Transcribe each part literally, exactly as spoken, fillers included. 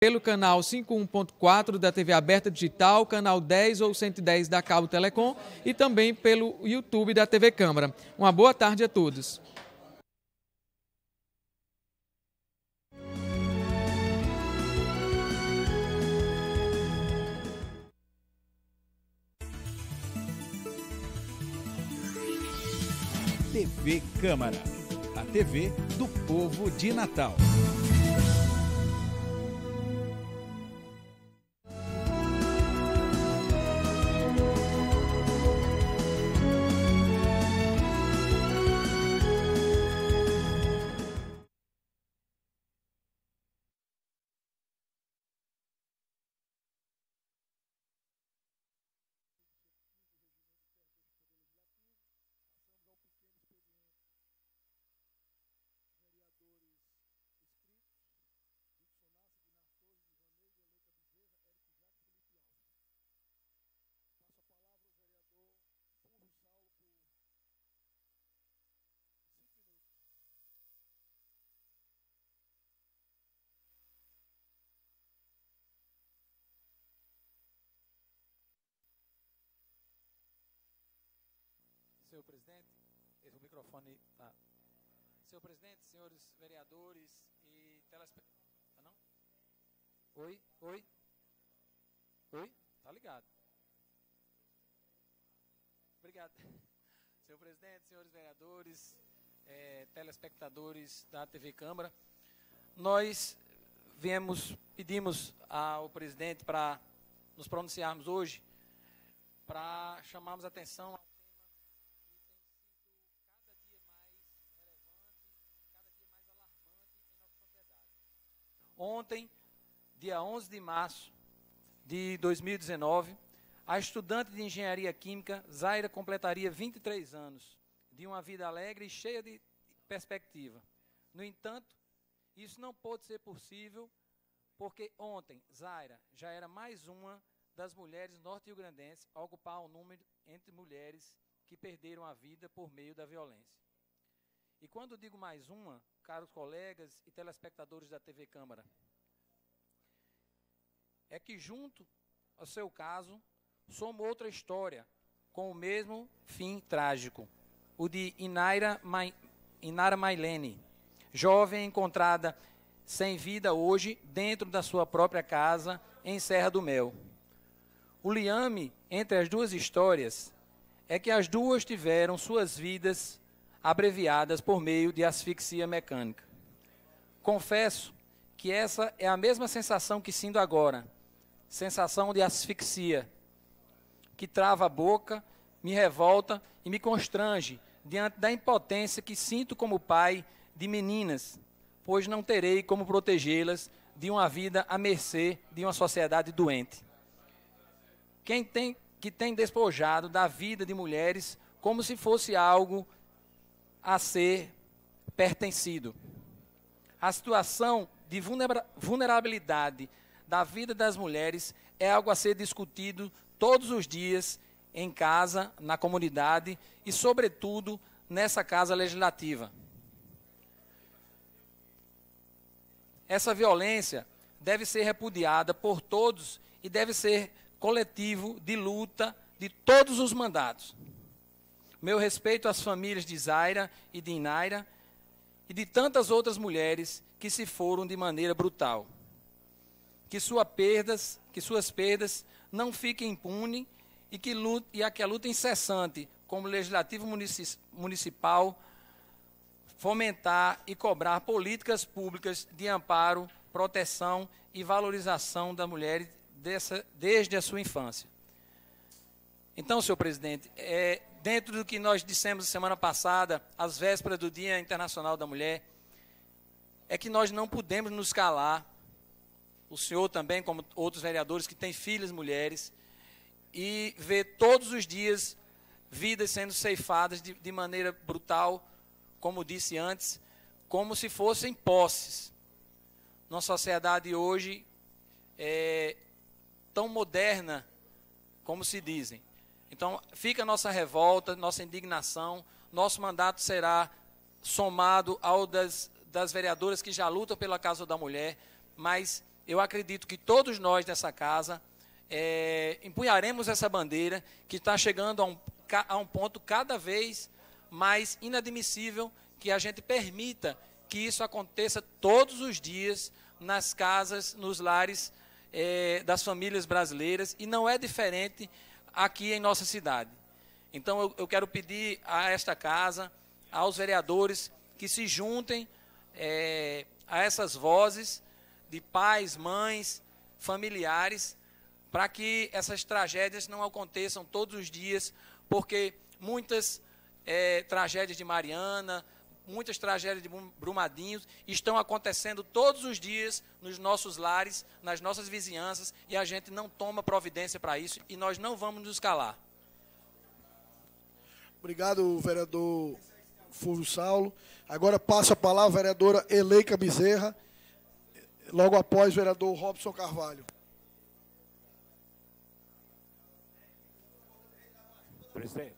pelo canal cinquenta e um ponto quatro da T V Aberta Digital, canal dez ou cento e dez da Cabo Telecom e também pelo YouTube da T V Câmara. Uma boa tarde a todos. T V Câmara, a T V do povo de Natal. Senhor presidente, esse, o microfone tá. Senhor presidente, senhores vereadores e telespectadores. Tá não? Oi, oi. Oi, tá ligado. Obrigado. Senhor presidente, senhores vereadores, é, telespectadores da T V Câmara, nós viemos, pedimos ao presidente para nos pronunciarmos hoje, para chamarmos a atenção Ontem, dia onze de março de dois mil e dezenove, a estudante de engenharia química, Zaira, completaria vinte e três anos, de uma vida alegre e cheia de perspectiva. No entanto, isso não pôde ser possível, porque ontem, Zaira já era mais uma das mulheres norte-riograndenses a ocupar o número entre mulheres que perderam a vida por meio da violência. E quando digo mais uma, caros colegas e telespectadores da T V Câmara, é que junto ao seu caso, soma outra história com o mesmo fim trágico, o de Inaira, Ma... Inara Mailene, jovem encontrada sem vida hoje dentro da sua própria casa em Serra do Mel. O liame entre as duas histórias é que as duas tiveram suas vidas abreviadas por meio de asfixia mecânica. Confesso que essa é a mesma sensação que sinto agora, sensação de asfixia, que trava a boca, me revolta e me constrange diante da impotência que sinto como pai de meninas, pois não terei como protegê-las de uma vida à mercê de uma sociedade doente. Quem tem, que tem despojado da vida de mulheres como se fosse algo a ser pertencido. A situação de vulnerabilidade da vida das mulheres é algo a ser discutido todos os dias em casa, na comunidade e, sobretudo, nessa casa legislativa. Essa violência deve ser repudiada por todos e deve ser coletivo de luta de todos os mandatos. Meu respeito às famílias de Zaira e de Inaira e de tantas outras mulheres que se foram de maneira brutal. Que, sua perdas, que suas perdas não fiquem impunes e que, luta, e a que a luta incessante, como Legislativo Municipal, fomentar e cobrar políticas públicas de amparo, proteção e valorização das mulheres dessa, desde a sua infância. Então, senhor presidente, é, dentro do que nós dissemos semana passada, às vésperas do Dia Internacional da Mulher, é que nós não podemos nos calar, o senhor também, como outros vereadores que têm filhas mulheres, e ver todos os dias vidas sendo ceifadas de, de maneira brutal, como disse antes, como se fossem posses. Nossa sociedade hoje é tão moderna como se dizem. Então, fica a nossa revolta, nossa indignação, nosso mandato será somado ao das, das vereadoras que já lutam pela causa da mulher, mas eu acredito que todos nós nessa casa é, empunharemos essa bandeira que está chegando a um, a um ponto cada vez mais inadmissível, que a gente permita que isso aconteça todos os dias nas casas, nos lares é, das famílias brasileiras, e não é diferente aqui em nossa cidade. Então, eu, eu quero pedir a esta casa, aos vereadores, que se juntem é, a essas vozes de pais, mães, familiares, para que essas tragédias não aconteçam todos os dias, porque muitas é, tragédias de Mariana, muitas tragédias de Brumadinho estão acontecendo todos os dias nos nossos lares, nas nossas vizinhanças, e a gente não toma providência para isso, e nós não vamos nos calar. Obrigado, vereador Fulvio Saulo. Agora passa a palavra a vereadora Eleika Bezerra, logo após o vereador Robson Carvalho. Presidente.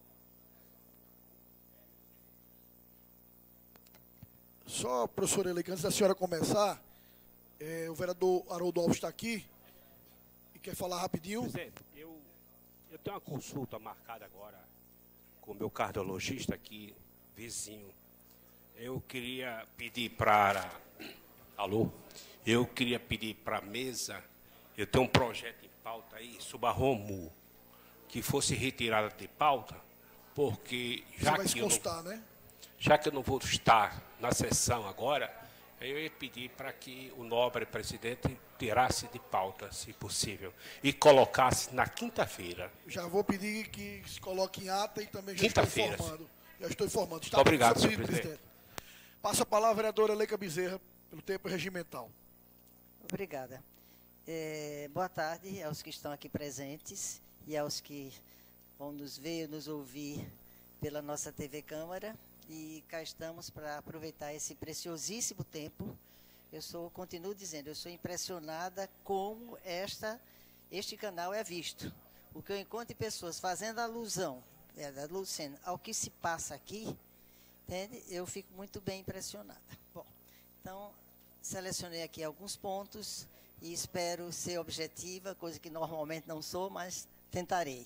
Só, professora Eleika, antes da senhora começar, é, o vereador Haroldo Alves está aqui e quer falar rapidinho. Presidente, eu, eu tenho uma consulta marcada agora com o meu cardiologista aqui, vizinho. Eu queria pedir para... Alô? Eu queria pedir para a mesa, eu tenho um projeto em pauta aí, sobre a Romu, que fosse retirada de pauta, porque já Você vai que se eu constar, não, né? já que eu não vou estar na sessão agora, eu ia pedir para que o nobre presidente tirasse de pauta, se possível, e colocasse na quinta-feira. Já vou pedir que se coloque em ata e também já estou Quinta-feira. informando. Já estou informando. Está Muito obrigado, seu senhor pedido, presidente. Passa a palavra a vereadora Eleika Bezerra, pelo tempo regimental. Obrigada. É, boa tarde aos que estão aqui presentes e aos que vão nos ver, nos ouvir pela nossa T V Câmara. E cá estamos para aproveitar esse preciosíssimo tempo. Eu sou, continuo dizendo, eu sou impressionada como esta, este canal é visto. O que eu encontro de pessoas fazendo alusão, é, da Luciana, ao que se passa aqui, entende? Eu fico muito bem impressionada. Bom, então, selecionei aqui alguns pontos e espero ser objetiva, coisa que normalmente não sou, mas tentarei.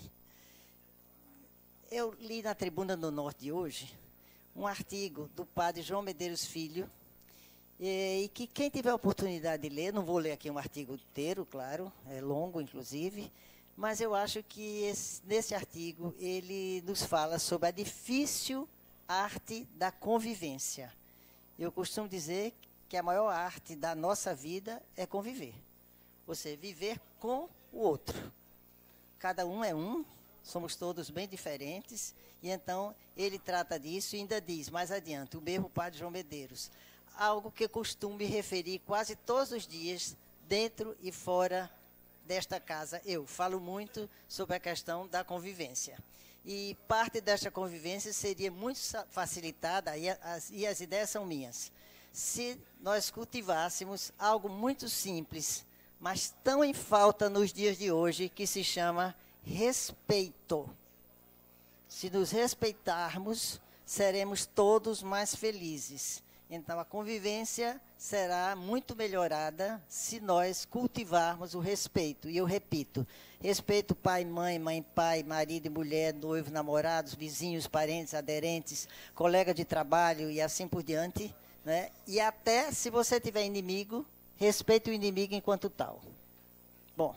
Eu li na Tribuna do Norte de hoje um artigo do padre João Medeiros Filho, e, e que quem tiver a oportunidade de ler, não vou ler aqui um artigo inteiro, claro, é longo inclusive, mas eu acho que esse, nesse artigo ele nos fala sobre a difícil arte da convivência. Eu costumo dizer que a maior arte da nossa vida é conviver, ou seja, viver com o outro. Cada um é um, somos todos bem diferentes, e então ele trata disso e ainda diz, mais adiante, o mesmo padre João Medeiros, algo que eu costumo me referir quase todos os dias, dentro e fora desta casa. Eu falo muito sobre a questão da convivência. E parte desta convivência seria muito facilitada, e as, e as ideias são minhas, se nós cultivássemos algo muito simples, mas tão em falta nos dias de hoje, que se chama respeito. Se nos respeitarmos, seremos todos mais felizes. Então, a convivência será muito melhorada se nós cultivarmos o respeito. E eu repito, respeito pai, mãe, mãe, pai, marido e mulher, noivo, namorados, vizinhos, parentes, aderentes, colega de trabalho e assim por diante, né? E até se você tiver inimigo, respeite o inimigo enquanto tal. Bom,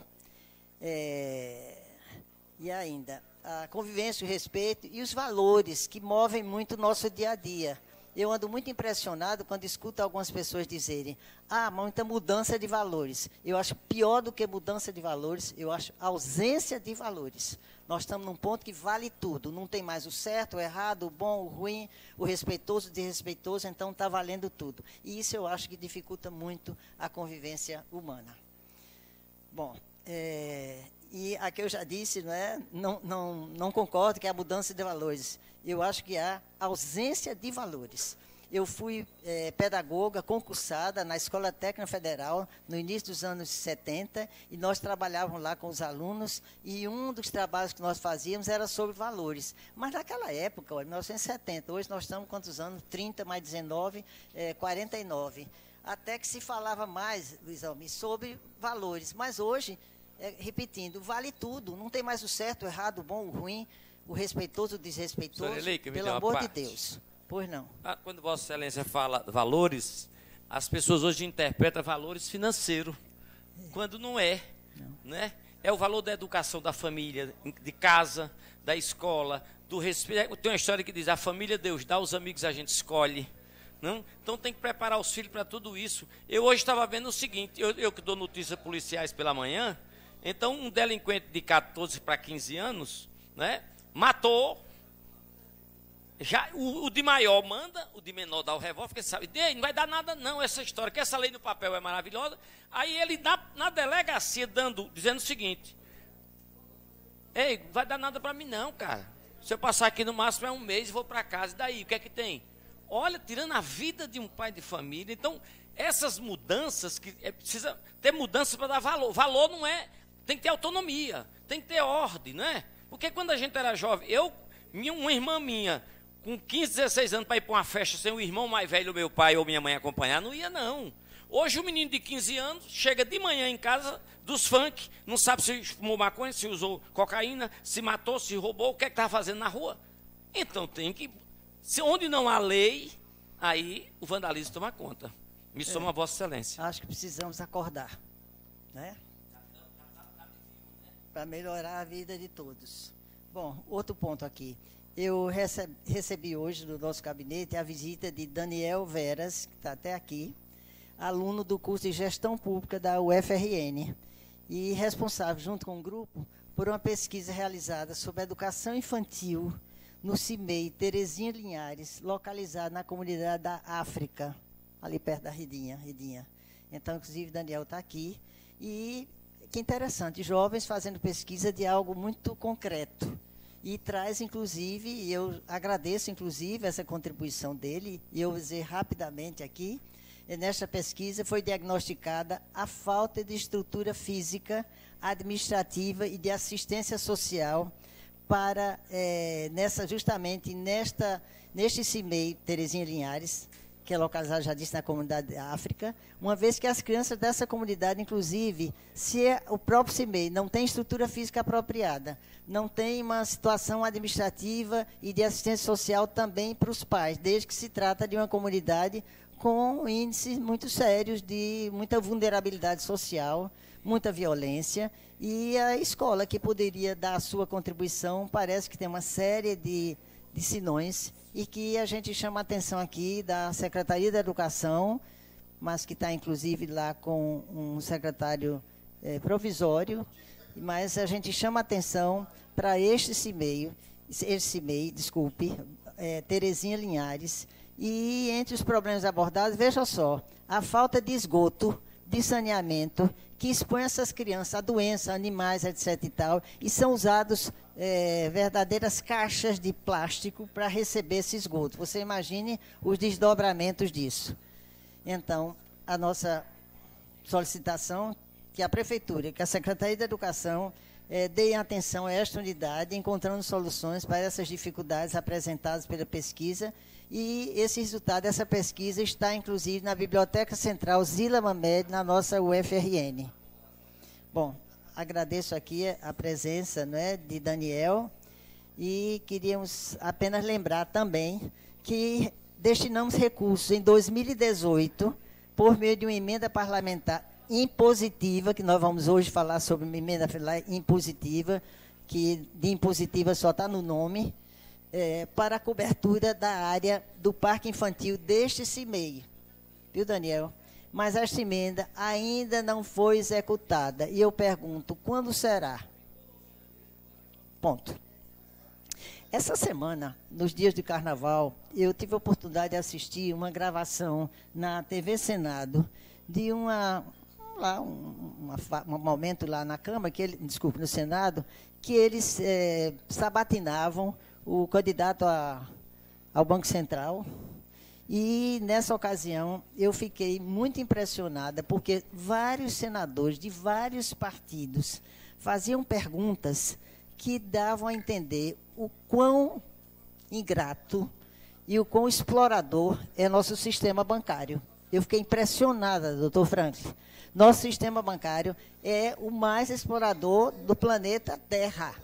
é, e ainda, a convivência, o respeito e os valores que movem muito o nosso dia a dia. Eu ando muito impressionado quando escuto algumas pessoas dizerem, ah, muita mudança de valores. Eu acho pior do que mudança de valores, eu acho ausência de valores. Nós estamos num ponto que vale tudo, não tem mais o certo, o errado, o bom, o ruim, o respeitoso, o desrespeitoso, então está valendo tudo. E isso eu acho que dificulta muito a convivência humana. Bom, é, e aqui eu já disse, não, é, não, não, não concordo que há mudança de valores. Eu acho que há ausência de valores. Eu fui é, pedagoga concursada na Escola Técnica Federal no início dos anos setenta, e nós trabalhávamos lá com os alunos, e um dos trabalhos que nós fazíamos era sobre valores. Mas naquela época, ó, mil novecentos e setenta, hoje nós estamos quantos anos? trinta mais dezenove, é, quarenta e nove. até que se falava mais, Luiz Almir, sobre valores. Mas hoje, é, repetindo, vale tudo. Não tem mais o certo, o errado, o bom, o ruim, o respeitoso, o desrespeitoso. Eli, pelo amor de Deus. Pois não. Ah, quando Vossa Excelência fala valores, as pessoas hoje interpretam valores financeiros, quando não é. Não. Né? É o valor da educação da família, de casa, da escola, do respeito. Tem uma história que diz, a família Deus dá, os amigos a gente escolhe. Não? Então tem que preparar os filhos para tudo isso. Eu hoje estava vendo o seguinte, eu, eu que dou notícias policiais pela manhã, então um delinquente de quatorze para quinze anos, né, matou, já, o, o de maior manda, o de menor dá o revólver, porque sabe, não vai dar nada não essa história, que essa lei no papel é maravilhosa. Aí ele na, na delegacia dando, dizendo o seguinte, ei, não vai dar nada para mim não, cara. Se eu passar aqui no máximo é um mês e vou para casa, e daí, o que é que tem? Olha, tirando a vida de um pai de família. Então, essas mudanças, que é, precisa ter mudança para dar valor. Valor não é, tem que ter autonomia, tem que ter ordem, não é? Porque quando a gente era jovem, eu, minha, uma irmã minha, com quinze, dezesseis anos, para ir para uma festa sem o irmão mais velho, meu pai ou minha mãe acompanhar, não ia não. Hoje o menino de quinze anos chega de manhã em casa dos funk, não sabe se fumou maconha, se usou cocaína, se matou, se roubou, o que é que estava fazendo na rua. Então tem que... Se onde não há lei, aí o vandalismo toma conta. Me soma, é, Vossa Excelência. Acho que precisamos acordar, né? Para melhorar a vida de todos. Bom, outro ponto aqui. Eu recebi, recebi hoje do nosso gabinete a visita de Daniel Veras, que está até aqui, aluno do curso de Gestão Pública da U F R N, e responsável, junto com o grupo, por uma pesquisa realizada sobre educação infantil no CIMEI Terezinha Linhares, localizado na comunidade da África, ali perto da Redinha. Redinha. Então, inclusive, Daniel está aqui. E que interessante, jovens fazendo pesquisa de algo muito concreto. E traz, inclusive, e eu agradeço, inclusive, essa contribuição dele, e eu vou dizer rapidamente aqui, nesta pesquisa foi diagnosticada a falta de estrutura física, administrativa e de assistência social para, é, nessa, justamente nesta, neste CIMEI Terezinha Linhares, que é localizado, já disse, na comunidade da África, uma vez que as crianças dessa comunidade, inclusive, se é, o próprio CIMEI não tem estrutura física apropriada, não tem uma situação administrativa e de assistência social também para os pais, desde que se trata de uma comunidade com índices muito sérios de muita vulnerabilidade social, muita violência, e a escola que poderia dar a sua contribuição parece que tem uma série de, de sinões, e que a gente chama a atenção aqui da Secretaria da Educação, mas que está, inclusive, lá com um secretário é, provisório, mas a gente chama a atenção para este CIMEI, este CIMEI, desculpe, é, Terezinha Linhares, e entre os problemas abordados, veja só, a falta de esgoto, de saneamento, que expõe essas crianças a doenças, animais, etc e tal, e são usados é, verdadeiras caixas de plástico para receber esse esgoto. Você imagine os desdobramentos disso. Então, a nossa solicitação que a Prefeitura, que a Secretaria da Educação é, deem atenção a esta unidade, encontrando soluções para essas dificuldades apresentadas pela pesquisa. E esse resultado dessa pesquisa está, inclusive, na Biblioteca Central Zila Mamed, na nossa U F R N. Bom, agradeço aqui a presença, não é, de Daniel, e queríamos apenas lembrar também que destinamos recursos em dois mil e dezoito, por meio de uma emenda parlamentar impositiva, que nós vamos hoje falar sobre uma emenda impositiva, que de impositiva só está no nome, É, para a cobertura da área do Parque Infantil deste CIMEI. Viu, Daniel? Mas esta emenda ainda não foi executada. E eu pergunto, quando será? Ponto. Essa semana, nos dias de carnaval, eu tive a oportunidade de assistir uma gravação na T V Senado de uma, lá, um, uma, um momento lá na Câmara, que ele, desculpe, no Senado, que eles é, sabatinavam o candidato a, ao Banco Central, e nessa ocasião eu fiquei muito impressionada, porque vários senadores de vários partidos faziam perguntas que davam a entender o quão ingrato e o quão explorador é nosso sistema bancário. Eu fiquei impressionada, doutor Franklin. Nosso sistema bancário é o mais explorador do planeta Terra.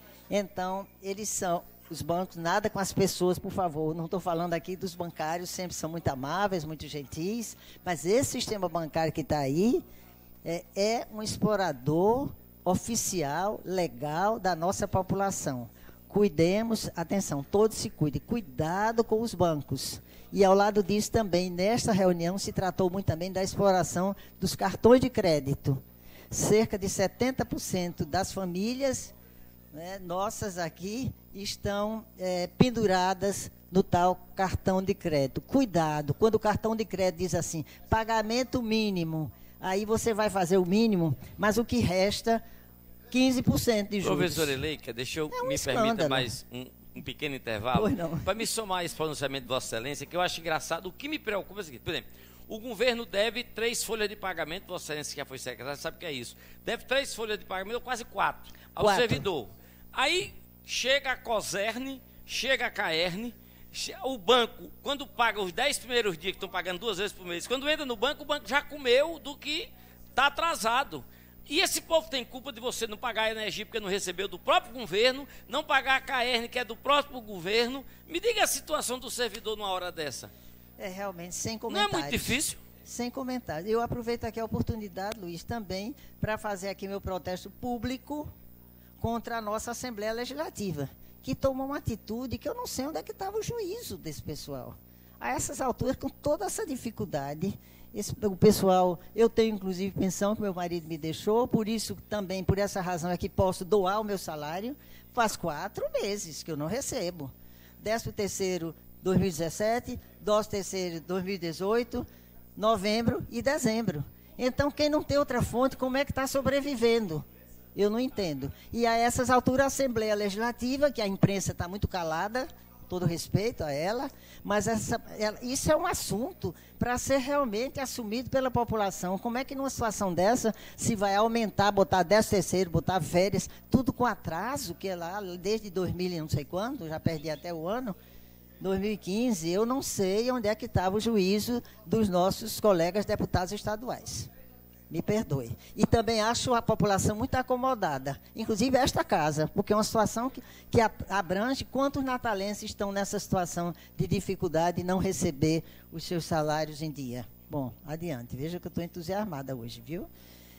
Então, eles são, os bancos, nada com as pessoas, por favor. Não estou falando aqui dos bancários, sempre são muito amáveis, muito gentis, mas esse sistema bancário que está aí é, é um explorador oficial, legal da nossa população. Cuidemos, atenção, todos se cuidem, cuidado com os bancos. E ao lado disso também, nesta reunião, se tratou muito também da exploração dos cartões de crédito. Cerca de setenta por cento das famílias, né, nossas aqui, estão é, penduradas no tal cartão de crédito. Cuidado, quando o cartão de crédito diz assim, pagamento mínimo, aí você vai fazer o mínimo, mas o que resta, quinze por cento de juros. Professora Eleika, deixa eu, É um me escândalo. permita mais um, um pequeno intervalo, Pois não. para me somar a esse pronunciamento de Vossa Excelência, que eu acho engraçado. O que me preocupa é o seguinte, por exemplo, o governo deve três folhas de pagamento, Vossa Excelência, que já foi secretária, sabe o que é isso, deve três folhas de pagamento, ou quase quatro, ao Quatro. servidor. Aí chega a COSERN, chega a CAERN, che- o banco, quando paga os dez primeiros dias, que estão pagando duas vezes por mês, quando entra no banco, o banco já comeu do que está atrasado. E esse povo tem culpa de você não pagar a energia porque não recebeu do próprio governo, não pagar a CAERN, que é do próprio governo. Me diga a situação do servidor numa hora dessa. É realmente sem Não é comentários. muito difícil? Sem comentários. Eu aproveito aqui a oportunidade, Luiz, também, para fazer aqui meu protesto público contra a nossa Assembleia Legislativa, que tomou uma atitude que eu não sei onde é que estava o juízo desse pessoal. A essas alturas, com toda essa dificuldade, esse, o pessoal, eu tenho inclusive pensão que meu marido me deixou, por isso também, por essa razão é que posso doar o meu salário, faz quatro meses que eu não recebo. Décimo terceiro, dois mil e dezessete, décimo terceiro, dois mil e dezoito, novembro e dezembro. Então, quem não tem outra fonte, como é que está sobrevivendo? Eu não entendo. E a essas alturas, a Assembleia Legislativa, que a imprensa está muito calada, todo respeito a ela, mas essa, ela, isso é um assunto para ser realmente assumido pela população. Como é que numa situação dessa se vai aumentar, botar décimo terceiro, botar férias, tudo com atraso, que é lá desde dois mil e não sei quando, já perdi até o ano, dois mil e quinze, eu não sei onde é que estava o juízo dos nossos colegas deputados estaduais. Me perdoe. E também acho a população muito acomodada, inclusive esta casa, porque é uma situação que, que abrange quantos natalenses estão nessa situação de dificuldade de não receber os seus salários em dia. Bom, adiante. Veja que eu estou entusiasmada hoje, viu?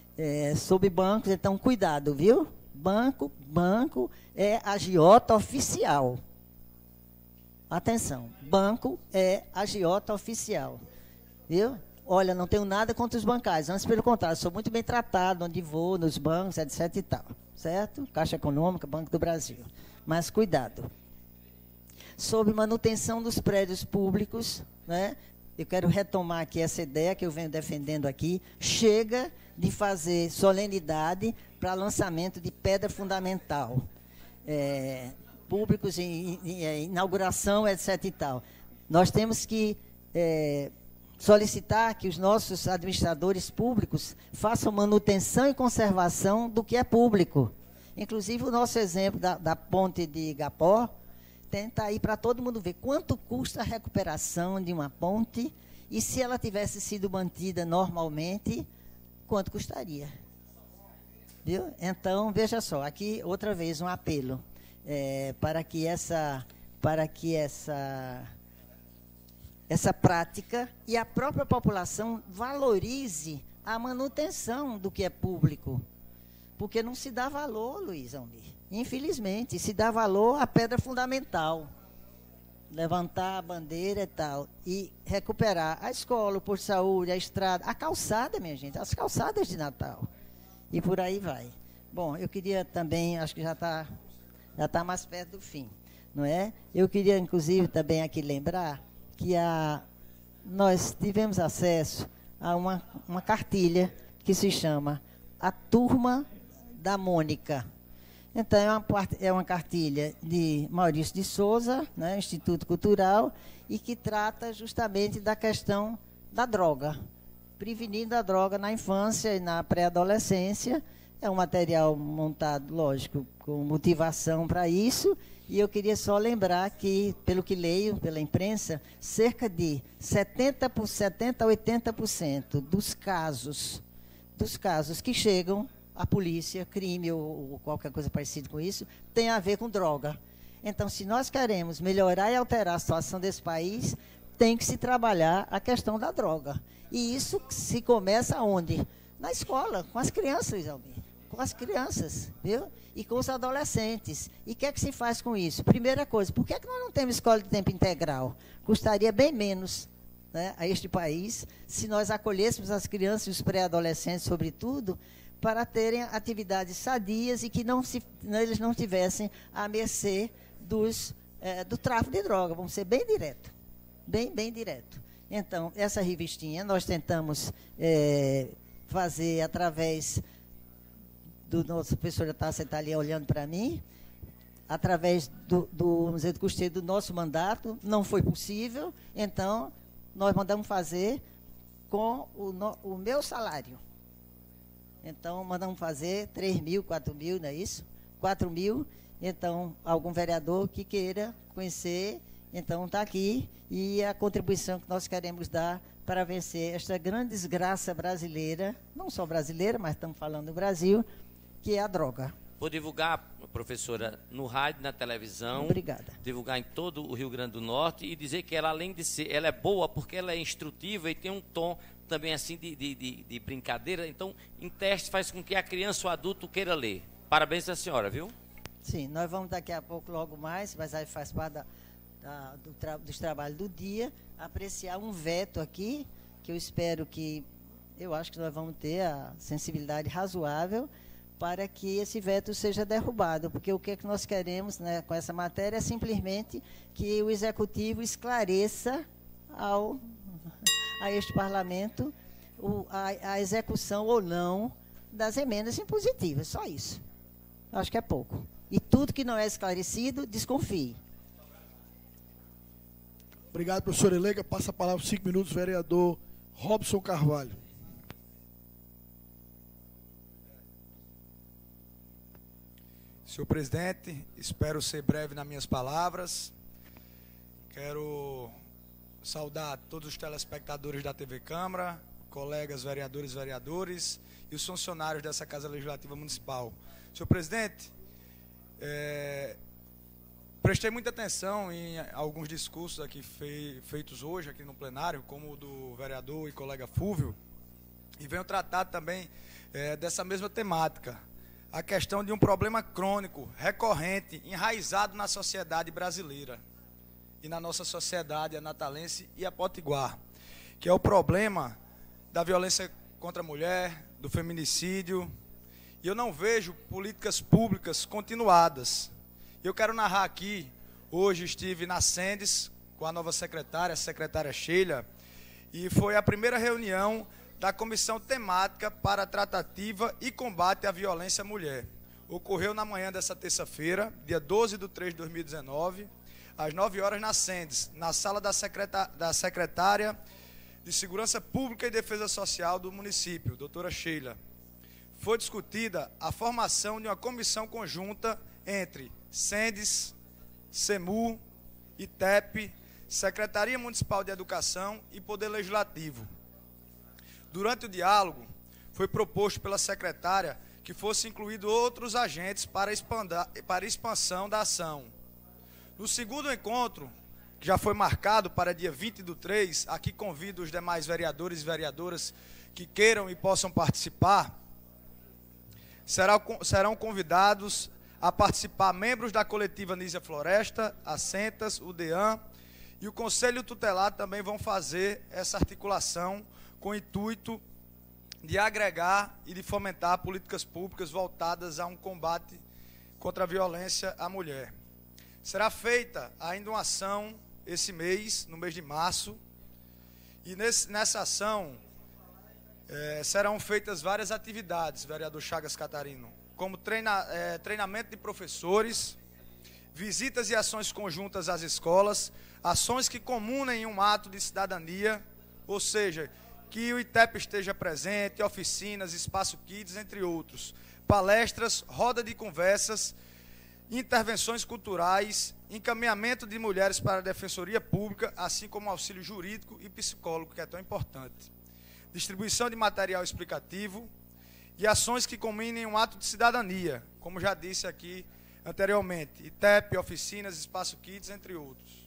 É, sobre bancos, então, cuidado, viu? Banco, banco é agiota oficial. Atenção, banco é agiota oficial, viu? Olha, não tenho nada contra os bancários, antes pelo contrário, sou muito bem tratado onde vou, nos bancos, etc e tal, certo? Caixa Econômica, Banco do Brasil. Mas cuidado. Sobre manutenção dos prédios públicos, né? Eu quero retomar aqui essa ideia que eu venho defendendo aqui. Chega de fazer solenidade para lançamento de pedra fundamental. É, públicos em, em, em inauguração, etc e tal. Nós temos que é, solicitar que os nossos administradores públicos façam manutenção e conservação do que é público. Inclusive, o nosso exemplo da, da ponte de Igapó, tenta aí para todo mundo ver quanto custa a recuperação de uma ponte e se ela tivesse sido mantida normalmente, quanto custaria. Viu? Então, veja só, aqui outra vez um apelo é, para que essa, para que essa essa prática e a própria população valorize a manutenção do que é público. Porque não se dá valor, Luiz Almir. Infelizmente, se dá valor à pedra fundamental. Levantar a bandeira e tal. E recuperar a escola, o posto de saúde, a estrada, a calçada, minha gente, as calçadas de Natal. E por aí vai. Bom, eu queria também, acho que já está já tá mais perto do fim, não é? Eu queria, inclusive, também aqui lembrar que a, nós tivemos acesso a uma, uma cartilha que se chama A Turma da Mônica. Então, é uma, é uma cartilha de Maurício de Souza, né, Instituto Cultural, e que trata justamente da questão da droga, prevenindo a droga na infância e na pré-adolescência, É um material montado, lógico, com motivação para isso. E eu queria só lembrar que, pelo que leio pela imprensa, cerca de setenta por cento, setenta a oitenta por cento dos casos, dos casos que chegam à polícia, crime ou, ou qualquer coisa parecida com isso, tem a ver com droga. Então, se nós queremos melhorar e alterar a situação desse país, tem que se trabalhar a questão da droga. E isso se começa onde? Na escola, com as crianças, Isalmi. Com as crianças, viu? E com os adolescentes. E o que é que se faz com isso? Primeira coisa, por que é que nós não temos escola de tempo integral? Custaria bem menos, né, a este país se nós acolhêssemos as crianças e os pré-adolescentes, sobretudo, para terem atividades sadias e que não se, eles não tivessem à mercê dos, eh, do tráfico de droga. Vamos ser bem direto. Bem, bem direto. Então, essa revistinha nós tentamos eh, fazer através do nosso professor Tássia está ali olhando para mim, através do, do, vamos dizer, do custeio do nosso mandato, não foi possível, então nós mandamos fazer com o, no, o meu salário. Então, mandamos fazer três mil, quatro mil, não é isso? quatro mil, então, algum vereador que queira conhecer, então está aqui, e a contribuição que nós queremos dar para vencer esta grande desgraça brasileira, não só brasileira, mas estamos falando do Brasil, que é a droga. Vou divulgar, professora, no rádio, na televisão. Obrigada. Divulgar em todo o Rio Grande do Norte e dizer que ela, além de ser, ela é boa porque ela é instrutiva e tem um tom também assim de, de, de, de brincadeira. Então, em teste faz com que a criança ou adulto queira ler. Parabéns à senhora, viu? Sim, nós vamos daqui a pouco, logo mais, mas aí faz parte da, da, do tra, dos trabalhos do dia, apreciar um veto aqui, que eu espero que, eu acho que nós vamos ter a sensibilidade razoável para que esse veto seja derrubado, porque o que, é que nós queremos, né, com essa matéria é simplesmente que o Executivo esclareça ao, a este Parlamento o, a, a execução ou não das emendas impositivas, só isso. Acho que é pouco. E tudo que não é esclarecido, desconfie. Obrigado, professora Eleika. Passa a palavra cinco minutos, vereador Robson Carvalho. Senhor presidente, espero ser breve nas minhas palavras. Quero saudar todos os telespectadores da T V Câmara, colegas vereadores e vereadores e os funcionários dessa Casa Legislativa Municipal. Senhor presidente, é, prestei muita atenção em alguns discursos aqui fei, feitos hoje aqui no plenário, como o do vereador e colega Fúvio, e venho tratar também é, dessa mesma temática. A questão de um problema crônico, recorrente, enraizado na sociedade brasileira e na nossa sociedade anatalense e a potiguar, que é o problema da violência contra a mulher, do feminicídio, e eu não vejo políticas públicas continuadas. Eu quero narrar aqui, hoje estive na Sendes com a nova secretária, a secretária Sheila, e foi a primeira reunião da Comissão Temática para a Tratativa e Combate à Violência à Mulher. Ocorreu na manhã dessa terça-feira, dia doze de três de dois mil e dezenove, às nove horas na Sendes, na sala da, secretá da secretária de Segurança Pública e Defesa Social do município, doutora Sheila. Foi discutida a formação de uma comissão conjunta entre Sendes, SEMU, I T E P, Secretaria Municipal de Educação e Poder Legislativo. Durante o diálogo, foi proposto pela secretária que fosse incluído outros agentes para, expandar, para expansão da ação. No segundo encontro, que já foi marcado para dia vinte do três, aqui convido os demais vereadores e vereadoras que queiram e possam participar, será, serão convidados a participar membros da coletiva Nísia Floresta, a Sentas, o DEAN e o Conselho Tutelar também vão fazer essa articulação com o intuito de agregar e de fomentar políticas públicas voltadas a um combate contra a violência à mulher. Será feita ainda uma ação esse mês, no mês de março, e nesse, nessa ação é, serão feitas várias atividades, vereador Chagas Catarino, como treina, é, treinamento de professores, visitas e ações conjuntas às escolas, ações que comunem um ato de cidadania, ou seja, que o I T E P esteja presente, oficinas, espaço kids, entre outros, palestras, roda de conversas, intervenções culturais, encaminhamento de mulheres para a defensoria pública, assim como auxílio jurídico e psicólogo, que é tão importante. Distribuição de material explicativo e ações que combinem um ato de cidadania, como já disse aqui anteriormente, I T E P, oficinas, espaço kids, entre outros.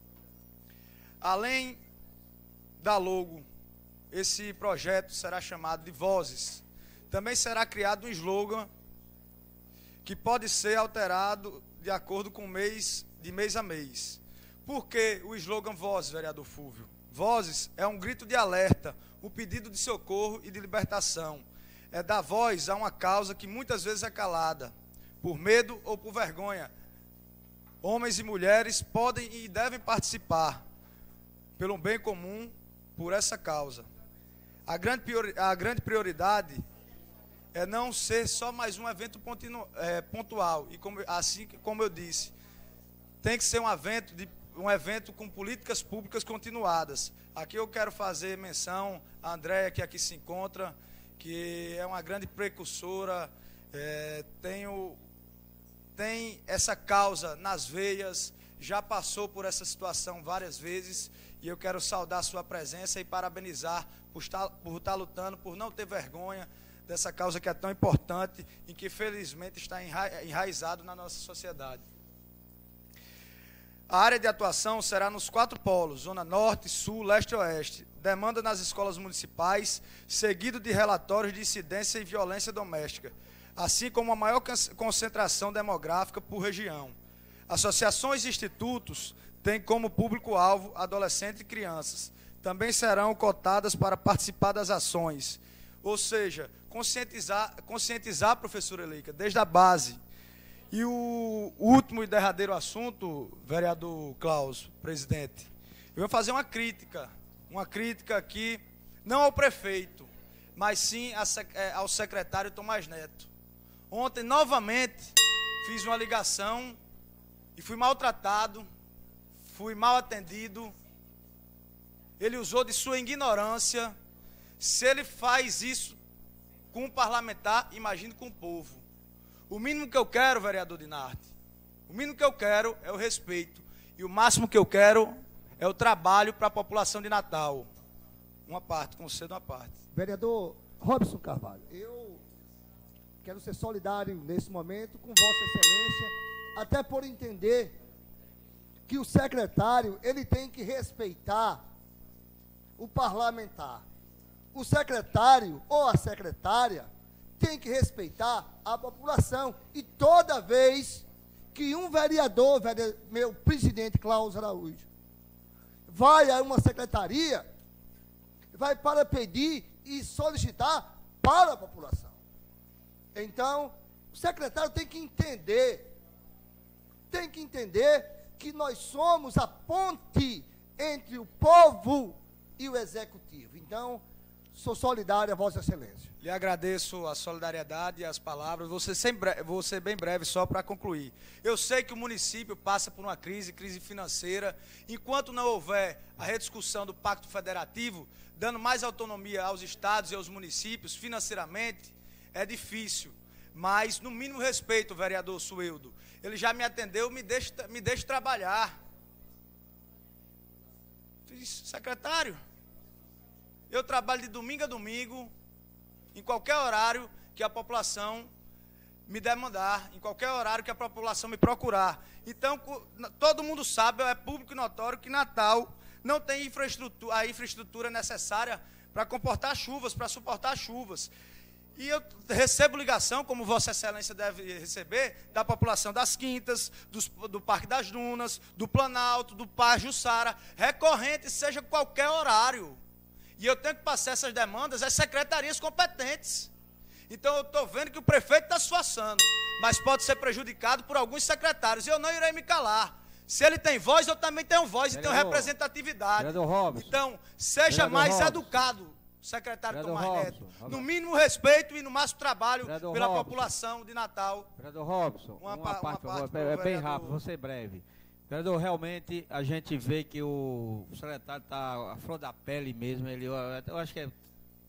Além da logo, esse projeto será chamado de Vozes. Também será criado um slogan que pode ser alterado de acordo com o mês, de mês a mês. Por que o slogan Vozes, vereador Fúvio? Vozes é um grito de alerta, um pedido de socorro e de libertação. É dar voz a uma causa que muitas vezes é calada, por medo ou por vergonha. Homens e mulheres podem e devem participar, pelo bem comum, por essa causa. A grande, priori, a grande prioridade é não ser só mais um evento pontinu, é, pontual. E como, assim como eu disse, tem que ser um evento, de, um evento com políticas públicas continuadas. Aqui eu quero fazer menção à Andréia, que aqui se encontra, que é uma grande precursora, é, tem, o, tem essa causa nas veias, já passou por essa situação várias vezes, e eu quero saudar a sua presença e parabenizar por estar, por estar lutando, por não ter vergonha dessa causa que é tão importante e que felizmente está enra, enraizado na nossa sociedade. A área de atuação será nos quatro polos, Zona Norte, Sul, Leste e Oeste. Demanda nas escolas municipais, seguido de relatórios de incidência e violência doméstica, assim como a maior concentração demográfica por região. Associações e institutos têm como público-alvo adolescentes e crianças. Também serão cotadas para participar das ações. Ou seja, conscientizar, conscientizar, professora Eleika, desde a base. E o último e derradeiro assunto, vereador Klaus, presidente, eu vou fazer uma crítica, uma crítica aqui, não ao prefeito, mas sim ao secretário Tomás Neto. Ontem, novamente, fiz uma ligação e fui maltratado, fui mal atendido. Ele usou de sua ignorância. Se ele faz isso com um parlamentar, imagine com o povo. O mínimo que eu quero, vereador Dinarte, o mínimo que eu quero é o respeito. E o máximo que eu quero é o trabalho para a população de Natal. Uma parte, concedo uma parte. Vereador Robson Carvalho, eu quero ser solidário nesse momento com Vossa Excelência, até por entender que o secretário, ele tem que respeitar o parlamentar. O secretário ou a secretária tem que respeitar a população. E toda vez que um vereador, vereador meu presidente Klaus Araújo, vai a uma secretaria, vai para pedir e solicitar para a população. Então, o secretário tem que entender, tem que entender que nós somos a ponte entre o povo e o executivo. Então, sou solidário a Vossa Excelência. Lhe agradeço a solidariedade e as palavras. Vou ser, sempre, vou ser bem breve só para concluir. Eu sei que o município passa por uma crise, crise financeira. Enquanto não houver a rediscussão do Pacto Federativo, dando mais autonomia aos estados e aos municípios financeiramente, é difícil. Mas, no mínimo respeito, vereador Sueldo, ele já me atendeu, me deixa, me deixa trabalhar. Fiz, secretário, eu trabalho de domingo a domingo, em qualquer horário que a população me demandar, em qualquer horário que a população me procurar. Então, todo mundo sabe, é público e notório, que Natal não tem infraestrutura, a infraestrutura necessária para comportar chuvas, para suportar chuvas. E eu recebo ligação, como Vossa Excelência deve receber, da população das Quintas, dos, do Parque das Dunas, do Planalto, do Parque Jussara, recorrente, seja qualquer horário. E eu tenho que passar essas demandas às secretarias competentes. Então eu estou vendo que o prefeito está esforçando, mas pode ser prejudicado por alguns secretários. E eu não irei me calar. Se ele tem voz, eu também tenho voz e tenho representatividade. Então, seja Vereador mais Robson. educado, secretário Vereador Tomás Robson. Neto. No mínimo respeito e no máximo trabalho Vereador pela Robson. população de Natal. Vereador Robson, Uma uma, pa- parte, uma por favor, parte é pro bem vereador. rápido, vou ser breve. Vereador, realmente a gente vê que o secretário está à flor da pele mesmo. Ele, eu, eu acho que é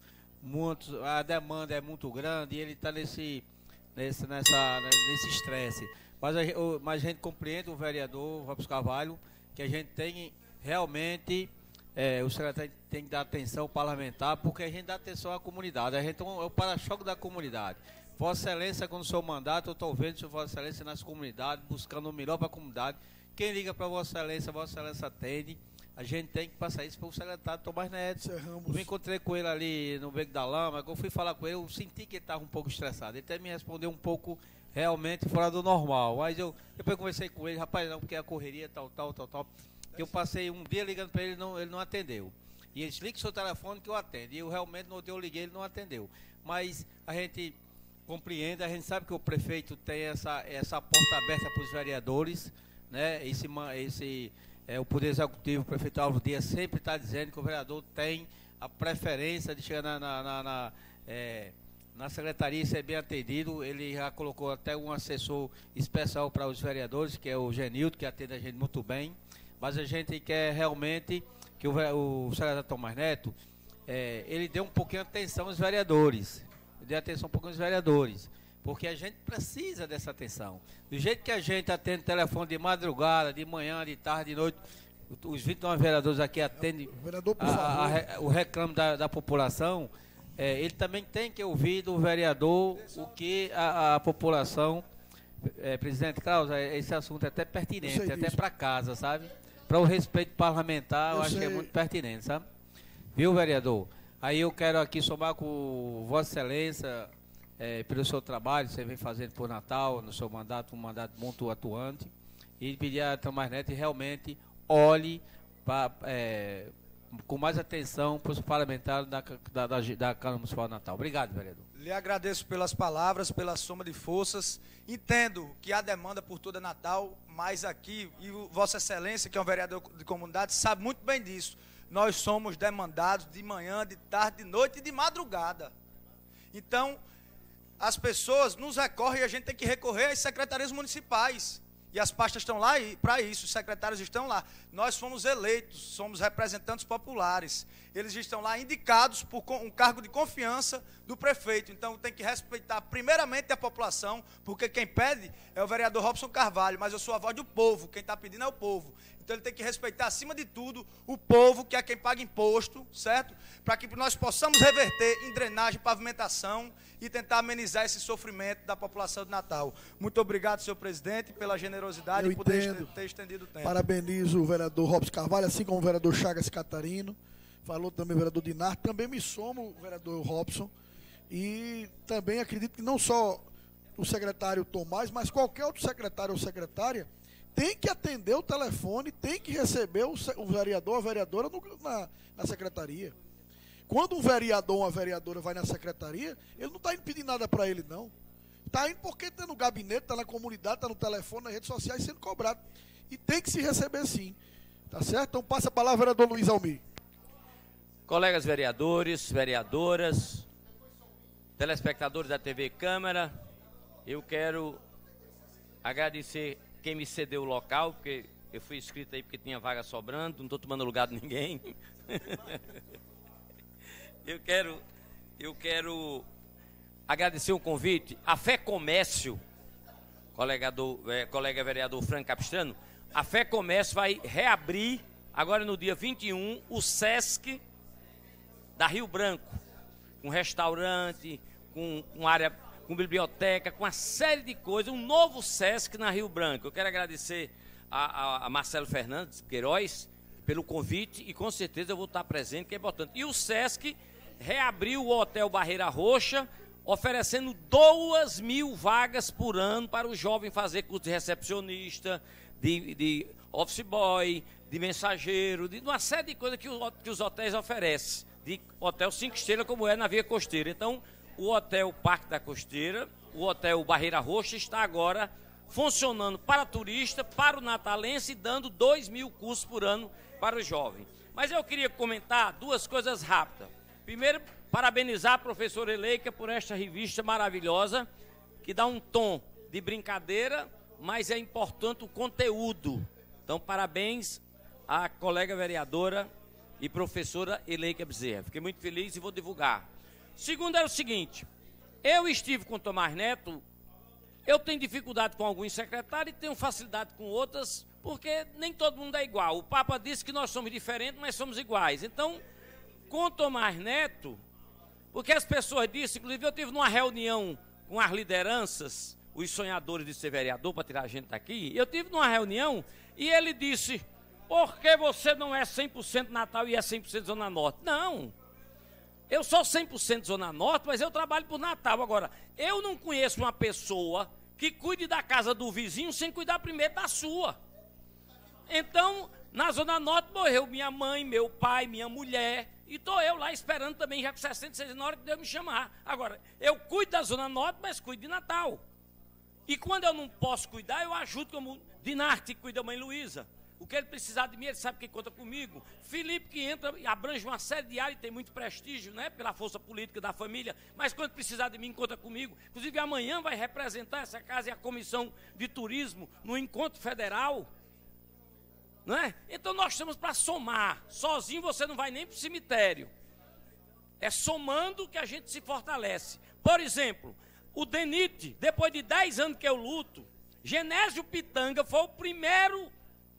muito, a demanda é muito grande e ele está nesse nesse nessa nesse estresse. Mas a, o, mas a gente compreende o vereador Robson Carvalho que a gente tem realmente é, o secretário tem que dar atenção parlamentar, porque a gente dá atenção à comunidade. A gente é o para-choque da comunidade. Vossa Excelência, com o seu mandato, eu estou vendo o Vossa Excelência nas comunidades, buscando o melhor para a comunidade. Quem liga para Vossa Excelência, Vossa Excelência atende. A gente tem que passar isso para o secretário Tomás Neto. Eu me encontrei com ele ali no Beco da Lama, eu fui falar com ele, eu senti que ele estava um pouco estressado. Ele até me respondeu um pouco realmente fora do normal. Mas eu depois conversei com ele, rapaz, não, porque a correria, tal, tal, tal, tal. Eu passei um dia ligando para ele, não, ele não atendeu. E ele disse, ligue seu telefone que eu atendo. E eu realmente, no dia eu liguei, ele não atendeu. Mas a gente compreende, a gente sabe que o prefeito tem essa, essa porta aberta para os vereadores, né? Esse, esse, é, o Poder Executivo, o prefeito Álvaro Dias, sempre está dizendo que o vereador tem a preferência de chegar na, na, na, na, é, na secretaria e ser bem atendido. Ele já colocou até um assessor especial para os vereadores, que é o Genildo, que atende a gente muito bem. Mas a gente quer realmente que o, o secretário Tomás Neto, é, ele dê um pouquinho de atenção aos vereadores. Dê atenção um pouquinho aos vereadores. Porque a gente precisa dessa atenção. Do jeito que a gente atende telefone de madrugada, de manhã, de tarde, de noite, os vinte e nove vereadores aqui atendem Vereador, por a, favor. a, o reclamo da, da população, é, ele também tem que ouvir do vereador o que a, a população... É, presidente Klaus, esse assunto é até pertinente, até para casa, sabe? Para o respeito parlamentar, eu, eu acho sei. que é muito pertinente, sabe? Viu, vereador? Aí eu quero aqui somar com Vossa Excelência, é, pelo seu trabalho, você vem fazendo por Natal, no seu mandato, um mandato muito atuante, e pedir a Tomás Neto realmente olhe pra, é, com mais atenção para os parlamentares da, da, da, da Câmara Municipal de Natal. Obrigado, vereador. Lhe agradeço pelas palavras, pela soma de forças. Entendo que há demanda por toda Natal, mas aqui, e Vossa Excelência, que é um vereador de comunidade, sabe muito bem disso. Nós somos demandados de manhã, de tarde, de noite e de madrugada. Então, as pessoas nos recorrem e a gente tem que recorrer às secretarias municipais. E as pastas estão lá para isso, os secretários estão lá. Nós fomos eleitos, somos representantes populares. Eles estão lá indicados por um cargo de confiança do prefeito. Então tem que respeitar primeiramente a população, porque quem pede é o vereador Robson Carvalho, mas eu sou a voz do povo, quem está pedindo é o povo. Então ele tem que respeitar, acima de tudo, o povo, que é quem paga imposto, certo? Para que nós possamos reverter em drenagem, pavimentação e tentar amenizar esse sofrimento da população de Natal. Muito obrigado, senhor presidente, pela generosidade Eu e por ter, entendo. ter estendido o tempo. Parabenizo o vereador Robson Carvalho, assim como o vereador Chagas Catarino. Falou também o vereador Dinar. Também me somo o vereador Robson. E também acredito que não só o secretário Tomás, mas qualquer outro secretário ou secretária tem que atender o telefone, tem que receber o, o vereador ou a vereadora no, na, na secretaria. Quando um vereador ou uma vereadora vai na secretaria, ele não está indo pedir nada para ele, não. Está indo porque está no gabinete, está na comunidade, está no telefone, nas redes sociais, sendo cobrado. E tem que se receber sim. Tá certo? Então passa a palavra, vereador Luiz Almir. Colegas vereadores, vereadoras, telespectadores da T V Câmara, eu quero agradecer quem me cedeu o local, porque eu fui inscrito aí porque tinha vaga sobrando, não estou tomando lugar de ninguém. eu quero, eu quero agradecer o convite. A Fé Comércio, colega, do, é, colega vereador Franco Capistrano, a Fé Comércio vai reabrir, agora no dia vinte e um, o Sesc da Rio Branco, com restaurante, com uma área, com biblioteca, com uma série de coisas, um novo Sesc na Rio Branco. Eu quero agradecer a, a, a Marcelo Fernandes Queiroz pelo convite e com certeza eu vou estar presente, que é importante. E o Sesc reabriu o Hotel Barreira Roxa, oferecendo duas mil vagas por ano para o jovem fazer curso de recepcionista, de, de office boy, de mensageiro, de uma série de coisas que, o, que os hotéis oferecem, de hotel cinco estrelas como é na Via Costeira. Então, o Hotel Parque da Costeira, o Hotel Barreira Roxa está agora funcionando para turista, para o natalense, dando dois mil cursos por ano para o jovem. Mas eu queria comentar duas coisas rápidas. Primeiro, parabenizar a professora Eleika por esta revista maravilhosa, que dá um tom de brincadeira, mas é importante o conteúdo. Então, parabéns à colega vereadora e professora Eleika Bezerra. Fiquei muito feliz e vou divulgar. Segundo é o seguinte, eu estive com o Tomás Neto, eu tenho dificuldade com alguns secretários e tenho facilidade com outras, porque nem todo mundo é igual. O Papa disse que nós somos diferentes, mas somos iguais. Então, com o Tomás Neto, porque as pessoas disseram, inclusive eu tive numa reunião com as lideranças, os sonhadores de ser vereador, para tirar a gente daqui, eu tive numa reunião e ele disse, por que você não é cem por cento Natal e é cem por cento Zona Norte? Não, eu sou cem por cento Zona Norte, mas eu trabalho por Natal. Agora, eu não conheço uma pessoa que cuide da casa do vizinho sem cuidar primeiro da sua. Então, na Zona Norte morreu minha mãe, meu pai, minha mulher, e estou eu lá esperando também, já com sessenta e seis, na hora que Deus me chamar. Agora, eu cuido da Zona Norte, mas cuido de Natal. E quando eu não posso cuidar, eu ajudo, como Dinarte, que cuida da mãe Luísa. O que ele precisar de mim, ele sabe que conta comigo. Felipe, que entra e abrange uma série de áreas e tem muito prestígio, né, pela força política da família, mas quando precisar de mim, conta comigo. Inclusive, amanhã vai representar essa casa e a Comissão de Turismo no Encontro Federal. Não é? Então, nós estamos para somar. Sozinho você não vai nem para o cemitério. É somando que a gente se fortalece. Por exemplo, o DENIT, depois de dez anos que eu luto, Genésio Pitanga foi o primeiro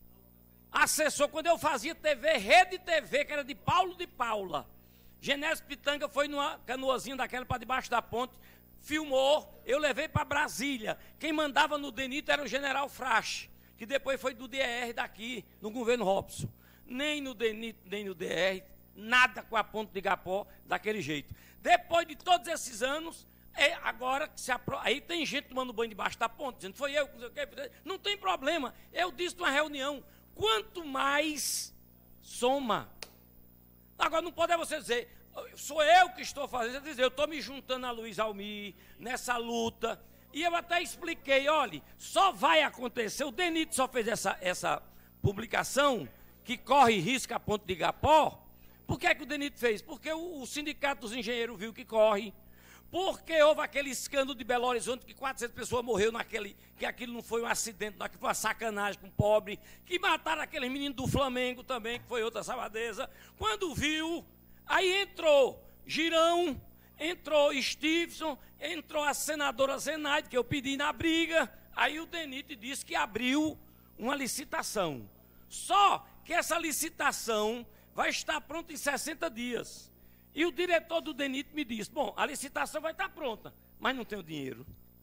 assessor, quando eu fazia T V, Rede T V, que era de Paulo de Paula. Genésio Pitanga foi numa canoazinha daquela para debaixo da ponte, filmou, eu levei para Brasília. Quem mandava no DENIT era o general Frache, que depois foi do D R daqui, no governo Robson. Nem no DENIT, nem no D R, nada com a ponte de Igapó daquele jeito. Depois de todos esses anos, é agora que se apro... aí tem gente tomando banho debaixo da ponte, dizendo, foi eu, não tem problema. Eu disse numa reunião, quanto mais soma. Agora, não pode você dizer, sou eu que estou fazendo, dizer, eu estou me juntando a Luiz Almir nessa luta. E eu até expliquei, olha, só vai acontecer, o DENIT só fez essa, essa publicação, que corre risco a ponte de Igapó. Por que é que o DENIT fez? Porque o, o Sindicato dos Engenheiros viu que corre. Porque houve aquele escândalo de Belo Horizonte que quatrocentas pessoas morreram naquele, que aquilo não foi um acidente, não, que foi uma sacanagem com o pobre, que mataram aquele menino do Flamengo também, que foi outra sabadeza. Quando viu, aí entrou Girão, entrou Stevenson, entrou a senadora Zenaide, que eu pedi na briga, aí o DENIT disse que abriu uma licitação. Só que essa licitação vai estar pronta em sessenta dias. E o diretor do DENIT me disse, bom, a licitação vai estar pronta, mas não tem o dinheiro.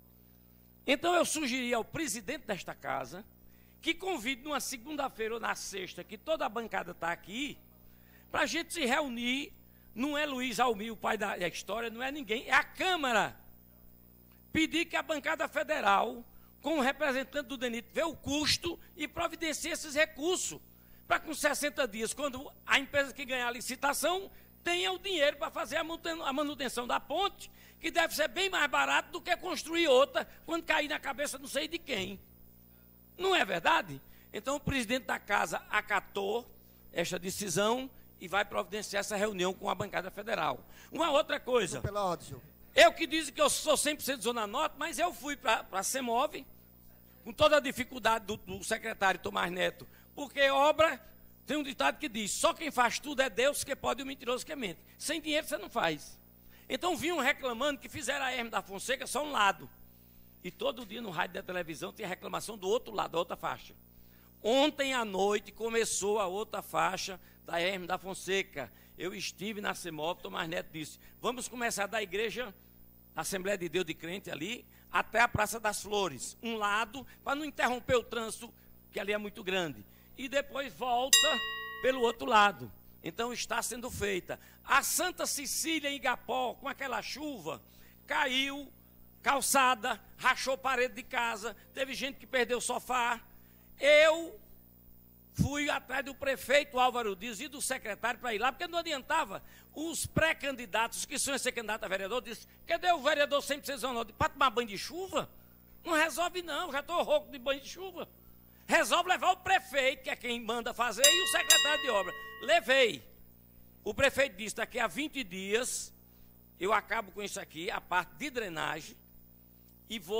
Então eu sugeri ao presidente desta casa que convide numa segunda-feira ou na sexta, que toda a bancada está aqui, para a gente se reunir. Não é Luiz Almir, o pai da história, não é ninguém, é a Câmara. Pedir que a bancada federal, com o representante do DENIT, vê o custo e providencie esses recursos, para com sessenta dias, quando a empresa que ganhar a licitação tenha o dinheiro para fazer a manutenção da ponte, que deve ser bem mais barato do que construir outra, quando cair na cabeça não sei de quem. Não é verdade? Então o presidente da casa acatou esta decisão e vai providenciar essa reunião com a bancada federal. Uma outra coisa, eu que disse que eu sou cem por cento Zona Norte, mas eu fui para a CEMOV, com toda a dificuldade do, do secretário Tomás Neto, porque obra... Tem um ditado que diz, só quem faz tudo é Deus, que pode e o mentiroso que mente. Sem dinheiro você não faz. Então vinham reclamando que fizeram a Hermes da Fonseca só um lado. E todo dia no rádio da televisão tinha reclamação do outro lado, da outra faixa. Ontem à noite começou a outra faixa da Hermes da Fonseca. Eu estive na CEMOV, Tomás Neto disse, vamos começar da igreja, Assembleia de Deus de Crente ali, até a Praça das Flores. Um lado, para não interromper o trânsito, que ali é muito grande. E depois volta pelo outro lado. Então está sendo feita. A Santa Cecília em Igapó, com aquela chuva, caiu, calçada, rachou parede de casa, teve gente que perdeu o sofá. Eu fui atrás do prefeito Álvaro Dias e do secretário para ir lá, porque não adiantava. Os pré-candidatos, que são ser candidato a vereador, disse, cadê o vereador cem por cento para tomar banho de chuva? Não resolve não, já estou rouco de banho de chuva. Resolve levar o prefeito, que é quem manda fazer, e o secretário de obra. Levei. O prefeito disse, daqui a vinte dias, eu acabo com isso aqui, a parte de drenagem, e vou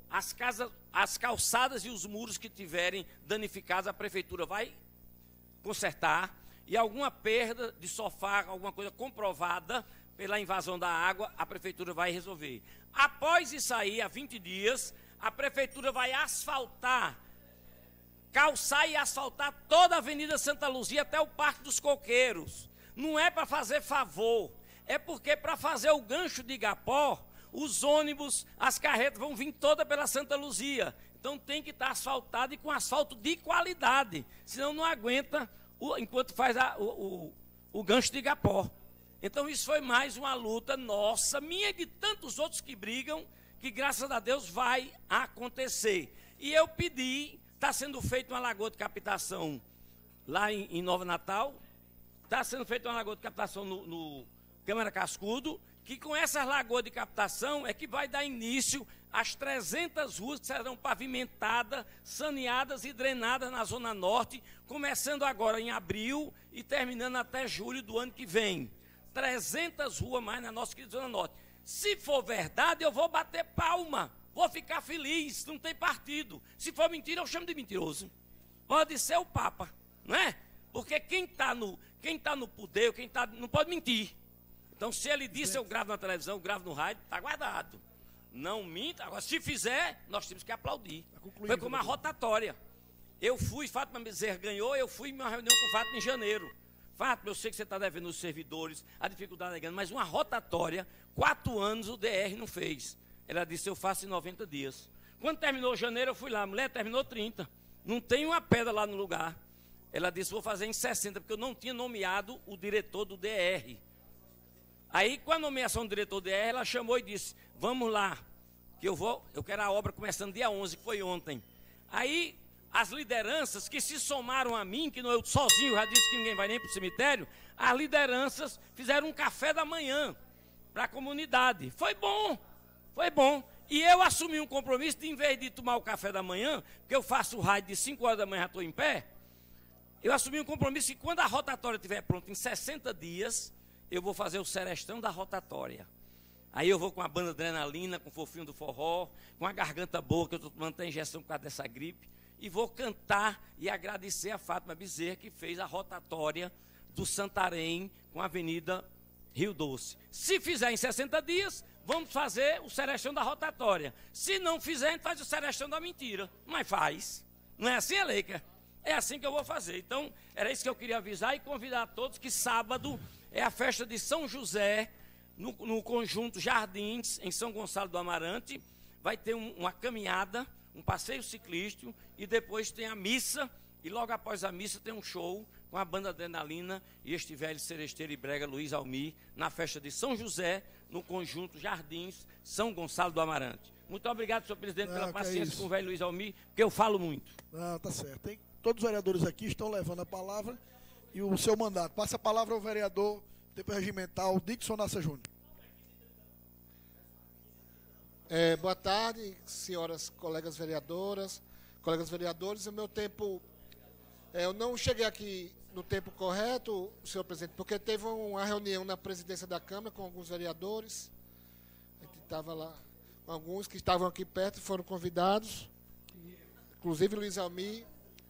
as casas, as calçadas e os muros que tiverem danificados, a prefeitura vai consertar. E alguma perda de sofá, alguma coisa comprovada pela invasão da água, a prefeitura vai resolver. Após isso aí, há vinte dias, a prefeitura vai asfaltar, calçar e asfaltar toda a Avenida Santa Luzia até o Parque dos Coqueiros. Não é para fazer favor, é porque para fazer o gancho de Igapó, os ônibus, as carretas vão vir toda pela Santa Luzia. Então tem que estar asfaltado e com asfalto de qualidade, senão não aguenta o, enquanto faz a, o, o, o gancho de Igapó. Então isso foi mais uma luta nossa, minha e de tantos outros que brigam, que graças a Deus vai acontecer. E eu pedi, está sendo feita uma lagoa de captação lá em, em Nova Natal, está sendo feita uma lagoa de captação no, no Câmara Cascudo, que com essas lagoas de captação é que vai dar início às trezentas ruas que serão pavimentadas, saneadas e drenadas na Zona Norte, começando agora em abril e terminando até julho do ano que vem. trezentas ruas mais na nossa querida Zona Norte. Se for verdade, eu vou bater palma, vou ficar feliz, não tem partido. Se for mentira, eu chamo de mentiroso. Pode ser o Papa, não é? Porque quem está no, quem tá no poder, quem tá, não pode mentir. Então, se ele disse eu gravo na televisão, eu gravo no rádio, está guardado. Não minta. Agora, se fizer, nós temos que aplaudir. Foi como uma rotatória. Eu fui, Fátima Bezerra ganhou, eu fui em uma reunião com o Fátima em janeiro. Fátima, eu sei que você está devendo os servidores, a dificuldade é grande, mas uma rotatória, quatro anos o D R não fez. Ela disse, eu faço em noventa dias. Quando terminou janeiro, eu fui lá, a mulher terminou trinta. Não tem uma pedra lá no lugar. Ela disse, vou fazer em sessenta, porque eu não tinha nomeado o diretor do D R. Aí, com a nomeação do diretor do D R, ela chamou e disse, vamos lá, que eu vou, eu quero a obra começando dia onze, que foi ontem. Aí, as lideranças que se somaram a mim, que não eu sozinho já disse que ninguém vai nem para o cemitério, as lideranças fizeram um café da manhã para a comunidade. Foi bom, foi bom. E eu assumi um compromisso de, em vez de tomar o café da manhã, porque eu faço o rádio de cinco horas da manhã, já estou em pé, eu assumi um compromisso que quando a rotatória estiver pronta, em sessenta dias, eu vou fazer o serestão da rotatória. Aí eu vou com a banda adrenalina, com o fofinho do forró, com a garganta boa, que eu estou tomando a injeção por causa dessa gripe, e vou cantar e agradecer a Fátima Bezerra, que fez a rotatória do Santarém com a Avenida Rio Doce. Se fizer em sessenta dias, vamos fazer o serestão da rotatória. Se não fizer, a gente faz o serestão da mentira. Mas faz. Não é assim, Aleika? É assim que eu vou fazer. Então, era isso que eu queria avisar e convidar a todos que sábado é a festa de São José, no, no conjunto Jardins, em São Gonçalo do Amarante. Vai ter um, uma caminhada, um passeio ciclístico, e depois tem a missa, e logo após a missa tem um show com a banda Adrenalina e este velho seresteiro e brega Luiz Almir, na festa de São José, no conjunto Jardins, São Gonçalo do Amarante. Muito obrigado, senhor presidente, pela Não, paciência é com o velho Luiz Almir, porque eu falo muito. Não, tá certo. Tem, todos os vereadores aqui estão levando a palavra e o seu mandato. Passa a palavra ao vereador, tempo regimental, Dixon Nassa Júnior. É, boa tarde, senhoras colegas vereadoras, colegas vereadores. O meu tempo, é, eu não cheguei aqui no tempo correto, senhor presidente, porque teve uma reunião na presidência da Câmara com alguns vereadores. A gente estava lá, alguns que estavam aqui perto foram convidados, inclusive Luiz Almir.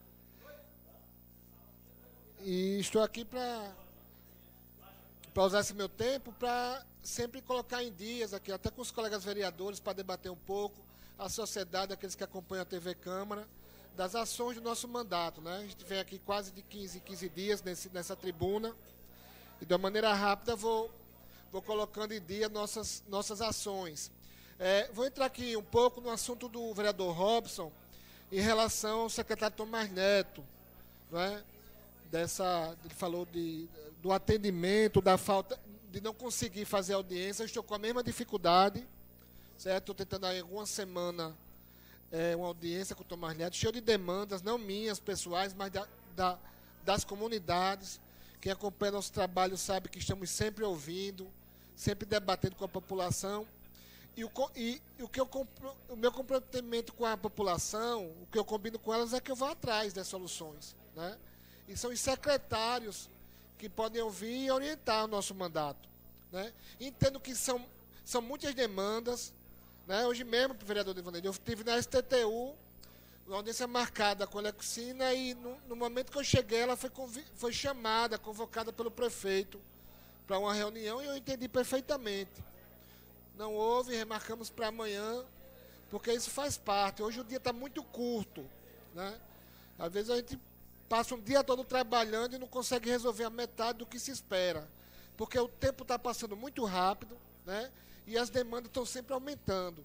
E estou aqui para para usar esse meu tempo para sempre colocar em dias aqui, até com os colegas vereadores, para debater um pouco, a sociedade, aqueles que acompanham a T V Câmara, das ações do nosso mandato, né? A gente vem aqui quase de quinze em quinze dias nesse, nessa tribuna, e de uma maneira rápida vou, vou colocando em dia nossas, nossas ações. É, vou entrar aqui um pouco no assunto do vereador Robson, em relação ao secretário Tomás Neto, não é? Dessa, ele falou de, do atendimento, da falta de não conseguir fazer audiência. Eu estou com a mesma dificuldade, certo? Estou tentando há alguma semana é, uma audiência com o Tomás Neto, cheio de demandas, não minhas, pessoais, mas da, da, das comunidades. Quem acompanha nosso trabalho sabe que estamos sempre ouvindo, sempre debatendo com a população. E o, e, e o, que eu, o meu comprometimento com a população, o que eu combino com elas é que eu vou atrás das soluções, né? E são os secretários que podem ouvir e orientar o nosso mandato, né? Entendo que são, são muitas demandas, Né? Hoje mesmo, vereador Divanildo, eu estive na S T T U, uma audiência marcada com a Alexina, e no, no momento que eu cheguei, ela foi, foi chamada, convocada pelo prefeito para uma reunião, e eu entendi perfeitamente. Não houve, remarcamos para amanhã, porque isso faz parte. Hoje o dia está muito curto, né? Às vezes a gente passa um dia todo trabalhando e não consegue resolver a metade do que se espera, porque o tempo está passando muito rápido, né? E as demandas estão sempre aumentando.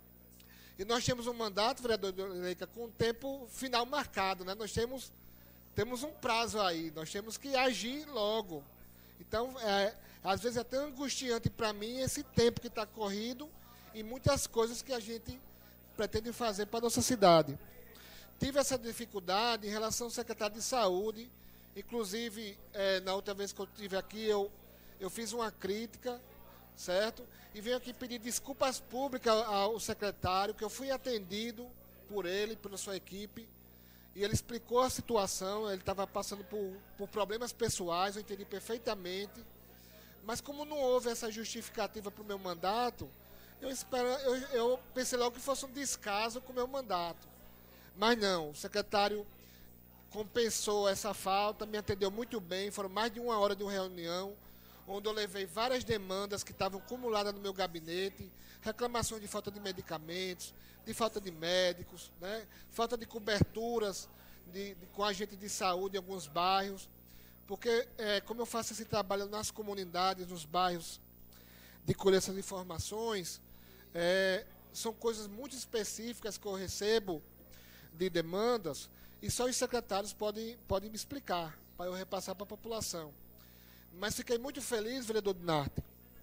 E nós temos um mandato, vereador Leica, com um tempo final marcado, né? Nós temos, temos um prazo aí, nós temos que agir logo. Então, é, às vezes é tão angustiante para mim esse tempo que está corrido e muitas coisas que a gente pretende fazer para a nossa cidade. Tive essa dificuldade em relação ao secretário de saúde, inclusive, é, na outra vez que eu estive aqui, eu, eu fiz uma crítica, certo? E venho aqui pedir desculpas públicas ao secretário, que eu fui atendido por ele, pela sua equipe, e ele explicou a situação, ele estava passando por, por problemas pessoais, eu entendi perfeitamente, mas como não houve essa justificativa para o meu mandato, eu, espero, eu, eu pensei logo que fosse um descaso com o meu mandato. Mas não, o secretário compensou essa falta, me atendeu muito bem, foram mais de uma hora de uma reunião, onde eu levei várias demandas que estavam acumuladas no meu gabinete, reclamações de falta de medicamentos, de falta de médicos, né? Falta de coberturas de, de, com agente de saúde em alguns bairros, porque é, como eu faço esse trabalho nas comunidades, nos bairros, de colher essas informações, é, são coisas muito específicas que eu recebo de demandas, e só os secretários podem, podem me explicar, para eu repassar para a população. Mas fiquei muito feliz, vereador Dinarte,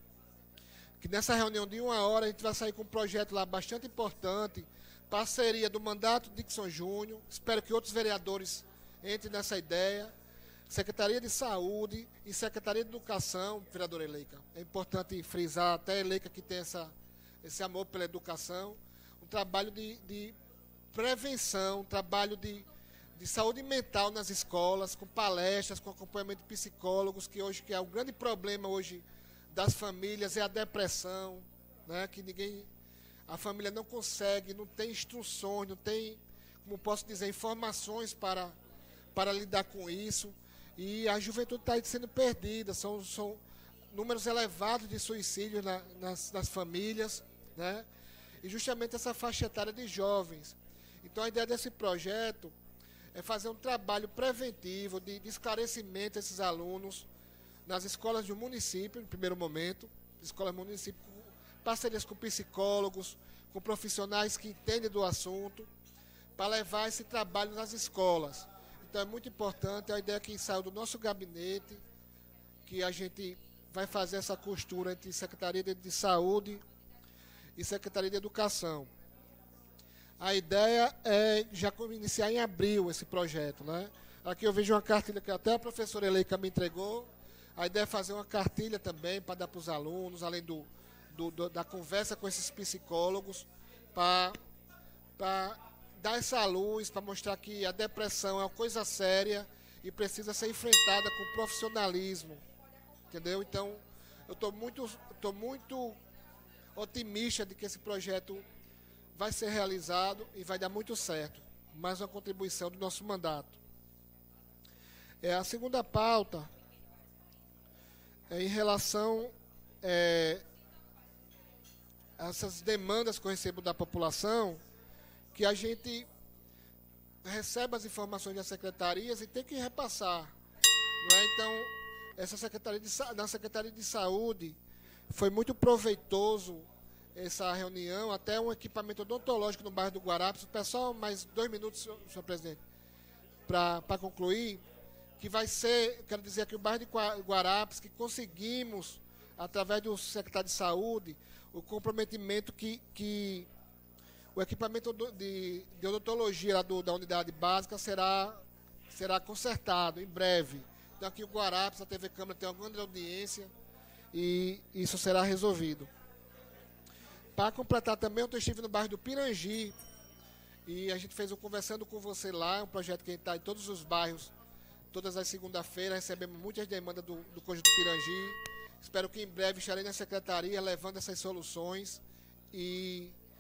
que nessa reunião de uma hora a gente vai sair com um projeto lá bastante importante, parceria do mandato de Dixon Júnior, espero que outros vereadores entrem nessa ideia, Secretaria de Saúde e Secretaria de Educação, vereadora Eleika. É importante frisar, até a Eleika que tem essa, esse amor pela educação, um trabalho de, de prevenção, um trabalho de de saúde mental nas escolas, com palestras, com acompanhamento de psicólogos, que hoje que é o grande problema hoje das famílias é a depressão, né? Que ninguém, a família não consegue, não tem instruções, não tem, como posso dizer, informações para, para lidar com isso, e a juventude está sendo perdida, são, são números elevados de suicídios na, nas, nas famílias, né? E justamente essa faixa etária de jovens. Então a ideia desse projeto é fazer um trabalho preventivo de, de esclarecimento desses alunos nas escolas do município, em primeiro momento, escolas do município, parcerias com psicólogos, com profissionais que entendem do assunto, para levar esse trabalho nas escolas. Então é muito importante, a ideia que saiu do nosso gabinete, que a gente vai fazer essa costura entre Secretaria de Saúde e Secretaria de Educação. A ideia é já iniciar em abril esse projeto, né? Aqui eu vejo uma cartilha que até a professora Eleika me entregou. A ideia é fazer uma cartilha também para dar para os alunos, além do, do, do, da conversa com esses psicólogos, para dar essa luz, para mostrar que a depressão é uma coisa séria e precisa ser enfrentada com profissionalismo, entendeu? Então, eu estou muito, tô muito otimista de que esse projeto vai ser realizado e vai dar muito certo. Mais uma contribuição do nosso mandato. É, a segunda pauta é em relação é, a essas demandas que eu recebo da população, que a gente recebe as informações das secretarias e tem que repassar. Não é? Então, essa secretaria de, na Secretaria de Saúde foi muito proveitoso essa reunião, até um equipamento odontológico no bairro do Guarapes. Pessoal, mais dois minutos, senhor, senhor presidente, para concluir, que vai ser, quero dizer aqui, o bairro de Guarapes, que conseguimos, através do secretário de Saúde, o comprometimento que, que o equipamento de, de odontologia lá do, da unidade básica será, será consertado em breve. Então aqui o Guarapes, a T V Câmara tem uma grande audiência e isso será resolvido. Para completar também, eu estive no bairro do Pirangi e a gente fez o Conversando com Você lá, um projeto que está em todos os bairros, todas as segundas-feiras, recebemos muitas demandas do, do Conjunto Pirangi. Espero que em breve estarei na secretaria levando essas soluções e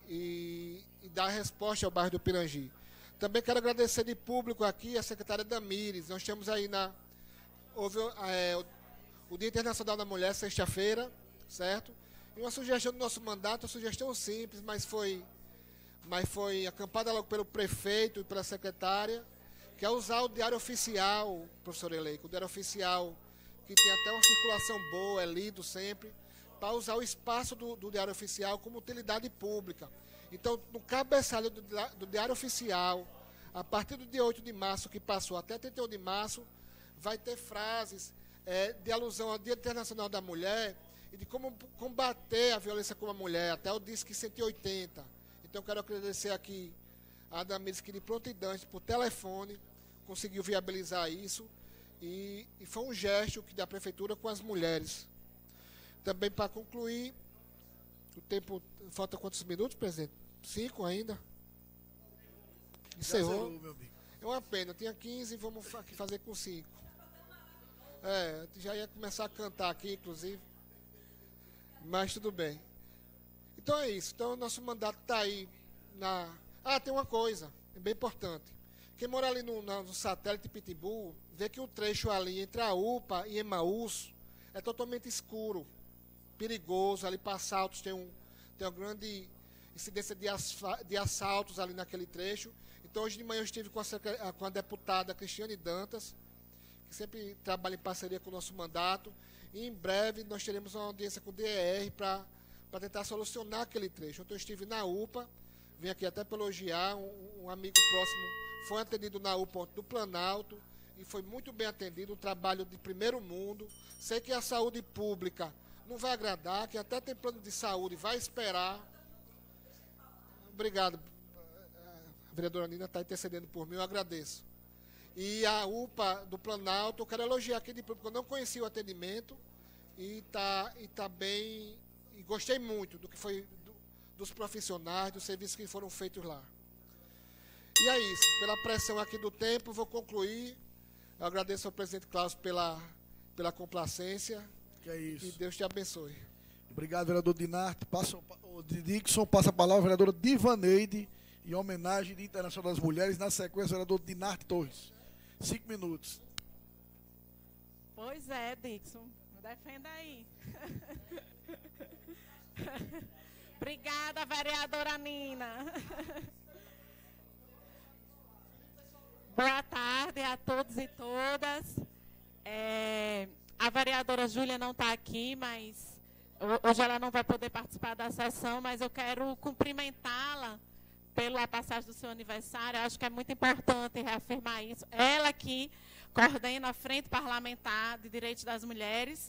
e, e dar resposta ao bairro do Pirangi. Também quero agradecer de público aqui a secretária Damires. Nós temos aí na... Houve é, o, o Dia Internacional da Mulher, sexta-feira, certo? E uma sugestão do nosso mandato, uma sugestão simples, mas foi, mas foi acampada logo pelo prefeito e pela secretária, que é usar o Diário Oficial, professor Eleico, o Diário Oficial, que tem até uma circulação boa, é lido sempre, para usar o espaço do, do Diário Oficial como utilidade pública. Então, no cabeçalho do, do Diário Oficial, a partir do dia oito de março, que passou até trinta e um de março, vai ter frases é, de alusão ao Dia Internacional da Mulher e de como combater a violência contra a mulher, até o Disque cento e oitenta. Então, quero agradecer aqui a Damires, que de prontidão, por telefone, conseguiu viabilizar isso, e, e foi um gesto que da Prefeitura com as mulheres. Também, para concluir, o tempo... Falta quantos minutos, presidente? Cinco ainda? Encerrou. É uma pena, tinha quinze, vamos aqui fazer com cinco. É, já ia começar a cantar aqui, inclusive. Mas tudo bem. Então é isso. Então, o nosso mandato está aí na... Ah, tem uma coisa, é bem importante. Quem mora ali no, no satélite Pitbull, vê que o trecho ali entre a U P A e Emaús é totalmente escuro, perigoso. Ali para assaltos tem, um, tem uma grande incidência de, asfa, de assaltos ali naquele trecho. Então, hoje de manhã eu estive com a, com a deputada Cristiane Dantas, que sempre trabalha em parceria com o nosso mandato. E em breve nós teremos uma audiência com o D E R para tentar solucionar aquele trecho. Então, eu estive na U P A, vim aqui até para elogiar, um, um amigo próximo foi atendido na U P A do Planalto e foi muito bem atendido, um trabalho de primeiro mundo. Sei que a saúde pública não vai agradar, que até tem plano de saúde, vai esperar. Obrigado. A vereadora Nina está intercedendo por mim, eu agradeço. E a U P A do Planalto, eu quero elogiar aqui de público, eu não conheci o atendimento e está e tá bem, e gostei muito do que foi do, dos profissionais, dos serviços que foram feitos lá. E é isso, pela pressão aqui do tempo, vou concluir. Eu agradeço ao presidente Cláudio pela, pela complacência. Que é isso. E Deus te abençoe. Obrigado, vereador Dinarte. Passa, o Dixon passa a palavra, vereadora Divaneide, em homenagem ao Dia Internacional das Mulheres. Na sequência, vereador Dinarte Torres. Cinco minutos. Pois é, Dixon. Defenda aí. Obrigada, vereadora Nina. Boa tarde a todos e todas. É, a vereadora Júlia não está aqui, mas hoje ela não vai poder participar da sessão, mas eu quero cumprimentá-la pela passagem do seu aniversário. Eu acho que é muito importante reafirmar isso. Ela que coordena a Frente Parlamentar de Direitos das Mulheres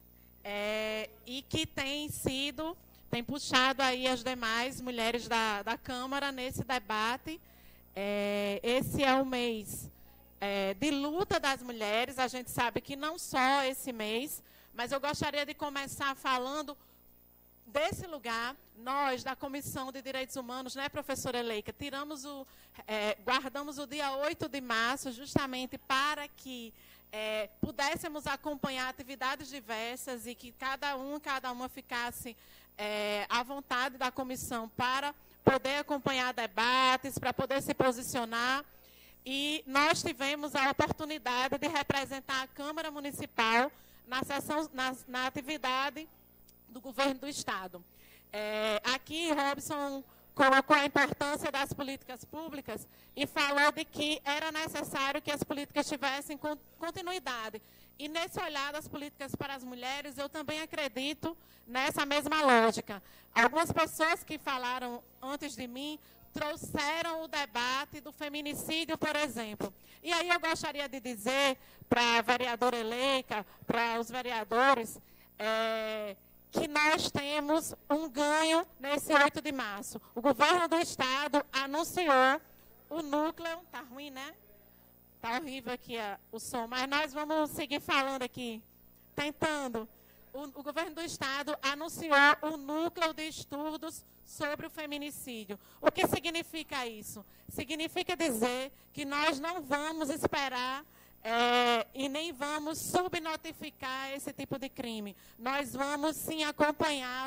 é, e que tem sido, tem puxado aí as demais mulheres da, da Câmara nesse debate. É, esse é o mês é, de luta das mulheres. A gente sabe que não só esse mês, mas eu gostaria de começar falando desse lugar. Nós, da Comissão de Direitos Humanos, né, professora Eleika, tiramos o, é, guardamos o dia oito de março justamente para que é, pudéssemos acompanhar atividades diversas e que cada um, cada uma ficasse é, à vontade da comissão para poder acompanhar debates, para poder se posicionar. E nós tivemos a oportunidade de representar a Câmara Municipal na, sessão, na, na atividade do Governo do Estado. É, aqui, Robson colocou a importância das políticas públicas e falou de que era necessário que as políticas tivessem continuidade. E nesse olhar das políticas para as mulheres, eu também acredito nessa mesma lógica. Algumas pessoas que falaram antes de mim trouxeram o debate do feminicídio, por exemplo. E aí eu gostaria de dizer para a vereadora Eleika, para os vereadores, é, que nós temos um ganho nesse oito de março. O governo do Estado anunciou o núcleo, está ruim, né? Está horrível aqui a, o som, mas nós vamos seguir falando aqui, tentando. O, o governo do Estado anunciou o núcleo de estudos sobre o feminicídio. O que significa isso? Significa dizer que nós não vamos esperar é, e nem vamos subnotificar esse tipo de crime. Nós vamos, sim, acompanhá-lo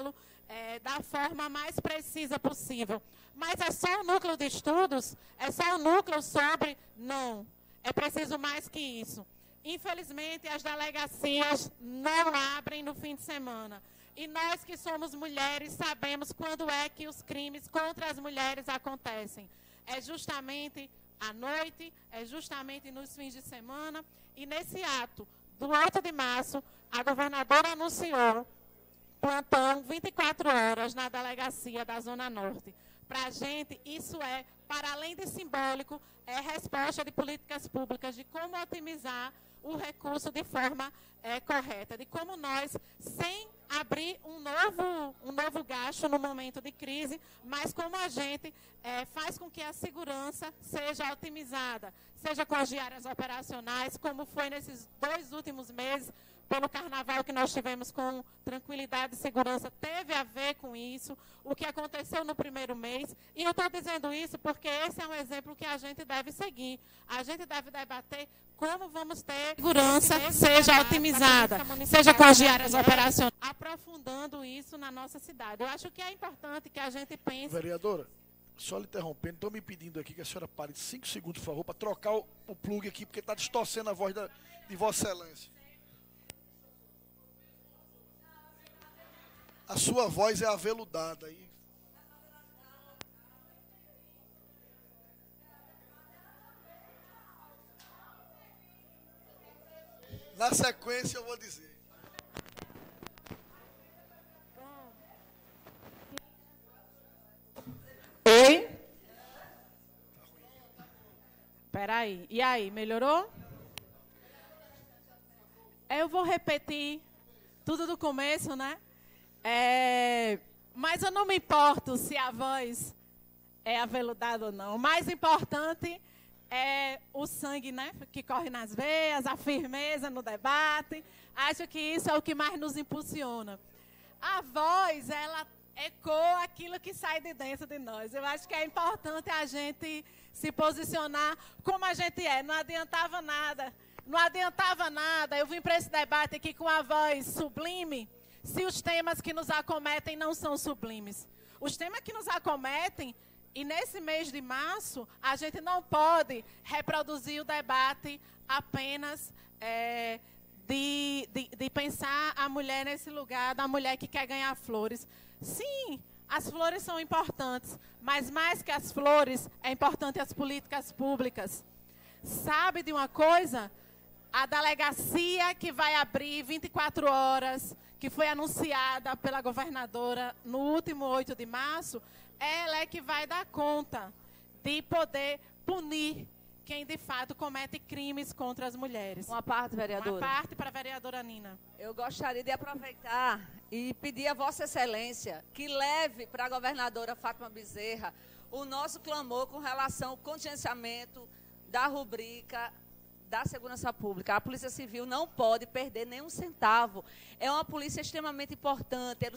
é, da forma mais precisa possível. Mas é só o núcleo de estudos? É só o núcleo sobre? Não. É preciso mais que isso. Infelizmente, as delegacias não abrem no fim de semana. E nós que somos mulheres sabemos quando é que os crimes contra as mulheres acontecem. É justamente à noite, é justamente nos fins de semana. E nesse ato do oito de março, a governadora anunciou plantão vinte e quatro horas na delegacia da Zona Norte. Para a gente, isso é, para além de simbólico, é resposta de políticas públicas de como otimizar o recurso de forma é, correta, de como nós, sem abrir um novo, um novo gasto no momento de crise, mas como a gente é, faz com que a segurança seja otimizada, seja com as diárias operacionais, como foi nesses dois últimos meses, pelo carnaval que nós tivemos com tranquilidade e segurança, teve a ver com isso, o que aconteceu no primeiro mês. E eu estou dizendo isso porque esse é um exemplo que a gente deve seguir. A gente deve debater como vamos ter segurança, seja otimizada, seja com as diárias operacionais, aprofundando isso na nossa cidade. Eu acho que é importante que a gente pense... Vereadora, só lhe interrompendo, estou me pedindo aqui que a senhora pare de cinco segundos, por favor, para trocar o, o plug aqui, porque está distorcendo a voz da, de Vossa Excelência. A sua voz é aveludada aí. Na sequência eu vou dizer. Oi? Peraí. E aí, melhorou? Eu vou repetir tudo do começo, né? É, mas eu não me importo se a voz é aveludada ou não. O mais importante é o sangue, né, que corre nas veias, a firmeza no debate. Acho que isso é o que mais nos impulsiona. A voz, ela ecoa aquilo que sai de dentro de nós. Eu acho que é importante a gente se posicionar como a gente é. Não adiantava nada. Não adiantava nada. Eu vim para esse debate aqui com a voz sublime, se os temas que nos acometem não são sublimes. Os temas que nos acometem, e nesse mês de março, a gente não pode reproduzir o debate apenas é, de, de, de pensar a mulher nesse lugar, da mulher que quer ganhar flores. Sim, as flores são importantes, mas mais que as flores, é importante as políticas públicas. Sabe de uma coisa? A delegacia que vai abrir vinte e quatro horas, que foi anunciada pela governadora no último oito de março, ela é que vai dar conta de poder punir quem, de fato, comete crimes contra as mulheres. Uma parte, vereadora. Uma parte para a vereadora Nina. Eu gostaria de aproveitar e pedir a Vossa Excelência que leve para a governadora Fátima Bezerra o nosso clamor com relação ao contingenciamento da rubrica da segurança pública. A Polícia Civil não pode perder nem um centavo. É uma polícia extremamente importante,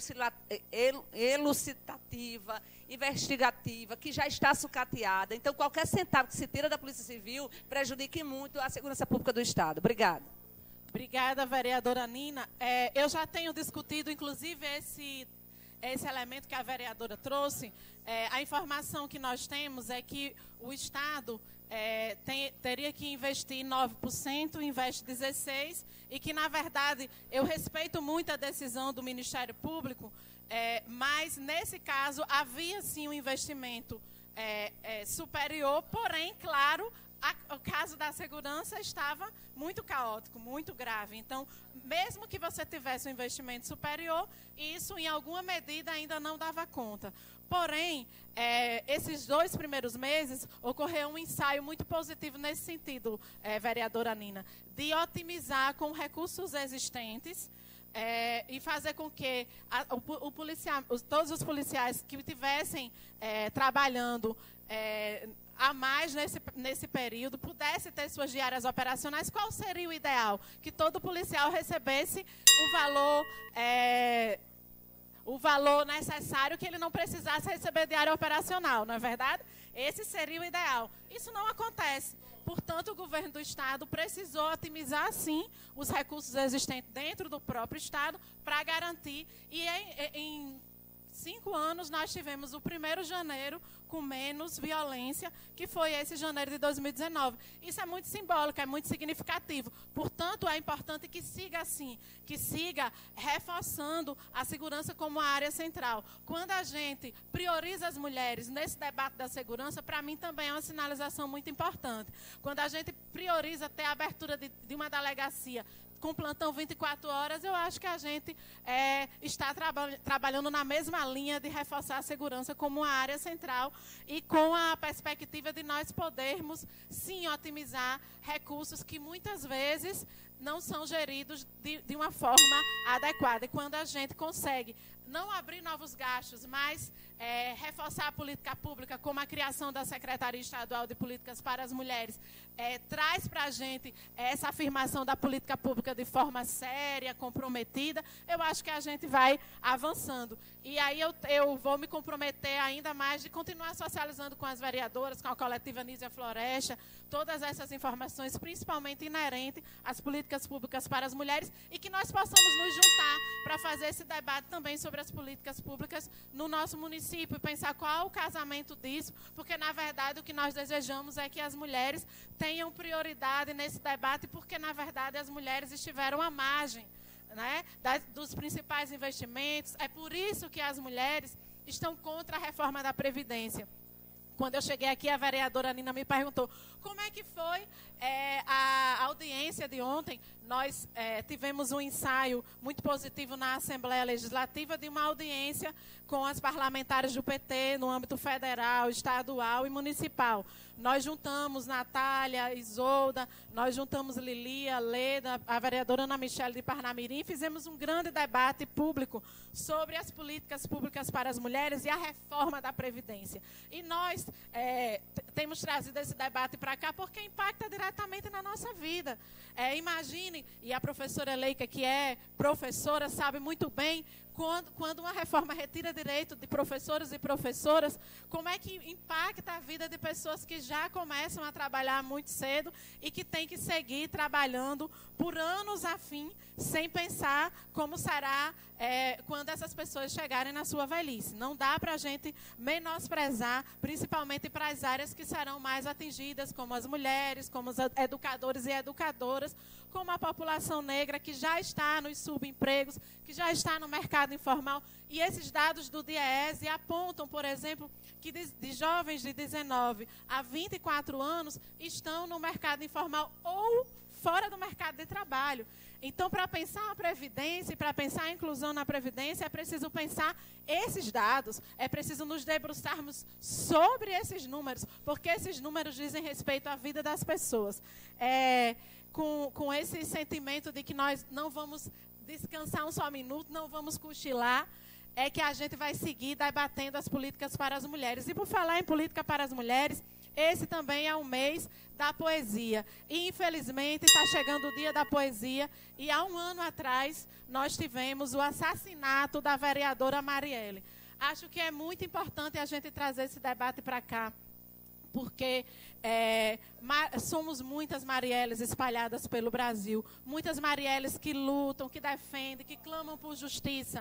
elucidativa, investigativa, que já está sucateada. Então, qualquer centavo que se tira da Polícia Civil prejudique muito a segurança pública do Estado. Obrigada. Obrigada, vereadora Nina. É, eu já tenho discutido, inclusive, esse, esse elemento que a vereadora trouxe. É, a informação que nós temos é que o Estado É, tem, teria que investir nove por cento, investe dezesseis por cento, e que, na verdade, eu respeito muito a decisão do Ministério Público, é, mas, nesse caso, havia, sim, um investimento é, é, superior, porém, claro, a, o caso da segurança estava muito caótico, muito grave. Então, mesmo que você tivesse um investimento superior, isso, em alguma medida, ainda não dava conta. Porém, é, esses dois primeiros meses, ocorreu um ensaio muito positivo nesse sentido, é, vereadora Nina, de otimizar com recursos existentes é, e fazer com que a, o, o policial, os, todos os policiais que estivessem é, trabalhando é, a mais nesse, nesse período pudessem ter suas diárias operacionais. Qual seria o ideal? Que todo policial recebesse o valor... É, o valor necessário, que ele não precisasse receber diária operacional, não é verdade? Esse seria o ideal. Isso não acontece. Portanto, o governo do Estado precisou otimizar, sim, os recursos existentes dentro do próprio Estado para garantir. E em, em cinco anos, nós tivemos o primeiro janeiro com menos violência, que foi esse janeiro de dois mil e dezenove. Isso é muito simbólico, é muito significativo. Portanto, é importante que siga assim, que siga reforçando a segurança como a área central. Quando a gente prioriza as mulheres nesse debate da segurança, para mim também é uma sinalização muito importante. Quando a gente prioriza ter a abertura de, de uma delegacia com plantão vinte e quatro horas, eu acho que a gente é, está traba trabalhando na mesma linha de reforçar a segurança como uma área central e com a perspectiva de nós podermos, sim, otimizar recursos que muitas vezes não são geridos de, de uma forma adequada. E quando a gente consegue não abrir novos gastos, mas é, reforçar a política pública, como a criação da Secretaria Estadual de Políticas para as Mulheres, é, traz para a gente essa afirmação da política pública de forma séria, comprometida, eu acho que a gente vai avançando. E aí eu, eu vou me comprometer ainda mais de continuar socializando com as vereadoras, com a coletiva Nízia Floresta, todas essas informações, principalmente inerentes às políticas públicas para as mulheres, e que nós possamos nos juntar para fazer esse debate também sobre as políticas públicas no nosso município e pensar qual é o casamento disso, porque, na verdade, o que nós desejamos é que as mulheres tenham prioridade nesse debate, porque, na verdade, as mulheres estiveram à margem, né, das, dos principais investimentos. É por isso que as mulheres estão contra a reforma da Previdência. Quando eu cheguei aqui, a vereadora Nina me perguntou como é que foi é, a audiência de ontem. Nós é, tivemos um ensaio muito positivo na Assembleia Legislativa de uma audiência com as parlamentares do P T no âmbito federal, estadual e municipal. Nós juntamos Natália, Isolda, nós juntamos Lilia, Leda, a vereadora Ana Michele de Parnamirim, e fizemos um grande debate público sobre as políticas públicas para as mulheres e a reforma da Previdência. E nós é, temos trazido esse debate para cá porque impacta diretamente na nossa vida. É, imagine, e a professora Leica, que é professora, sabe muito bem, Quando, quando uma reforma retira direito de professores e professoras, como é que impacta a vida de pessoas que já começam a trabalhar muito cedo e que têm que seguir trabalhando por anos a fim, sem pensar como será é, quando essas pessoas chegarem na sua velhice. Não dá para a gente menosprezar, principalmente para as áreas que serão mais atingidas, como as mulheres, como os educadores e educadoras, como a população negra que já está nos subempregos, que já está no mercado informal. E esses dados do DIEESE apontam, por exemplo, que de, de jovens de dezenove a vinte e quatro anos estão no mercado informal ou fora do mercado de trabalho. Então, para pensar a Previdência e para pensar a inclusão na Previdência, é preciso pensar esses dados, é preciso nos debruçarmos sobre esses números, porque esses números dizem respeito à vida das pessoas. É, com, com esse sentimento de que nós não vamos descansar um só minuto, não vamos cochilar, é que a gente vai seguir debatendo as políticas para as mulheres. E por falar em política para as mulheres, esse também é um mês da poesia. E, infelizmente, está chegando o dia da poesia. E, há um ano atrás, nós tivemos o assassinato da vereadora Marielle. Acho que é muito importante a gente trazer esse debate para cá, porque é, somos muitas Marielles espalhadas pelo Brasil, muitas Marielles que lutam, que defendem, que clamam por justiça.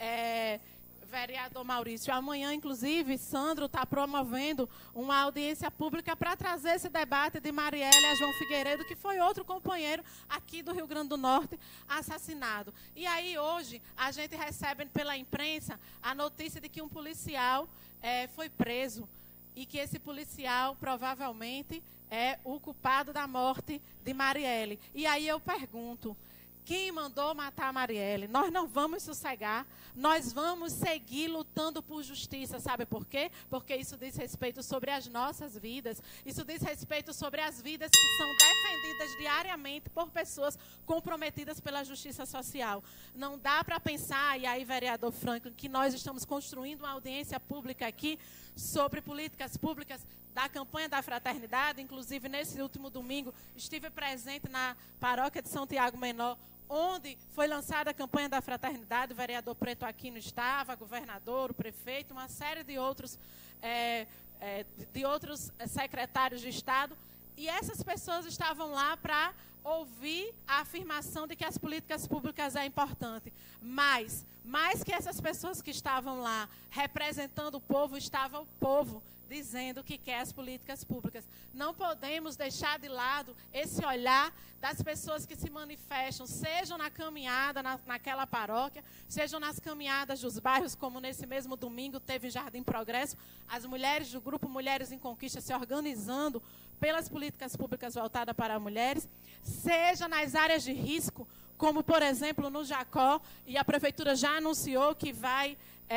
É, vereador Maurício, amanhã, inclusive, Sandro está promovendo uma audiência pública para trazer esse debate de Marielle a João Figueiredo, que foi outro companheiro aqui do Rio Grande do Norte assassinado. E aí, hoje, a gente recebe pela imprensa a notícia de que um policial é, foi preso, e que esse policial provavelmente é o culpado da morte de Marielle. E aí eu pergunto, quem mandou matar a Marielle? Nós não vamos sossegar, nós vamos seguir lutando por justiça. Sabe por quê? Porque isso diz respeito sobre as nossas vidas, isso diz respeito sobre as vidas que são defendidas diariamente por pessoas comprometidas pela justiça social. Não dá para pensar, e aí, vereador Franklin, que nós estamos construindo uma audiência pública aqui sobre políticas públicas da campanha da fraternidade. Inclusive, nesse último domingo, estive presente na paróquia de São Tiago Menor, onde foi lançada a campanha da fraternidade. O vereador Preto Aquino estava, governador, o prefeito, uma série de outros, é, é, de outros secretários de Estado. e essas pessoas estavam lá para ouvir a afirmação de que as políticas públicas é importante. Mas, mais que essas pessoas que estavam lá representando o povo, estava o povo dizendo que quer as políticas públicas. Não podemos deixar de lado esse olhar das pessoas que se manifestam, sejam na caminhada na, naquela paróquia, sejam nas caminhadas dos bairros, como nesse mesmo domingo teve em Jardim Progresso, as mulheres do grupo Mulheres em Conquista se organizando pelas políticas públicas voltadas para mulheres, seja nas áreas de risco, como, por exemplo, no Jacó, e a prefeitura já anunciou que vai,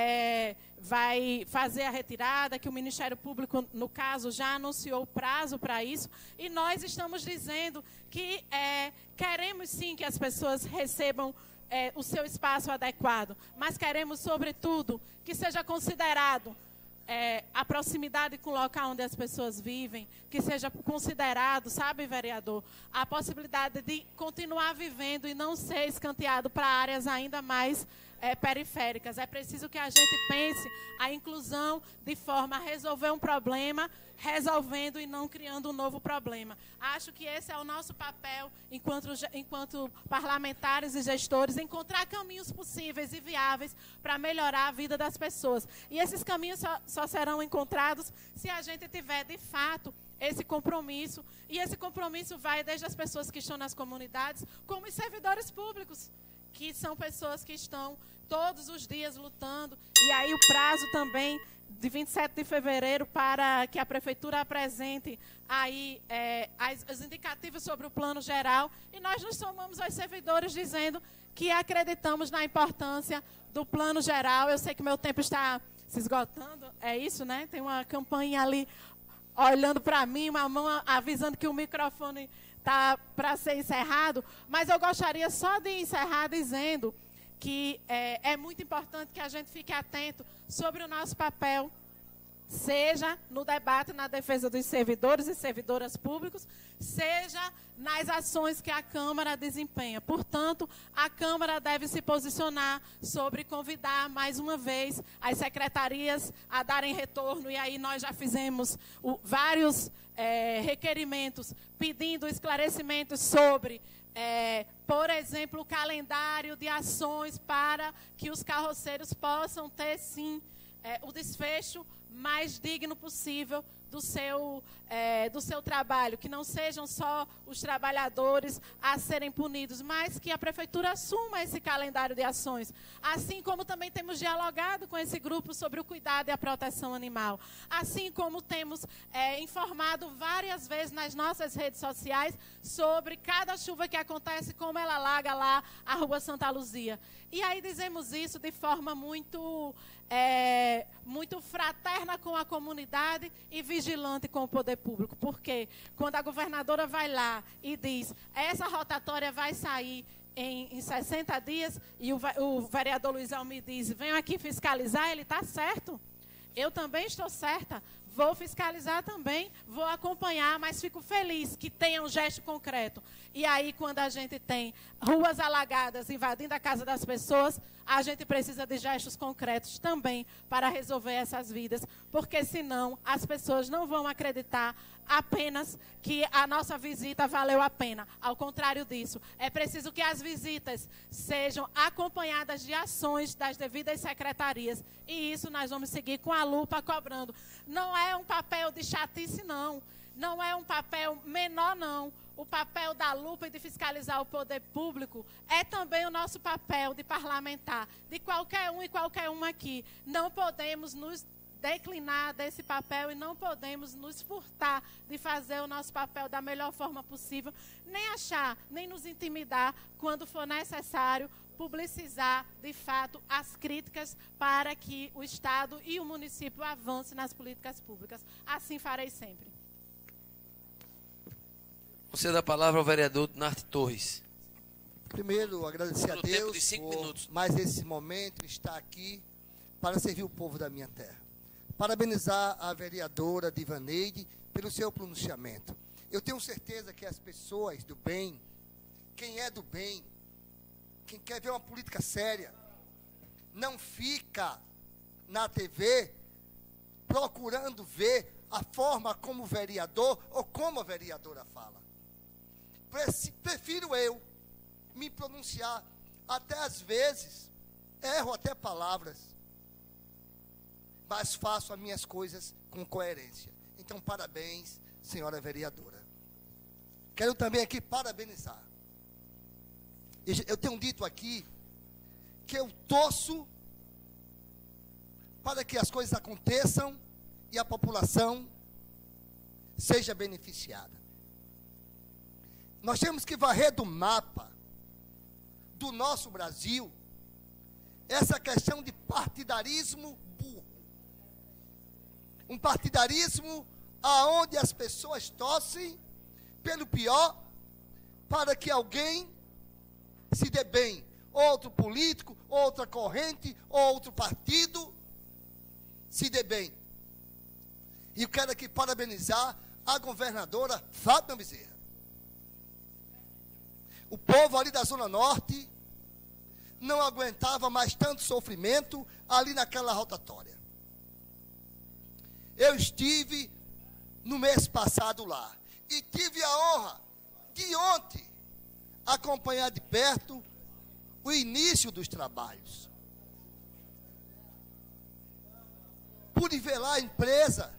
é, vai fazer a retirada, que o Ministério Público, no caso, já anunciou o prazo para isso, e nós estamos dizendo que é, queremos sim que as pessoas recebam é, o seu espaço adequado, mas queremos, sobretudo, que seja considerado É, a proximidade com o local onde as pessoas vivem, que seja considerado, sabe, vereador, a possibilidade de continuar vivendo e não ser escanteado para áreas ainda mais é, periféricas. É preciso que a gente pense a inclusão de forma a resolver um problema, resolvendo e não criando um novo problema. Acho que esse é o nosso papel enquanto, enquanto parlamentares e gestores, encontrar caminhos possíveis e viáveis para melhorar a vida das pessoas. E esses caminhos só, só serão encontrados se a gente tiver, de fato, esse compromisso. E esse compromisso vai desde as pessoas que estão nas comunidades, como os servidores públicos, que são pessoas que estão todos os dias lutando. E aí o prazo também de vinte e sete de fevereiro para que a prefeitura apresente aí é, as, os indicativos sobre o plano geral. E nós nos somamos aos servidores dizendo que acreditamos na importância do plano geral. Eu sei que meu tempo está se esgotando, é isso, né? Tem uma campanha ali olhando para mim, uma mão avisando que o microfone está para ser encerrado. Mas eu gostaria só de encerrar dizendo que é, é muito importante que a gente fique atento sobre o nosso papel, seja no debate na defesa dos servidores e servidoras públicos, seja nas ações que a Câmara desempenha. Portanto, a Câmara deve se posicionar sobre convidar mais uma vez as secretarias a darem retorno, e aí nós já fizemos o, vários é, requerimentos pedindo esclarecimentos sobre É, por exemplo, o calendário de ações para que os carroceiros possam ter, sim, é, o desfecho mais digno possível do seu, é, do seu trabalho, que não sejam só os trabalhadores a serem punidos, mas que a prefeitura assuma esse calendário de ações. Assim como também temos dialogado com esse grupo sobre o cuidado e a proteção animal. Assim como temos é, informado várias vezes nas nossas redes sociais sobre cada chuva que acontece, como ela alaga lá a Rua Santa Luzia. E aí dizemos isso de forma muito, é, muito fraterna com a comunidade e vigilante com o poder público. Porque quando a governadora vai lá e diz, essa rotatória vai sair em, em sessenta dias, e o, o vereador Luiz Almir diz, venho aqui fiscalizar, ele está certo. Eu também estou certa. Vou fiscalizar também, vou acompanhar, mas fico feliz que tenha um gesto concreto. E aí, quando a gente tem ruas alagadas invadindo a casa das pessoas, a gente precisa de gestos concretos também para resolver essas vidas, porque senão as pessoas não vão acreditar apenas que a nossa visita valeu a pena. Ao contrário disso, é preciso que as visitas sejam acompanhadas de ações das devidas secretarias. E isso nós vamos seguir com a lupa cobrando. Não é um papel de chatice, não. Não é um papel menor, não. O papel da lupa e de fiscalizar o poder público é também o nosso papel de parlamentar, de qualquer um e qualquer uma aqui. Não podemos nos declinar desse papel e não podemos nos furtar de fazer o nosso papel da melhor forma possível, nem achar, nem nos intimidar quando for necessário publicizar, de fato, as críticas para que o Estado e o município avancem nas políticas públicas. Assim farei sempre. Você dá a palavra ao vereador Narte Torres. Primeiro, agradecer a Deus de cinco por minutos. mais esse momento, estar aqui para servir o povo da minha terra. Parabenizar a vereadora Divaneide pelo seu pronunciamento. Eu tenho certeza que as pessoas do bem, quem é do bem, quem quer ver uma política séria, não fica na T V procurando ver a forma como vereador ou como a vereadora fala. Prefiro eu me pronunciar, até às vezes, erro até palavras, mas faço as minhas coisas com coerência. Então, parabéns, senhora vereadora. Quero também aqui parabenizar. Eu tenho dito aqui que eu torço para que as coisas aconteçam e a população seja beneficiada. Nós temos que varrer do mapa do nosso Brasil essa questão de partidarismo burro. Um partidarismo aonde as pessoas torcem pelo pior para que alguém se dê bem. Outro político, outra corrente, outro partido se dê bem. E eu quero aqui parabenizar a governadora Fátima Bezerra. O povo ali da Zona Norte não aguentava mais tanto sofrimento ali naquela rotatória. Eu estive no mês passado lá e tive a honra de ontem acompanhar de perto o início dos trabalhos. Pude ver lá a empresa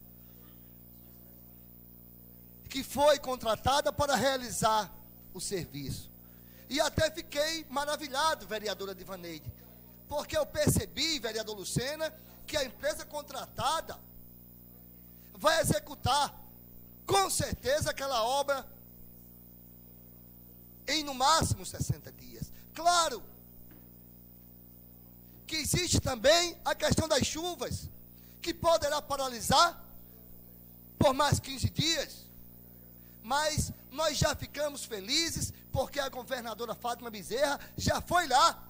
que foi contratada para realizar o serviço. E até fiquei maravilhado, vereadora Divaneide, porque eu percebi, vereador Lucena, que a empresa contratada vai executar, com certeza, aquela obra em, no máximo, sessenta dias. Claro que existe também a questão das chuvas, que poderá paralisar por mais quinze dias. Mas nós já ficamos felizes, porque a governadora Fátima Bezerra já foi lá.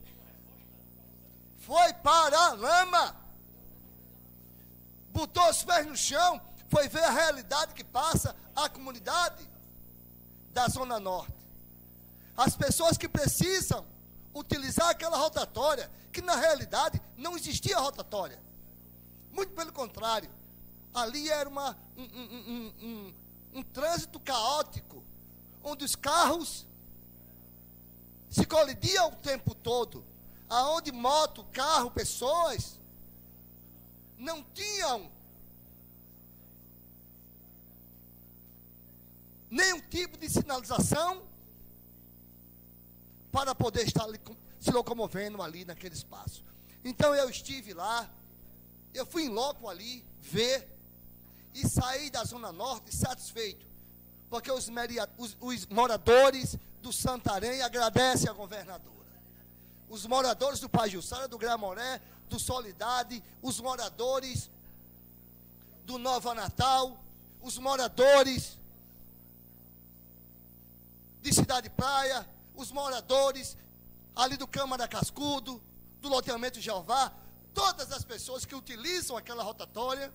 Foi para a lama. Botou os pés no chão, foi ver a realidade que passa a comunidade da Zona Norte. As pessoas que precisam utilizar aquela rotatória, que na realidade não existia rotatória. Muito pelo contrário, ali era uma, um, um, um, um, um trânsito caótico, onde os carros se colidiam o tempo todo, aonde moto, carro, pessoas não tinham nenhum tipo de sinalização para poder estar ali, se locomovendo ali naquele espaço. Então eu estive lá, eu fui em loco ali, ver, e saí da Zona Norte satisfeito, porque os, os, os moradores do Santarém agradecem a governadora. Os moradores do Pajuçara, do Gramoré, do Solidade, os moradores do Nova Natal, os moradores de Cidade Praia, os moradores ali do Câmara Cascudo, do loteamento Jeová, todas as pessoas que utilizam aquela rotatória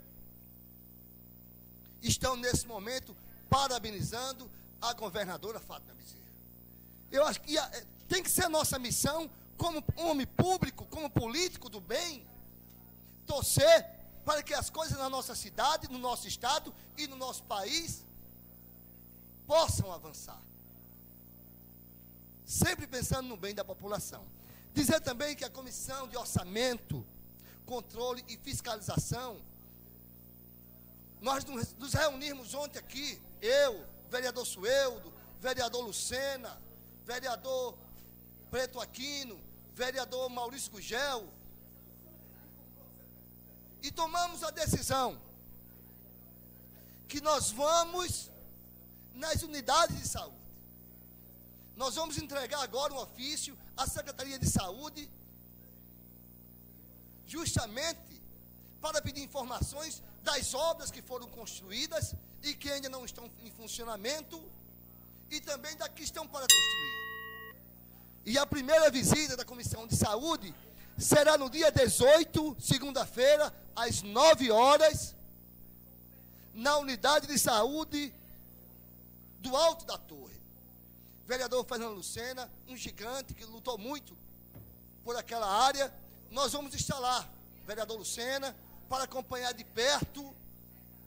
estão nesse momento parabenizando a governadora Fátima Bezerra. Eu acho que a, tem que ser a nossa missão, como homem público, como político do bem, torcer para que as coisas na nossa cidade, no nosso estado e no nosso país possam avançar. Sempre pensando no bem da população. Dizer também que a Comissão de Orçamento, Controle e Fiscalização, nós nos reunimos ontem aqui, eu, vereador Sueldo, vereador Lucena, vereador Preto Aquino, vereador Maurício Gugel, e tomamos a decisão que nós vamos nas unidades de saúde. Nós vamos entregar agora um ofício à Secretaria de Saúde, justamente para pedir informações das obras que foram construídas e que ainda não estão em funcionamento, e também da que estão para construir. E a primeira visita da Comissão de Saúde será no dia dezoito, segunda-feira, às nove horas, na unidade de saúde do Alto da Torre. Vereador Fernando Lucena, um gigante que lutou muito por aquela área. Nós vamos estar lá, vereador Lucena, para acompanhar de perto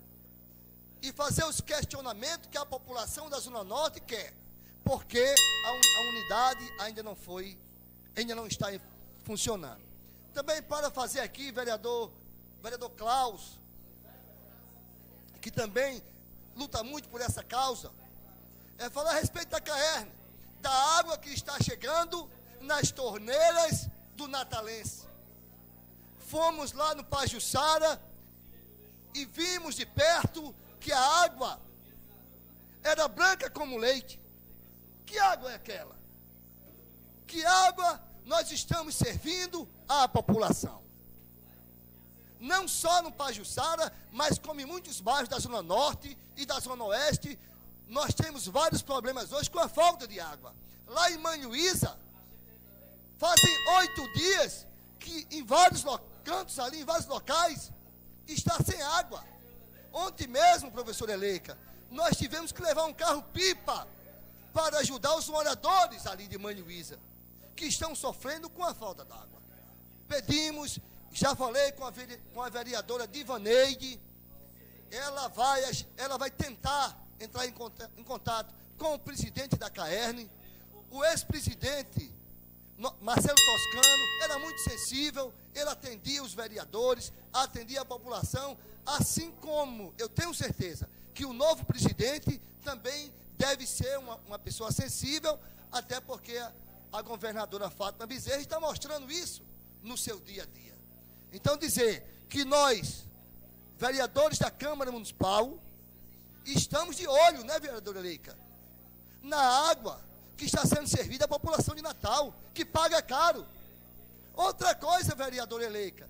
fazer os questionamentos que a população da Zona Norte quer, porque a, un, a unidade ainda não foi, ainda não está funcionando. Também para fazer aqui, vereador, vereador Klaus, que também luta muito por essa causa, é falar a respeito da Caerne, da água que está chegando nas torneiras do Natalense. Fomos lá no Pajuçara e vimos de perto que a água era branca como leite. Que água é aquela? Que água nós estamos servindo à população? Não só no Pajuçara, mas como em muitos bairros da Zona Norte e da Zona Oeste, nós temos vários problemas hoje com a falta de água. Lá em Manhuísa, fazem oito dias que em vários cantos ali, em vários locais, está sem água. Ontem mesmo, professor Eleika, nós tivemos que levar um carro-pipa para ajudar os moradores ali de Manhuísa, que estão sofrendo com a falta d'água. Pedimos, já falei com a, com a vereadora Divaneide, ela vai, ela vai tentar entrar em contato, em contato com o presidente da Caerne. O ex-presidente Marcelo Toscano era muito sensível, ele atendia os vereadores, atendia a população, assim como eu tenho certeza que o novo presidente também deve ser uma, uma pessoa sensível, até porque a, a governadora Fátima Bezerra está mostrando isso no seu dia a dia. Então, dizer que nós, vereadores da Câmara Municipal, estamos de olho, né, vereadora Eleika, na água que está sendo servida à população de Natal, que paga caro. Outra coisa, vereadora Eleika,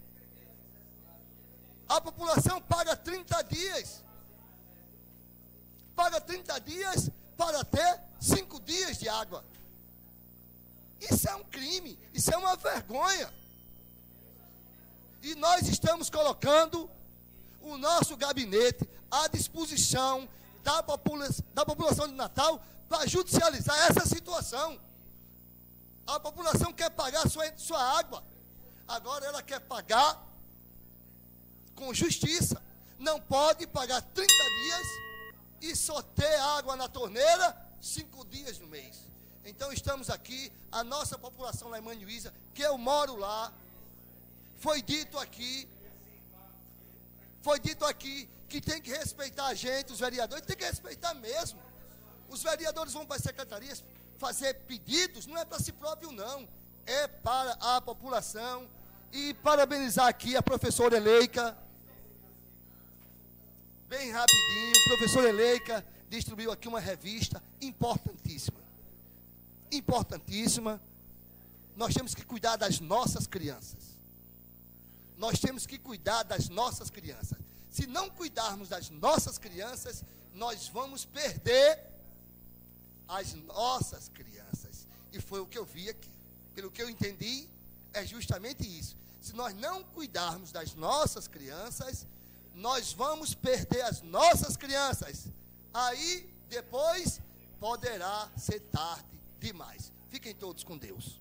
a população paga trinta dias, paga trinta dias para ter cinco dias de água. Isso é um crime, isso é uma vergonha. E nós estamos colocando o nosso gabinete à disposição da, popula da população de Natal para judicializar essa situação. A população quer pagar sua, sua água, agora ela quer pagar com justiça. Não pode pagar trinta dias e só ter água na torneira cinco dias no mês. Então estamos aqui, a nossa população lá em Manhuísa, que eu moro lá, foi dito aqui, foi dito aqui que tem que respeitar a gente, os vereadores, tem que respeitar mesmo. Os vereadores vão para as secretarias fazer pedidos, não é para si próprio não, é para a população. E parabenizar aqui a professora Eleika, bem rapidinho, o professor Eleika distribuiu aqui uma revista importantíssima, importantíssima. Nós temos que cuidar das nossas crianças. Nós temos que cuidar das nossas crianças. Se não cuidarmos das nossas crianças, nós vamos perder as nossas crianças. E foi o que eu vi aqui. Pelo que eu entendi, é justamente isso. Se nós não cuidarmos das nossas crianças, nós vamos perder as nossas crianças. Aí, depois, poderá ser tarde demais. Fiquem todos com Deus.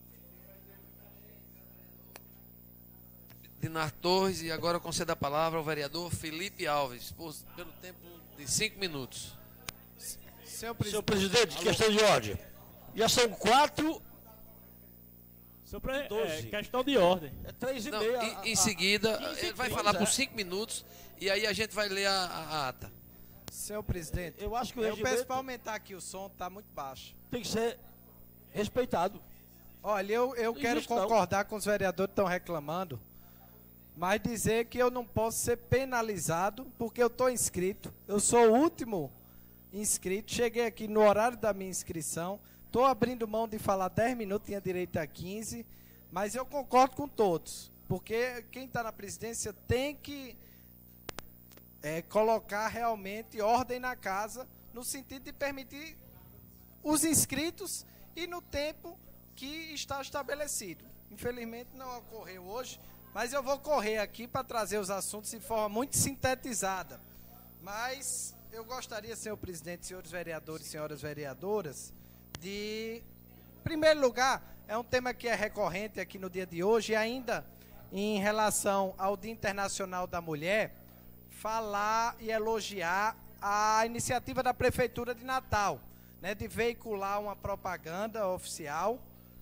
Dinar Torres, e agora eu concedo a palavra ao vereador Felipe Alves, por, pelo tempo de cinco minutos. Senhor presidente, Senhor presidente questão de ordem. Já são quatro. Senhor presidente, é, questão de ordem. É três e Não, meia. Em, em seguida, ele vai falar por cinco minutos e aí a gente vai ler a, a ata. Senhor presidente, eu acho que o eu regimento... peço para aumentar aqui o som, está muito baixo. Tem que ser respeitado. Olha, eu, eu quero existe, concordar não. com os vereadores que estão reclamando, mas dizer que eu não posso ser penalizado porque eu estou inscrito. Eu sou o último inscrito, cheguei aqui no horário da minha inscrição, estou abrindo mão de falar dez minutos, tinha direito a quinze, mas eu concordo com todos, porque quem está na presidência tem que é, colocar realmente ordem na casa, no sentido de permitir os inscritos e no tempo que está estabelecido. Infelizmente não ocorreu hoje, mas eu vou correr aqui para trazer os assuntos de forma muito sintetizada. Mas eu gostaria, senhor presidente, senhores vereadores e senhoras vereadoras, de, em primeiro lugar, é um tema que é recorrente aqui no dia de hoje, e ainda em relação ao Dia Internacional da Mulher, falar e elogiar a iniciativa da Prefeitura de Natal, né, de veicular uma propaganda oficial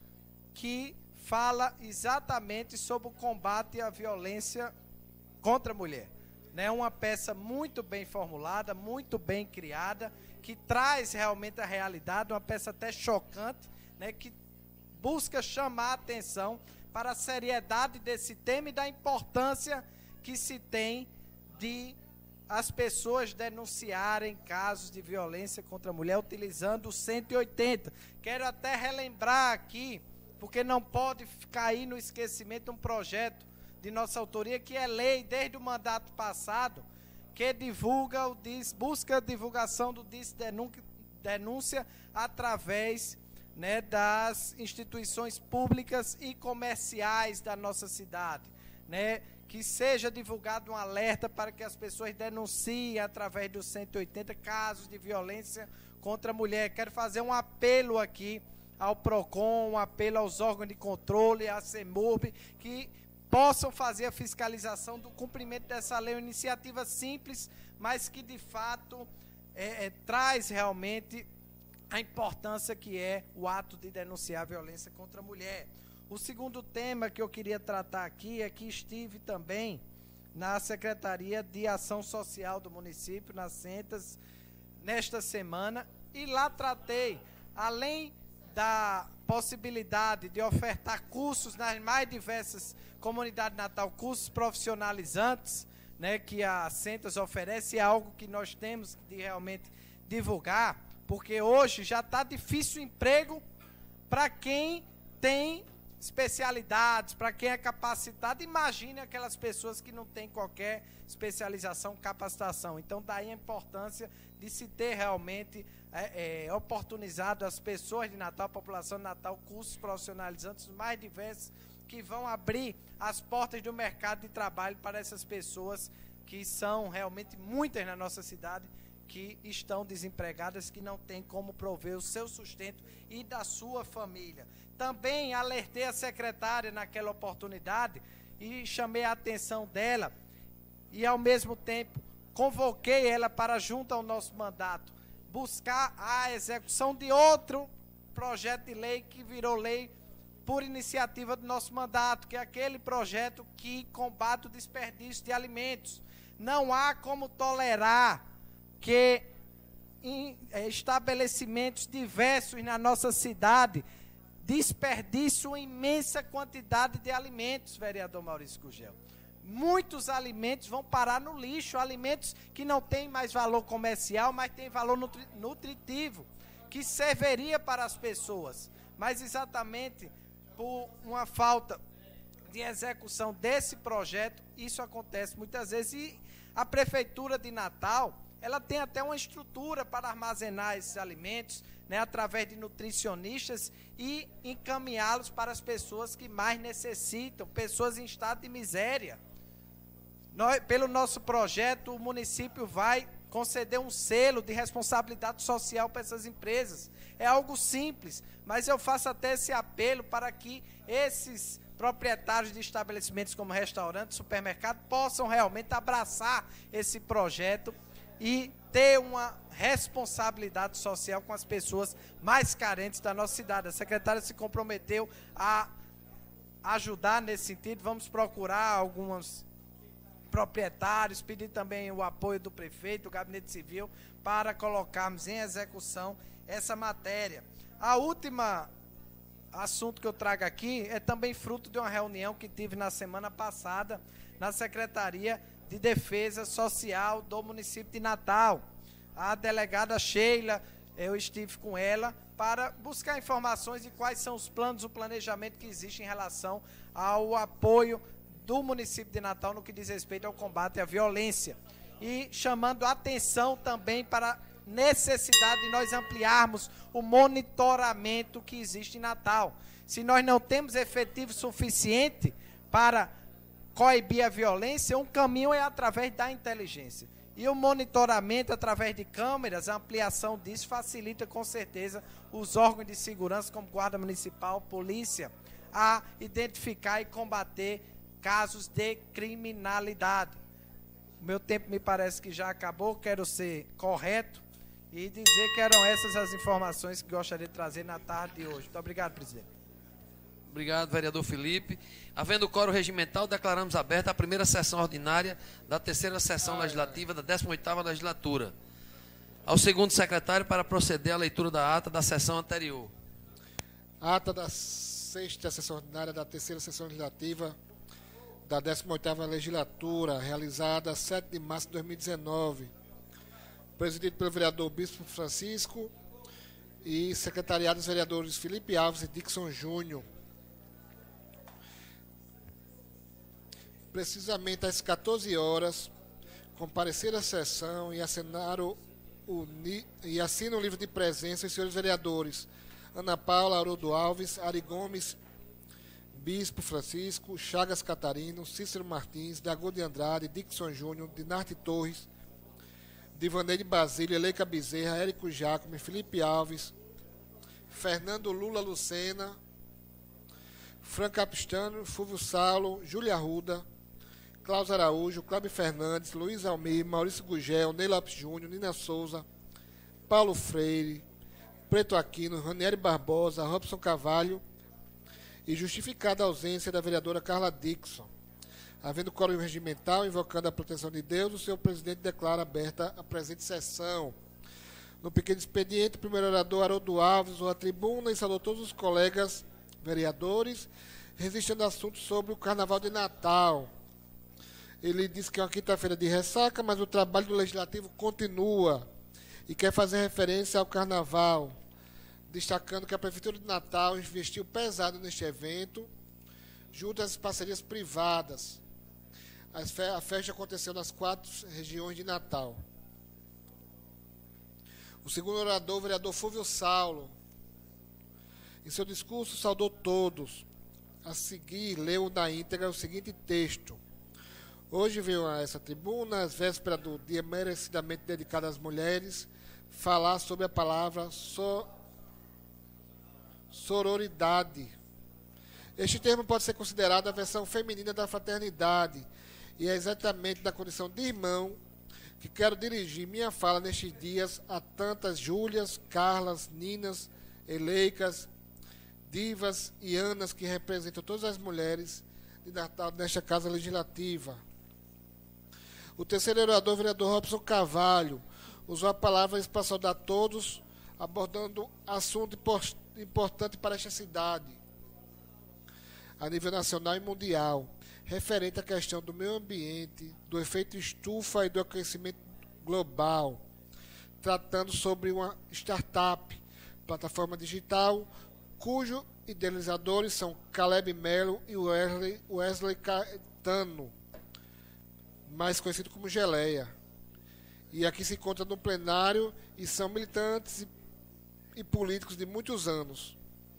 que fala exatamente sobre o combate à violência contra a mulher. É uma peça muito bem formulada, muito bem criada, que traz realmente a realidade, uma peça até chocante, né, que busca chamar a atenção para a seriedade desse tema e da importância que se tem de as pessoas denunciarem casos de violência contra a mulher utilizando o cento e oitenta. Quero até relembrar aqui, porque não pode cair no esquecimento, um projeto de nossa autoria que é lei desde o mandato passado, que divulga o D I S, busca a divulgação do D I S denúncia através, né, das instituições públicas e comerciais da nossa cidade, né, que seja divulgado um alerta para que as pessoas denunciem através do cento e oitenta casos de violência contra a mulher. Quero fazer um apelo aqui ao PROCON, um apelo aos órgãos de controle, à CEMURB, que possam fazer a fiscalização do cumprimento dessa lei, uma iniciativa simples, mas que de fato é, é, traz realmente a importância que é o ato de denunciar a violência contra a mulher. O segundo tema que eu queria tratar aqui é que estive também na Secretaria de Ação Social do município, nas Centas, nesta semana, e lá tratei, além da possibilidade de ofertar cursos nas mais diversas comunidades de Natal, cursos profissionalizantes, né, que a Centas oferece, é algo que nós temos de realmente divulgar, porque hoje já está difícil o emprego para quem tem especialidades, para quem é capacitado. Imagine aquelas pessoas que não têm qualquer especialização, capacitação. Então, daí a importância de se ter realmente é, é, oportunizado as pessoas de Natal, a população de Natal, cursos profissionalizantes mais diversos, que vão abrir as portas do mercado de trabalho para essas pessoas que são realmente muitas na nossa cidade, que estão desempregadas, que não têm como prover o seu sustento e da sua família. Também alertei a secretária naquela oportunidade e chamei a atenção dela e, ao mesmo tempo, convoquei ela para, junto ao nosso mandato, buscar a execução de outro projeto de lei que virou lei por iniciativa do nosso mandato, que é aquele projeto que combate o desperdício de alimentos. Não há como tolerar que em estabelecimentos diversos na nossa cidade desperdício uma imensa quantidade de alimentos, vereador Maurício Gugel. Muitos alimentos vão parar no lixo, alimentos que não têm mais valor comercial, mas têm valor nutri nutritivo, que serviria para as pessoas. Mas exatamente por uma falta de execução desse projeto, isso acontece muitas vezes. E a Prefeitura de Natal, ela tem até uma estrutura para armazenar esses alimentos, né, através de nutricionistas, e encaminhá-los para as pessoas que mais necessitam, pessoas em estado de miséria. Nós, pelo nosso projeto, o município vai conceder um selo de responsabilidade social para essas empresas. É algo simples, mas eu faço até esse apelo para que esses proprietários de estabelecimentos como restaurantes, supermercado, possam realmente abraçar esse projeto e ter uma responsabilidade social com as pessoas mais carentes da nossa cidade. A secretária se comprometeu a ajudar nesse sentido. Vamos procurar alguns proprietários, pedir também o apoio do prefeito, do gabinete civil, para colocarmos em execução essa matéria. A última assunto que eu trago aqui é também fruto de uma reunião que tive na semana passada na Secretaria de Defesa Social do município de Natal. A delegada Sheila, eu estive com ela para buscar informações de quais são os planos, o planejamento que existe em relação ao apoio do município de Natal no que diz respeito ao combate à violência. E chamando a atenção também para a necessidade de nós ampliarmos o monitoramento que existe em Natal. Se nós não temos efetivo suficiente para coibir a violência, um caminho é através da inteligência. E o monitoramento através de câmeras, a ampliação disso facilita com certeza os órgãos de segurança, como Guarda Municipal, Polícia, a identificar e combater casos de criminalidade. O meu tempo me parece que já acabou, quero ser correto e dizer que eram essas as informações que gostaria de trazer na tarde de hoje. Muito obrigado, presidente. Obrigado, vereador Felipe. Havendo quórum regimental, declaramos aberta a primeira sessão ordinária da terceira sessão legislativa da décima oitava legislatura. Ao segundo secretário para proceder à leitura da ata da sessão anterior. Ata da sexta sessão ordinária da terceira sessão legislativa da décima oitava legislatura, realizada sete de março de dois mil e dezenove. Presidido pelo vereador Bispo Francisco e secretariado dos vereadores Felipe Alves e Dixon Júnior. Precisamente às quatorze horas, comparecer à sessão e assinar o, o, e assina o livro de presença os senhores vereadores Ana Paula Haroldo Alves, Ari Gomes, Bispo Francisco, Chagas Catarino, Cícero Martins, Dagô de Andrade, Dixon Júnior, Dinarte Torres, Divanei de Basílio, Eleika Bezerra, Érico Jacome, Felipe Alves, Fernando Lula Lucena, Franca Capistano, Fulvio Saulo, Júlia Arruda, Cláudio Araújo, Cláudio Fernandes, Luiz Almir, Maurício Gugel, Ney Lopes Júnior, Nina Souza, Paulo Freire, Preto Aquino, Ranieri Barbosa, Robson Carvalho e justificada a ausência da vereadora Carla Dixon. Havendo quórum regimental, invocando a proteção de Deus, o senhor presidente declara aberta a presente sessão. No pequeno expediente, o primeiro orador, Haroldo Alves, ou a tribuna, e saudou todos os colegas vereadores, registrando assuntos sobre o Carnaval de Natal. Ele disse que é uma quinta-feira de ressaca, mas o trabalho do Legislativo continua e quer fazer referência ao Carnaval, destacando que a Prefeitura de Natal investiu pesado neste evento, junto às parcerias privadas. A festa aconteceu nas quatro regiões de Natal. O segundo orador, o vereador Fulvio Saulo, em seu discurso saudou todos. A seguir, leu na íntegra o seguinte texto. Hoje veio a essa tribuna, às vésperas do dia merecidamente dedicado às mulheres, falar sobre a palavra so, sororidade. Este termo pode ser considerado a versão feminina da fraternidade, e é exatamente da condição de irmão que quero dirigir minha fala nestes dias a tantas Júlias, Carlas, Ninas, Eleicas, Divas e Anas que representam todas as mulheres de Natal nesta Casa Legislativa. O terceiro orador, o vereador Robson Carvalho, usou a palavra para saudar todos, abordando assunto importante para esta cidade, a nível nacional e mundial, referente à questão do meio ambiente, do efeito estufa e do aquecimento global, tratando sobre uma startup, plataforma digital, cujos idealizadores são Caleb Melo e Wesley, Wesley Caetano, mais conhecido como Geleia. E aqui se encontra no plenário e são militantes e, e políticos de muitos anos.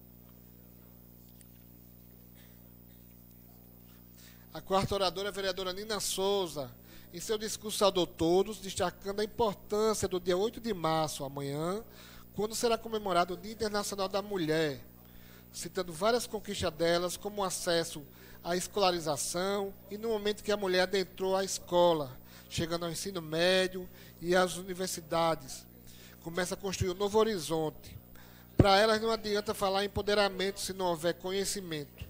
A quarta oradora é a vereadora Nina Souza. Em seu discurso saudou todos, destacando a importância do dia oito de março, amanhã, quando será comemorado o Dia Internacional da Mulher, citando várias conquistas delas, como o acesso à escolarização e no momento que a mulher adentrou a escola, chegando ao ensino médio e às universidades. Começa a construir um novo horizonte. Para elas não adianta falar em empoderamento se não houver conhecimento.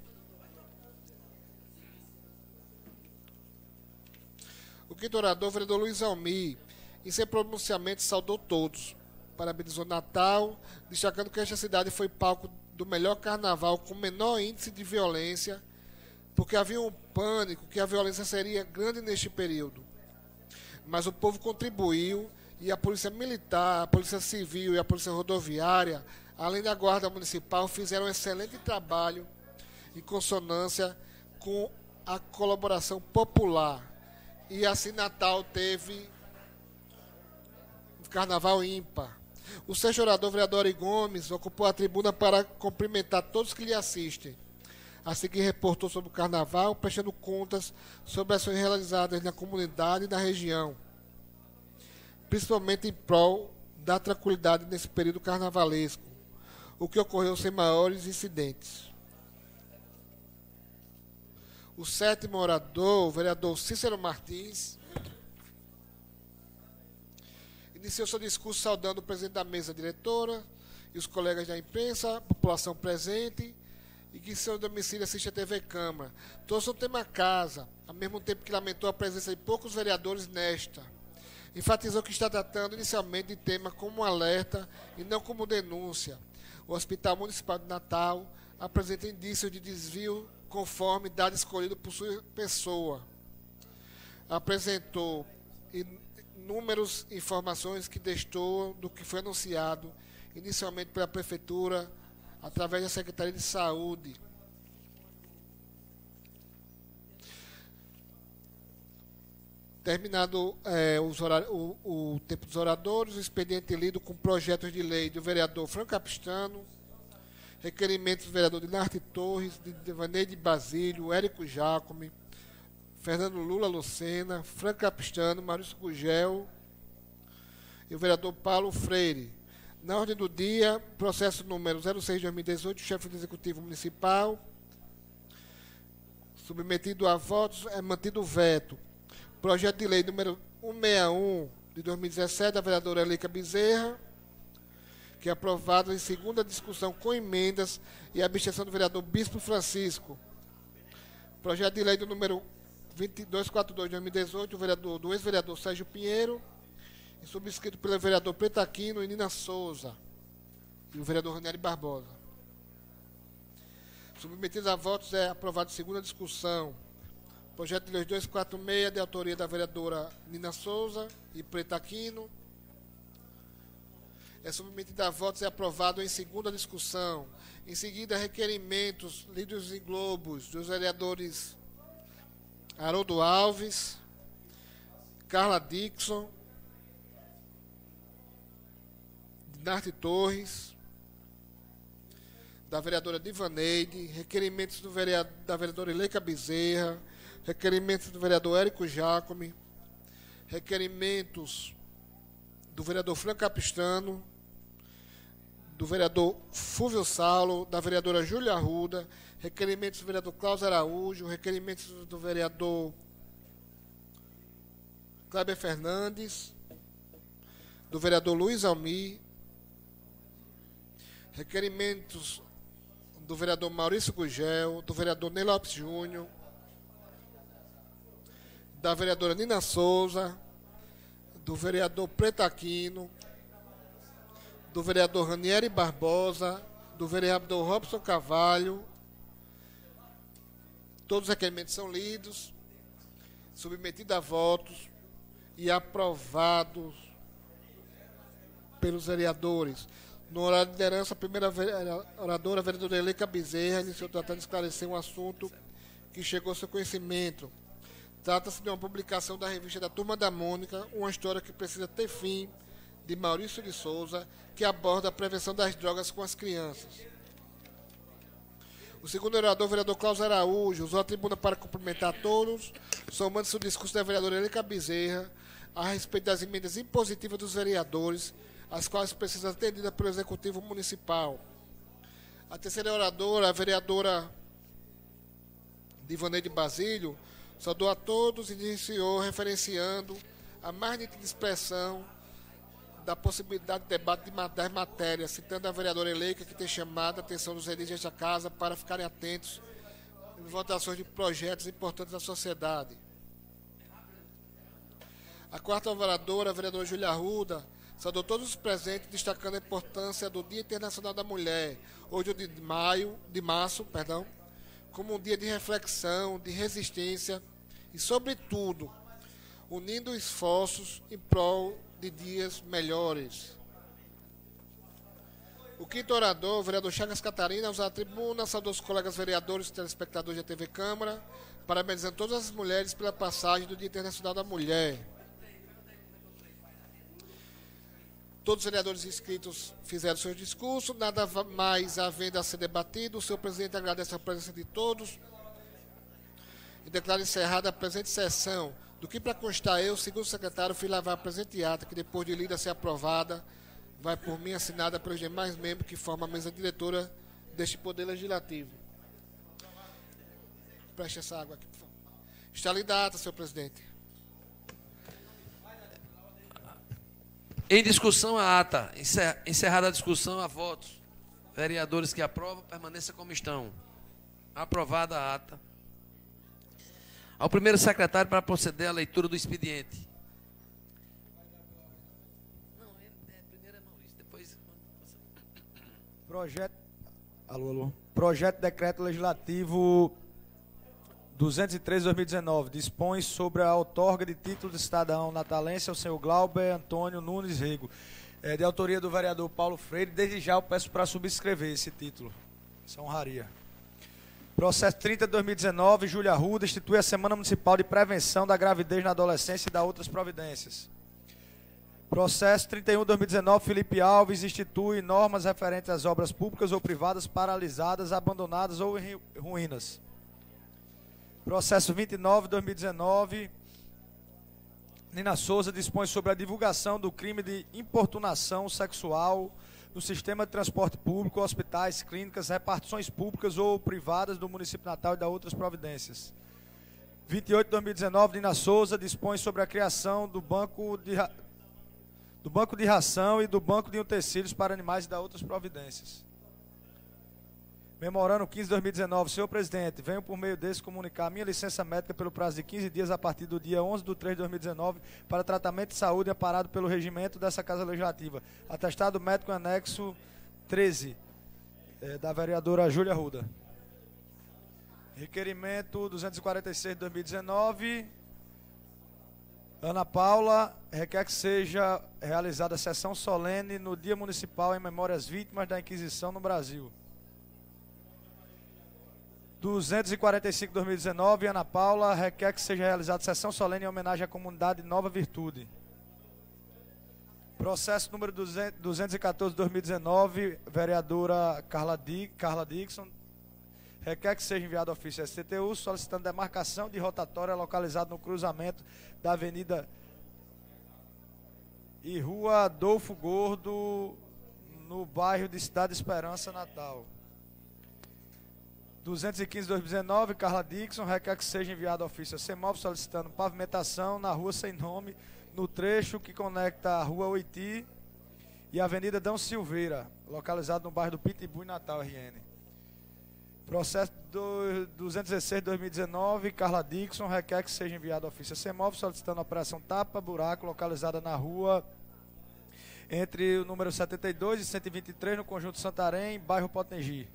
O quinto orador, o vereador Luiz Almir, em seu pronunciamento saudou todos. Parabenizou Natal, destacando que esta cidade foi palco do melhor carnaval com menor índice de violência, porque havia um pânico que a violência seria grande neste período. Mas o povo contribuiu e a Polícia Militar, a Polícia Civil e a Polícia Rodoviária, além da Guarda Municipal, fizeram um excelente trabalho em consonância com a colaboração popular. E assim Natal teve um carnaval ímpar. O sexto orador, o vereador Ari Gomes, ocupou a tribuna para cumprimentar todos que lhe assistem. A seguir reportou sobre o carnaval, prestando contas sobre ações realizadas na comunidade e na região, principalmente em prol da tranquilidade nesse período carnavalesco, o que ocorreu sem maiores incidentes. O sétimo orador, o vereador Cícero Martins, iniciou seu discurso saudando o presidente da mesa diretora e os colegas da imprensa, a população presente, e que em seu domicílio assiste a T V Câmara. Trouxe o tema casa, ao mesmo tempo que lamentou a presença de poucos vereadores nesta. Enfatizou que está tratando inicialmente de tema como um alerta e não como denúncia. O Hospital Municipal de Natal apresenta indícios de desvio conforme dado escolhido por sua pessoa. Apresentou inúmeras informações que destoam do que foi anunciado inicialmente pela Prefeitura através da Secretaria de Saúde. Terminado é, os horários, o, o tempo dos oradores, o expediente lido com projetos de lei do vereador Franco Capistano, requerimentos do vereador Dinarte Torres, de Devaneide Basílio, Érico Jacome, Fernando Lula Lucena, Franco Capistano, Maurício Gugel e o vereador Paulo Freire. Na ordem do dia, processo número zero seis de dois mil e dezoito, chefe do Executivo Municipal, submetido a votos, é mantido o veto. Projeto de lei número cento e sessenta e um de dois mil e dezessete, da vereadora Elica Bezerra, que é aprovado em segunda discussão com emendas e abstenção do vereador Bispo Francisco. Projeto de lei do número dois mil duzentos e quarenta e dois de dois mil e dezoito, do, vereador, do ex-vereador Sérgio Pinheiro, e subscrito pelo vereador Pretaquino e Nina Souza, e o vereador Ranieri Barbosa. Submetido a votos, é aprovado em segunda discussão. Projeto de lei duzentos e quarenta e seis, de autoria da vereadora Nina Souza e Pretaquino. É submetido a votos e é aprovado em segunda discussão. Em seguida, requerimentos lidos em globos dos vereadores Haroldo Alves, Carla Dixon, Dinarte Torres, da vereadora Divaneide, requerimentos do vereador, da vereadora Elica Bezerra, requerimentos do vereador Érico Jacome, requerimentos do vereador Franco Capistano, do vereador Fúvio Saulo, da vereadora Júlia Arruda, requerimentos do vereador Cláudio Araújo, requerimentos do vereador Cléber Fernandes, do vereador Luiz Almir, requerimentos do vereador Maurício Gugel, do vereador Ney Lopes Júnior, da vereadora Nina Souza, do vereador Pretaquino, do vereador Ranieri Barbosa, do vereador Robson Carvalho. Todos os requerimentos são lidos, submetidos a votos e aprovados pelos vereadores. No horário de liderança, a primeira oradora, a vereadora Elica Bezerra, iniciou tratando de esclarecer um assunto que chegou ao seu conhecimento. Trata-se de uma publicação da revista da Turma da Mônica, uma história que precisa ter fim, de Maurício de Souza, que aborda a prevenção das drogas com as crianças. O segundo orador, o vereador Cláudio Araújo, usou a tribuna para cumprimentar a todos, somando-se o discurso da vereadora Elica Bezerra a respeito das emendas impositivas dos vereadores, as quais precisam ser atendidas pelo Executivo Municipal. A terceira oradora, a vereadora Divaneide Basílio, saudou a todos e iniciou referenciando a mais nítida expressão da possibilidade de debate das matérias, citando a vereadora Elica, que tem chamado a atenção dos dirigentes desta casa para ficarem atentos em votações de projetos importantes da sociedade. A quarta vereadora, a vereadora Júlia Arruda, saudou todos os presentes, destacando a importância do Dia Internacional da Mulher, hoje de maio, de março, perdão, como um dia de reflexão, de resistência e, sobretudo, unindo esforços em prol de dias melhores. O quinto orador, o vereador Chagas Catarina, usou a tribuna, saudou os colegas vereadores e telespectadores da T V Câmara, parabenizando todas as mulheres pela passagem do Dia Internacional da Mulher. Todos os vereadores inscritos fizeram seus discursos, nada mais havendo a ser debatido. O senhor presidente agradece a presença de todos e declara encerrada a presente sessão. Do que para constar eu, segundo o secretário, fui lavar a presente ata, que depois de lida ser aprovada, vai por mim assinada pelos demais membros que formam a mesa diretora deste Poder Legislativo. Preste essa água aqui, por favor. Está lida a ata, senhor presidente. Em discussão, a ata. Encerrada a discussão, a votos. Vereadores que aprovam, permaneça como estão. Aprovada a ata. Ao primeiro secretário para proceder à leitura do expediente. Projeto, alô, alô. Projeto de Decreto Legislativo duzentos e três de dois mil e dezenove dispõe sobre a outorga de título de cidadão natalense ao senhor Glauber Antônio Nunes Rego, é, de autoria do vereador Paulo Freire. Desde já eu peço para subscrever esse título. Essa honraria. Processo trinta de dois mil e dezenove, Júlia Arruda, institui a Semana Municipal de Prevenção da Gravidez na Adolescência e da outras providências. Processo trinta e um de dois mil e dezenove, Felipe Alves, institui normas referentes às obras públicas ou privadas paralisadas, abandonadas ou em ruínas. Processo vinte e nove de dois mil e dezenove, Nina Souza dispõe sobre a divulgação do crime de importunação sexual no sistema de transporte público, hospitais, clínicas, repartições públicas ou privadas do município de Natal e da outras providências. vinte e oito de dois mil e dezenove, Nina Souza dispõe sobre a criação do banco de, do banco de ração e do banco de utensílios para animais e da outras providências. Memorando quinze de dois mil e dezenove, senhor presidente, venho por meio desse comunicar minha licença médica pelo prazo de quinze dias a partir do dia onze de três de dois mil e dezenove para tratamento de saúde amparado pelo regimento dessa Casa Legislativa. Atestado médico anexo treze, é, da vereadora Júlia Arruda. Requerimento duzentos e quarenta e seis de dois mil e dezenove, Ana Paula requer que seja realizada sessão solene no Dia Municipal em memória às vítimas da Inquisição no Brasil. duzentos e quarenta e cinco de dois mil e dezenove, Ana Paula requer que seja realizada sessão solene em homenagem à comunidade Nova Virtude. Processo número duzentos e quatorze de dois mil e dezenove, vereadora Carla, Di, Carla Dixon, requer que seja enviado ofício à S T T U solicitando demarcação de rotatória localizada no cruzamento da Avenida e Rua Adolfo Gordo, no bairro de Cidade Esperança, Natal. duzentos e quinze de dois mil e dezenove, Carla Dixon requer que seja enviado ofício a CEMOV solicitando pavimentação na rua sem nome, no trecho que conecta a Rua Oiti e a Avenida Dão Silveira, localizado no bairro do Pitbull, Natal, R N. Processo do duzentos e dezesseis de dois mil e dezenove, Carla Dixon requer que seja enviado ofício a CEMOV solicitando a operação Tapa Buraco, localizada na rua entre o número setenta e dois e cento e vinte e três, no conjunto Santarém, bairro Potengi.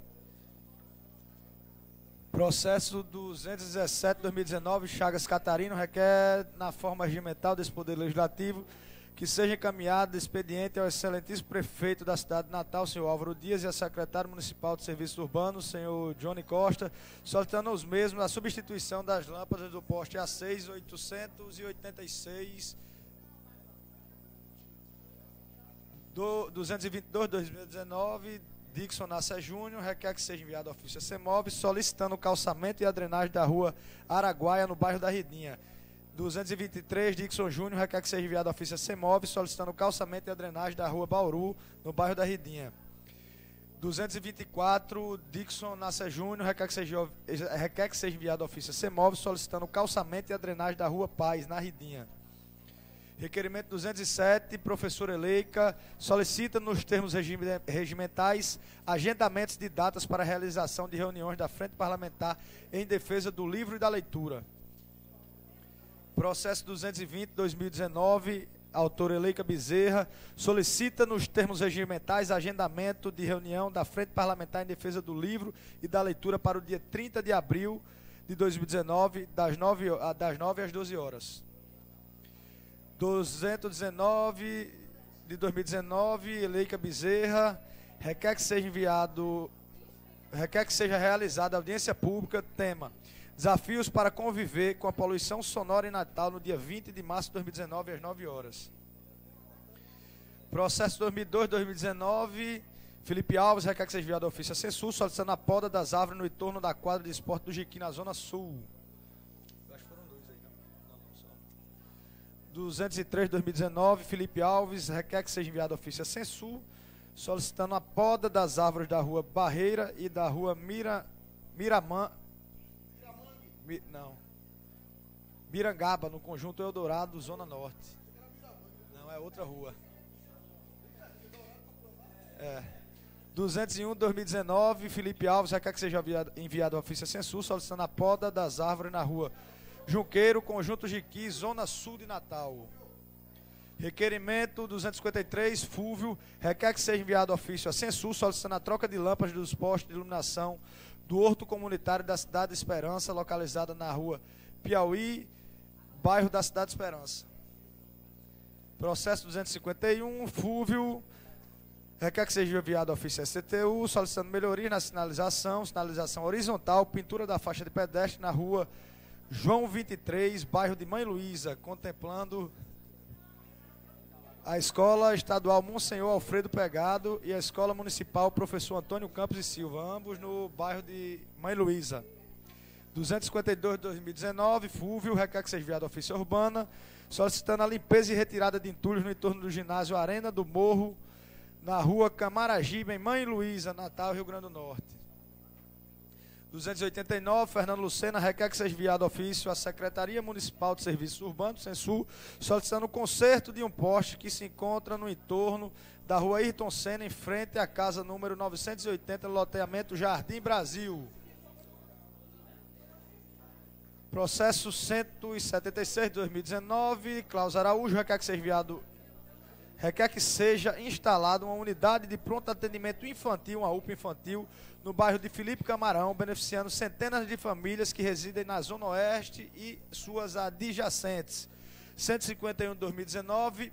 Processo duzentos e dezessete de dois mil e dezenove, Chagas Catarino, requer, na forma regimental desse Poder Legislativo, que seja encaminhado expediente ao excelentíssimo prefeito da cidade de Natal, senhor Álvaro Dias, e a secretário municipal de Serviços Urbanos, senhor Johnny Costa, solicitando os mesmos a substituição das lâmpadas do poste A seis oitocentos e oitenta e seis do duzentos e vinte e dois de dois mil e dezenove, Dixon Nasser Júnior requer que seja enviado ofício a CEMOV solicitando o calçamento e a drenagem da rua Araguaia, no bairro da Ridinha. duzentos e vinte e três, Dixon Júnior requer que seja enviado ofício a CEMOV solicitando o calçamento e a drenagem da rua Bauru, no bairro da Ridinha. duzentos e vinte e quatro, Dixon Nasser Júnior requer que seja, requer que seja enviado ofício a CEMOV solicitando o calçamento e a drenagem da rua Paz, na Ridinha. Requerimento duzentos e sete, professora Eleika, solicita nos termos regimentais agendamentos de datas para a realização de reuniões da Frente Parlamentar em defesa do livro e da leitura. Processo duzentos e vinte de dois mil e dezenove, autora Eleika Bezerra, solicita nos termos regimentais agendamento de reunião da Frente Parlamentar em defesa do livro e da leitura para o dia trinta de abril de dois mil e dezenove, das nove, das nove às doze horas. duzentos e dezenove de dois mil e dezenove, Eleika Bezerra, requer que seja enviado, requer que seja realizada audiência pública, tema, desafios para conviver com a poluição sonora em Natal no dia vinte de março de dois mil e dezenove, às nove horas. Processo dois mil e dois, dois mil e dezenove, Felipe Alves requer que seja enviado ofício a Census, solicitando a poda das árvores no entorno da quadra de esporte do Jiquim, na Zona Sul. duzentos e três de dois mil e dezenove, Felipe Alves requer que seja enviado ofício a Censu, solicitando a poda das árvores da rua Barreira e da rua Mira, Miramã, Mi, não, Mirangaba, no conjunto Eldorado, Zona Norte. Não, é outra rua. É. duzentos e um, dois mil e dezenove, Felipe Alves requer que seja enviado, enviado ao ofício a censura solicitando a poda das árvores na rua Junqueiro, Conjunto Jiqui, Zona Sul de Natal. Requerimento duzentos e cinquenta e três, Fúvio, requer que seja enviado ofício a censura solicitando a troca de lâmpadas dos postos de iluminação do horto comunitário da Cidade Esperança, localizada na rua Piauí, bairro da Cidade Esperança. Processo duzentos e cinquenta e um, Fúvio, requer que seja enviado ao ofício S C T U, solicitando melhoria na sinalização, sinalização horizontal, pintura da faixa de pedestre na rua João vinte e três, bairro de Mãe Luísa, contemplando a Escola Estadual Monsenhor Alfredo Pegado e a Escola Municipal Professor Antônio Campos e Silva, ambos no bairro de Mãe Luísa. duzentos e cinquenta e dois de dois mil e dezenove, Fúvio, requer que seja enviado à Ofícia Urbana, solicitando a limpeza e retirada de entulhos no entorno do ginásio Arena do Morro, na rua Camaragibe, em Mãe Luísa, Natal, Rio Grande do Norte. duzentos e oitenta e nove, Fernando Lucena, requer que seja enviado ofício à Secretaria Municipal de Serviços Urbanos, Censul, solicitando o conserto de um poste que se encontra no entorno da rua Ayrton Senna, em frente à casa número novecentos e oitenta, no loteamento Jardim Brasil. Processo cento e setenta e seis de dois mil e dezenove, Klaus Araújo, requer que seja enviado, requer que seja instalada uma unidade de pronto atendimento infantil, uma U P A infantil, no bairro de Felipe Camarão, beneficiando centenas de famílias que residem na Zona Oeste e suas adjacentes. cento e cinquenta e um de dois mil e dezenove,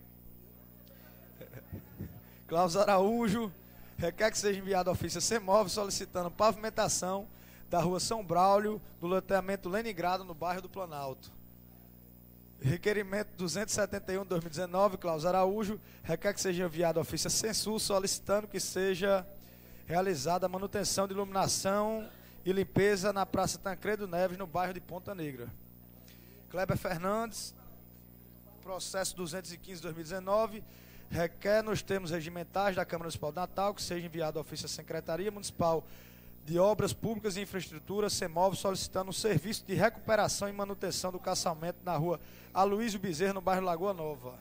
Klaus Araújo, requer que seja enviado a ofício CEMOV, solicitando pavimentação da rua São Braulio, do loteamento Leningrado, no bairro do Planalto. Requerimento duzentos e setenta e um de dois mil e dezenove, Klaus Araújo, requer que seja enviado a ofício Censul, solicitando que seja realizada a manutenção de iluminação e limpeza na Praça Tancredo Neves, no bairro de Ponta Negra. Kleber Fernandes, processo duzentos e quinze de dois mil e dezenove, requer nos termos regimentais da Câmara Municipal de Natal que seja enviado a ofício à Secretaria Municipal de Obras Públicas e Infraestrutura, CEMOV, solicitando um serviço de recuperação e manutenção do calçamento na rua Aloysio Bezerra, no bairro Lagoa Nova.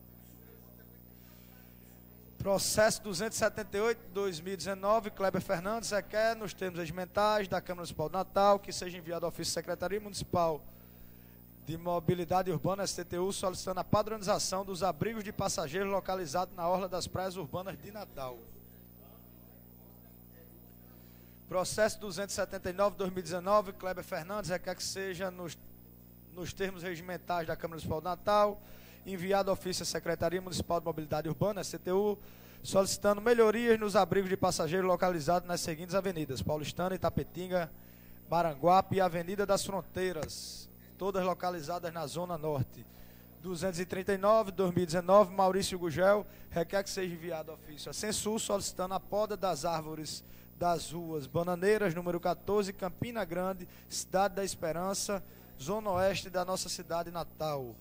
Processo duzentos e setenta e oito de dois mil e dezenove, Kleber Fernandes requer, nos termos regimentais da Câmara Municipal de Natal, que seja enviado ao ofício da Secretaria Municipal de Mobilidade Urbana, S T T U, solicitando a padronização dos abrigos de passageiros localizados na orla das praias urbanas de Natal. Processo duzentos e setenta e nove de dois mil e dezenove, Kleber Fernandes requer que seja, nos, nos termos regimentais da Câmara Municipal de Natal, enviado ao ofício à Secretaria Municipal de Mobilidade Urbana, S C T U, solicitando melhorias nos abrigos de passageiros localizados nas seguintes avenidas: Paulistana, Itapetinga, Maranguape e Avenida das Fronteiras, todas localizadas na Zona Norte. duzentos e trinta e nove de dois mil e dezenove, Maurício Gugel requer que seja enviado ao ofício a Censul, solicitando a poda das árvores das ruas Bananeiras, número quatorze, Campina Grande, Cidade da Esperança, Zona Oeste da nossa cidade natal.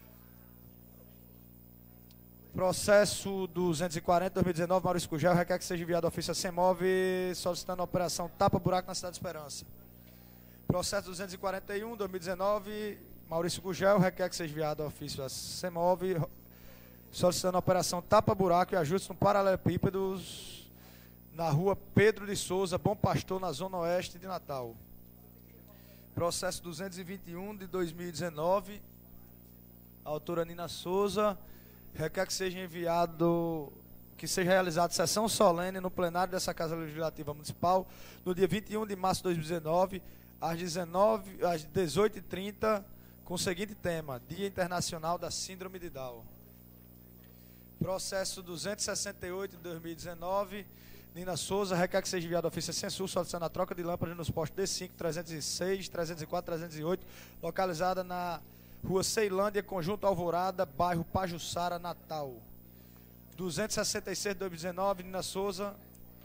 Processo duzentos e quarenta de dois mil e dezenove, Maurício Gugel requer que seja enviado ao ofício a CEMOV, solicitando a operação Tapa Buraco na Cidade de Esperança. Processo duzentos e quarenta e um de dois mil e dezenove, Maurício Gugel requer que seja enviado ao ofício a CEMOV, solicitando a operação Tapa Buraco e ajustes no paralelepípedos na rua Pedro de Souza, Bom Pastor, na Zona Oeste de Natal. Processo duzentos e vinte e um de dois mil e dezenove, autora Nina Souza, requer que seja enviado, que seja realizada sessão solene no plenário dessa Casa Legislativa Municipal, no dia vinte e um de março de dois mil e dezenove, às, dezenove, às dezoito e trinta, com o seguinte tema: Dia Internacional da Síndrome de Down. Processo duzentos e sessenta e oito de dois mil e dezenove, Nina Souza requer que seja enviado ao ofício a Censul, solicitando a troca de lâmpadas nos postos D cinco, trezentos e seis, trezentos e quatro, trezentos e oito, localizada na rua Ceilândia, Conjunto Alvorada, bairro Pajuçara, Natal. duzentos e sessenta e seis de dois mil e dezenove, Nina Souza.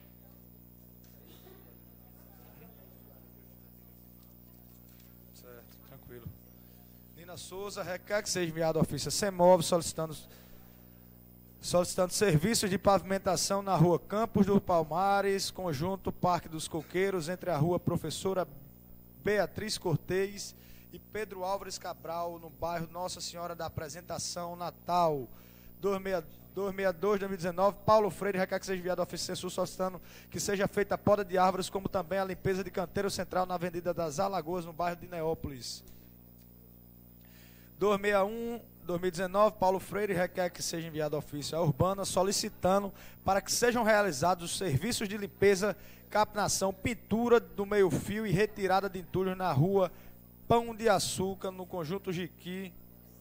Certo, tranquilo. Nina Souza requer que seja enviado ao ofício a CEMOV, solicitando solicitando serviços de pavimentação na rua Campos do Palmares, Conjunto Parque dos Coqueiros, entre a rua Professora Beatriz Cortez e Pedro Álvares Cabral, no bairro Nossa Senhora da Apresentação, Natal. duzentos e sessenta e dois, dois mil e dezenove, Paulo Freire requer que seja enviado ao ofício Census solicitando que seja feita a poda de árvores, como também a limpeza de canteiro central na Avenida das Alagoas, no bairro de Neópolis. duzentos e sessenta e um, dois mil e dezenove, Paulo Freire requer que seja enviado ao ofício à Urbana solicitando para que sejam realizados os serviços de limpeza, capinação, pintura do meio-fio e retirada de entulhos na rua Pão de Açúcar, no conjunto Jiqui,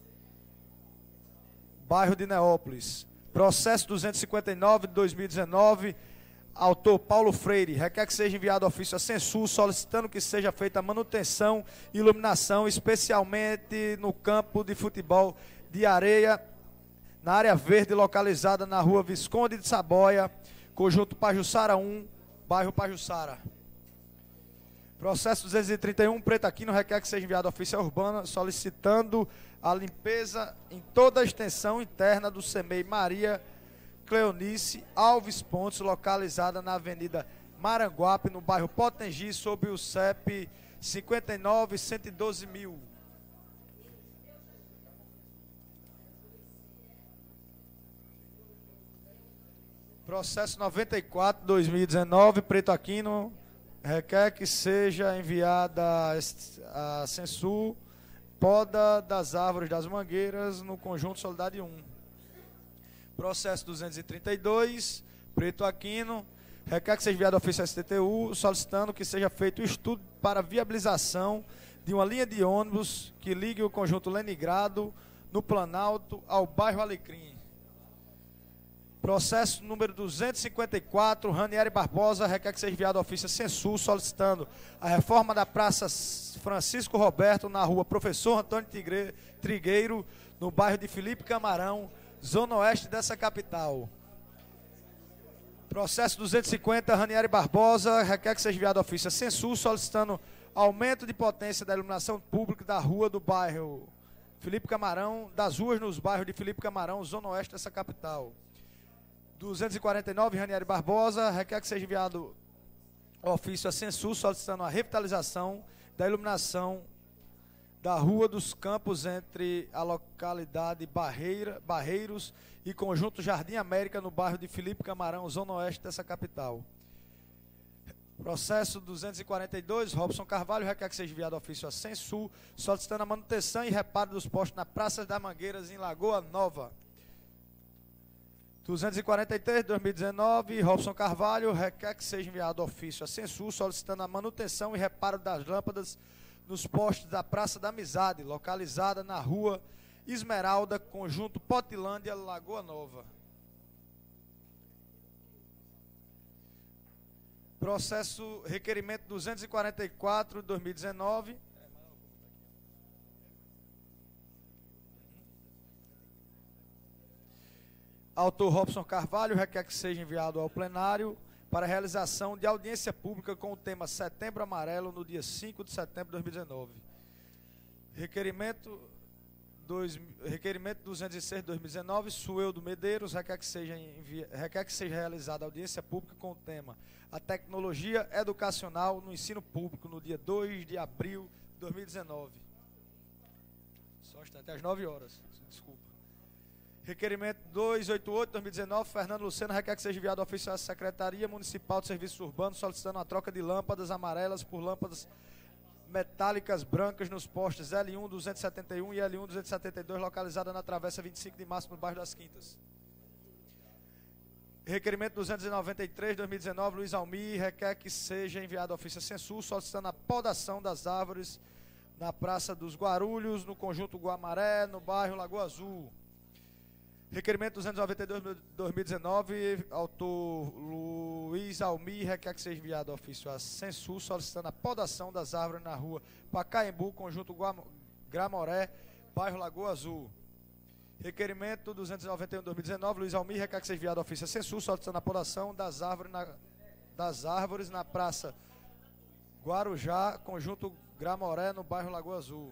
bairro de Neópolis. Processo duzentos e cinquenta e nove de dois mil e dezenove, autor Paulo Freire, requer que seja enviado ofício a Census, solicitando que seja feita a manutenção e iluminação, especialmente no campo de futebol de areia, na área verde, localizada na rua Visconde de Saboia, conjunto Pajuçara um, bairro Pajuçara. Processo duzentos e trinta e um, Preto Aquino, requer que seja enviado à Ofícia Urbana, solicitando a limpeza em toda a extensão interna do C M E I Maria Cleonice Alves Pontes, localizada na Avenida Maranguape, no bairro Potengi, sob o C E P cinquenta e nove, cento e doze mil. Processo noventa e quatro, dois mil e dezenove, Preto Aquino, requer que seja enviada a Census poda das árvores das mangueiras no conjunto Solidade um. Processo duzentos e trinta e dois, Preto Aquino, requer que seja enviado ao ofício S T T U, solicitando que seja feito o estudo para viabilização de uma linha de ônibus que ligue o conjunto Lenigrado, no Planalto, ao bairro Alecrim. Processo número duzentos e cinquenta e quatro, Ranieri Barbosa, requer que seja enviado ao ofício Census, solicitando a reforma da Praça Francisco Roberto, na rua Professor Antônio Tigre, Trigueiro, no bairro de Felipe Camarão, zona oeste dessa capital. Processo duzentos e cinquenta, Ranieri Barbosa, requer que seja enviado ao ofício Census, solicitando aumento de potência da iluminação pública da rua do bairro Felipe Camarão, das ruas nos bairros de Felipe Camarão, zona oeste dessa capital. duzentos e quarenta e nove, Ranieri Barbosa, requer que seja enviado ao ofício a Census, solicitando a revitalização da iluminação da Rua dos Campos entre a localidade Barreira, Barreiros e conjunto Jardim América, no bairro de Felipe Camarão, zona oeste dessa capital. Processo duzentos e quarenta e dois, Robson Carvalho, requer que seja enviado ao ofício a Census, solicitando a manutenção e reparo dos postos na Praça das Mangueiras, em Lagoa Nova. duzentos e quarenta e três, dois mil e dezenove, Robson Carvalho, requer que seja enviado ofício a Census, solicitando a manutenção e reparo das lâmpadas nos postes da Praça da Amizade, localizada na rua Esmeralda, conjunto Potilândia, Lagoa Nova. Processo requerimento duzentos e quarenta e quatro, dois mil e dezenove. Autor Robson Carvalho, requer que seja enviado ao plenário para a realização de audiência pública com o tema Setembro Amarelo no dia cinco de setembro de dois mil e dezenove. Requerimento, dois, requerimento duzentos e seis de dois mil e dezenove, Sueldo Medeiros, requer que, seja envia, requer que seja realizada audiência pública com o tema A Tecnologia Educacional no Ensino Público no dia dois de abril de dois mil e dezenove. Só até às nove horas, desculpa. Requerimento duzentos e oitenta e oito, dois mil e dezenove, Fernando Luceno, requer que seja enviado ao ofício à Secretaria Municipal de Serviços Urbanos, solicitando a troca de lâmpadas amarelas por lâmpadas metálicas brancas nos postes L um duzentos e setenta e um e L um duzentos e setenta e dois, localizada na Travessa vinte e cinco de março, no bairro das Quintas. Requerimento duzentos e noventa e três, dois mil e dezenove, Luiz Almir, requer que seja enviado ao ofício a Census, solicitando a podação das árvores na Praça dos Guarulhos, no conjunto Guamaré, no bairro Lagoa Azul. Requerimento duzentos e noventa e dois, dois mil e dezenove, autor Luiz Almir, requer que seja enviado ao ofício a Census, solicitando a podação das árvores na rua Pacaembu, conjunto Gramoré, bairro Lagoa Azul. Requerimento duzentos e noventa e um, dois mil e dezenove, Luiz Almir, requer que seja enviado ao ofício a Census, solicitando a podação das árvores na, das árvores na Praça Guarujá, conjunto Gramoré, no bairro Lagoa Azul.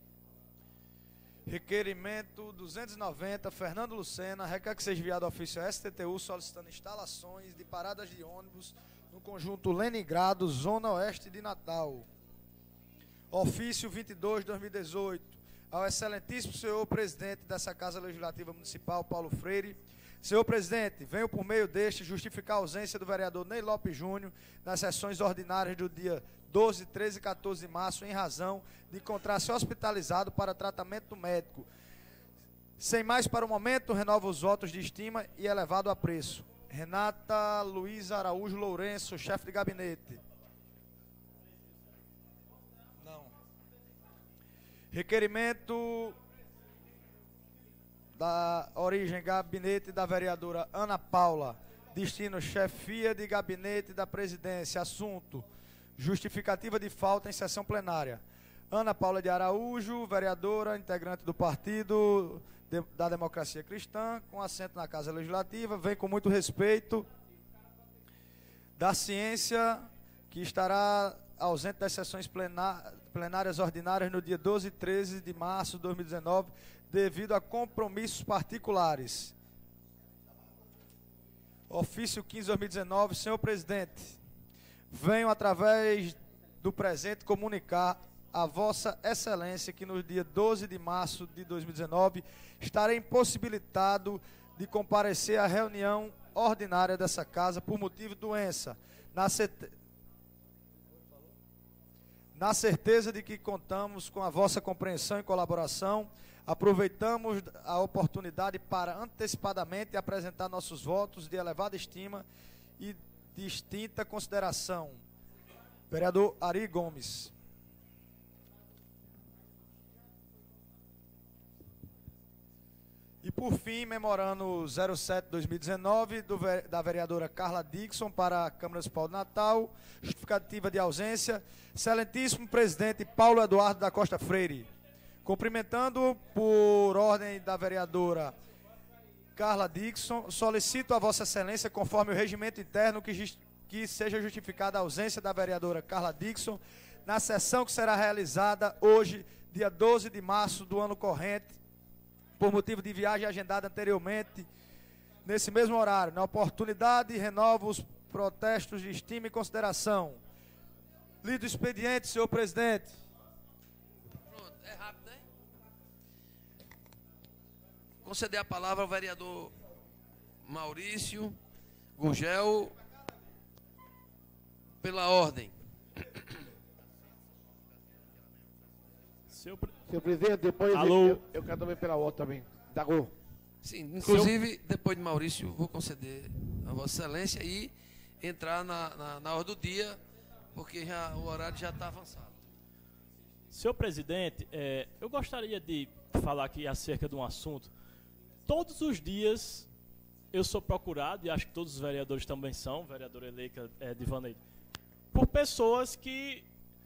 Requerimento duzentos e noventa, Fernando Lucena, requer que seja enviado ao ofício S T T U, solicitando instalações de paradas de ônibus no conjunto Lenigrado, zona oeste de Natal. Ofício vinte e dois, dois mil e dezoito, ao excelentíssimo senhor presidente dessa Casa Legislativa Municipal, Paulo Freire, Senhor presidente, venho por meio deste justificar a ausência do vereador Ney Lopes Júnior nas sessões ordinárias do dia doze, treze e quatorze de março, em razão de encontrar-se hospitalizado para tratamento médico. Sem mais para o momento, renovo os votos de estima e elevado apreço. Renata Luiza Araújo Lourenço, chefe de gabinete. Não. Requerimento da origem gabinete da vereadora Ana Paula, destino chefia de gabinete da presidência, assunto justificativa de falta em sessão plenária. Ana Paula de Araújo, vereadora, integrante do Partido de, da Democracia Cristã, com assento na Casa Legislativa, vem com muito respeito da ciência que estará ausente das sessões plenárias ordinárias no dia doze e treze de março de dois mil e dezenove, devido a compromissos particulares. Ofício quinze de dois mil e dezenove, senhor presidente, venho através do presente comunicar a vossa excelência que no dia doze de março de dois mil e dezenove estarei impossibilitado de comparecer à reunião ordinária dessa casa por motivo de doença, na certeza Na certeza de que contamos com a vossa compreensão e colaboração, aproveitamos a oportunidade para antecipadamente apresentar nossos votos de elevada estima e distinta consideração. Vereador Ari Gomes. E por fim, memorando zero sete de dois mil e dezenove, do, da vereadora Carla Dixon para a Câmara Municipal de Natal, justificativa de ausência, excelentíssimo presidente Paulo Eduardo da Costa Freire. Cumprimentando por ordem da vereadora Carla Dixon, solicito a vossa excelência, conforme o regimento interno, que, que seja justificada a ausência da vereadora Carla Dixon na sessão que será realizada hoje, dia doze de março do ano corrente, por motivo de viagem agendada anteriormente, nesse mesmo horário. Na oportunidade, renovo os protestos de estima e consideração. Lido o expediente, senhor presidente. Pronto, é rápido, né? Conceder a palavra ao vereador Maurício Gurgel, pela ordem. Senhor, Senhor presidente, depois eu, eu quero também pela ordem também. Dagô. Sim, inclusive, Senhor... depois de Maurício, vou conceder a Vossa Excelência e entrar na, na, na ordem do dia, porque já, o horário já está avançado. Senhor presidente, é, eu gostaria de falar aqui acerca de um assunto. Todos os dias eu sou procurado, e acho que todos os vereadores também são, vereadora eleita é, Divaneide, por pessoas que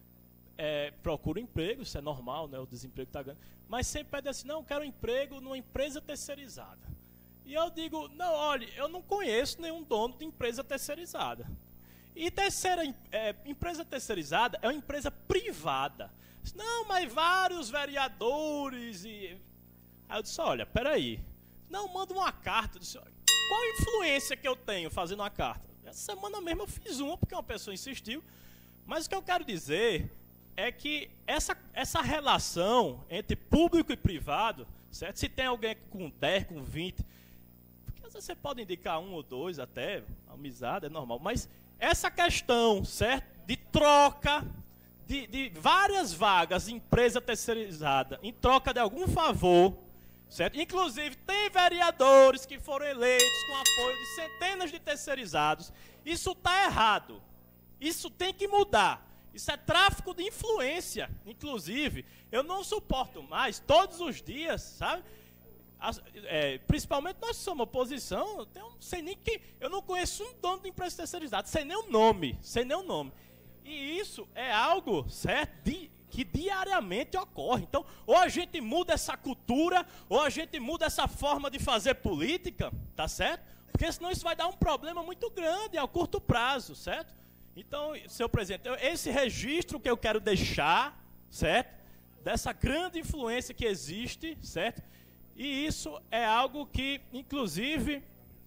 É, procura emprego, isso é normal, né, o desemprego está grande, mas sempre pede assim, não, eu quero um emprego numa empresa terceirizada. E eu digo, não, olha, eu não conheço nenhum dono de empresa terceirizada. E terceira, é, empresa terceirizada é uma empresa privada. Não, mas vários vereadores e... Aí eu disse, olha, peraí, não, manda uma carta. Eu disse, olha, qual a influência que eu tenho fazendo uma carta? Essa semana mesmo eu fiz uma, porque uma pessoa insistiu, mas o que eu quero dizer é que essa, essa relação entre público e privado, certo? Se tem alguém com dez, com vinte, porque às vezes você pode indicar um ou dois até, amizade, é normal, mas essa questão, certo? De troca de, de várias vagas em empresa terceirizada, em troca de algum favor, certo? Inclusive, tem vereadores que foram eleitos com apoio de centenas de terceirizados. Isso está errado. Isso tem que mudar. Isso é tráfico de influência. Inclusive, eu não suporto mais, todos os dias, sabe? As, é, principalmente nós somos oposição, eu não sei nem quem, eu não conheço um dono de empresa terceirizada, sem nem o nome, sem nem o nome. E isso é algo, certo, de, que diariamente ocorre. Então, ou a gente muda essa cultura, ou a gente muda essa forma de fazer política, tá certo? Porque senão isso vai dar um problema muito grande a curto prazo, certo? Então, senhor presidente, esse registro que eu quero deixar, certo? Dessa grande influência que existe, certo? E isso é algo que, inclusive,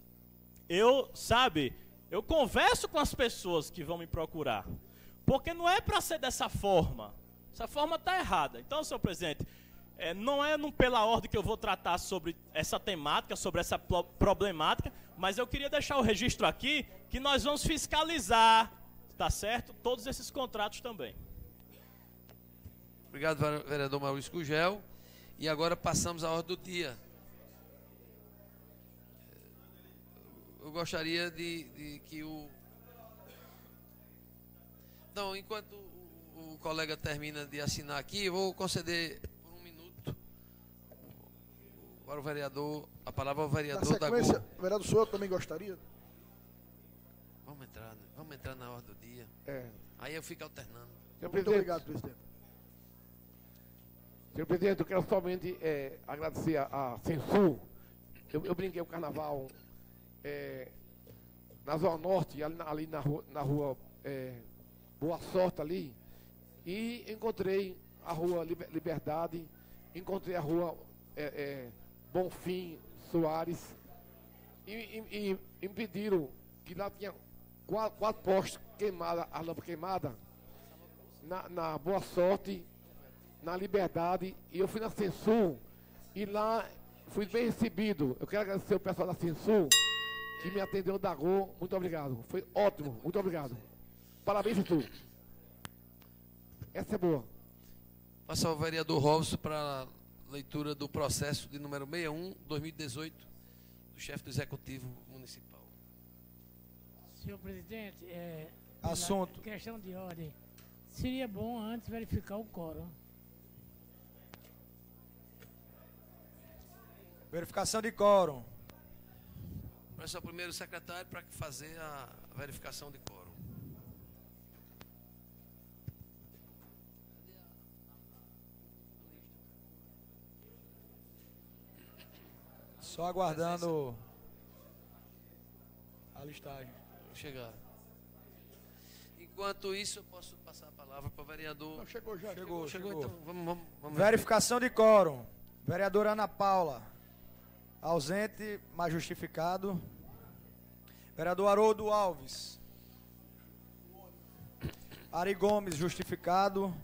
eu, sabe, eu converso com as pessoas que vão me procurar. Porque não é para ser dessa forma. Essa forma está errada. Então, senhor presidente, É, não é num, pela ordem que eu vou tratar sobre essa temática, sobre essa pro, problemática, mas eu queria deixar o registro aqui que nós vamos fiscalizar, tá certo? Todos esses contratos também. Obrigado, vereador Maurício Gugel. E agora passamos à ordem do dia. Eu gostaria de, de que o... Não, enquanto o, o colega termina de assinar aqui, eu vou conceder por um minuto para o vereador, a palavra ao vereador da sequência, o vereador Souto também gostaria? Vamos entrar, vamos entrar na ordem do dia. É. Aí eu fico alternando. Muito obrigado, presidente. Senhor presidente, eu quero somente é, agradecer a, a Censul. Eu, eu brinquei o carnaval é, na Zona Norte, ali na, ali na rua, na rua é, Boa Sorte ali, e encontrei a rua Liberdade, encontrei a rua é, é, Bonfim Soares, e, e, e, e me pediram que lá tinha quatro, quatro postes queimadas, a lâmpada queimada, na, na Boa Sorte, na Liberdade, e eu fui na Censul, e lá fui bem recebido. Eu quero agradecer o pessoal da Censul, que me atendeu da Gol. Muito obrigado. Foi ótimo. Muito obrigado. Parabéns, Censul. Essa é boa. Passa ao vereador Robson para a leitura do processo de número sessenta e um, dois mil e dezoito, do chefe do Executivo Municipal. Senhor presidente, é, assunto. Questão de ordem. Seria bom antes verificar o quórum. Verificação de quórum. Peço ao primeiro secretário para fazer a verificação de quórum. Só aguardando a listagem. Vou chegar. Enquanto isso, eu posso passar a palavra para o vereador. Não, chegou já. Chegou, chegou. chegou. Então, vamos, vamos, vamos Verificação de quórum. Vereadora Ana Paula. Ausente, mas justificado. Vereador Haroldo Alves. Ari Gomes, justificado.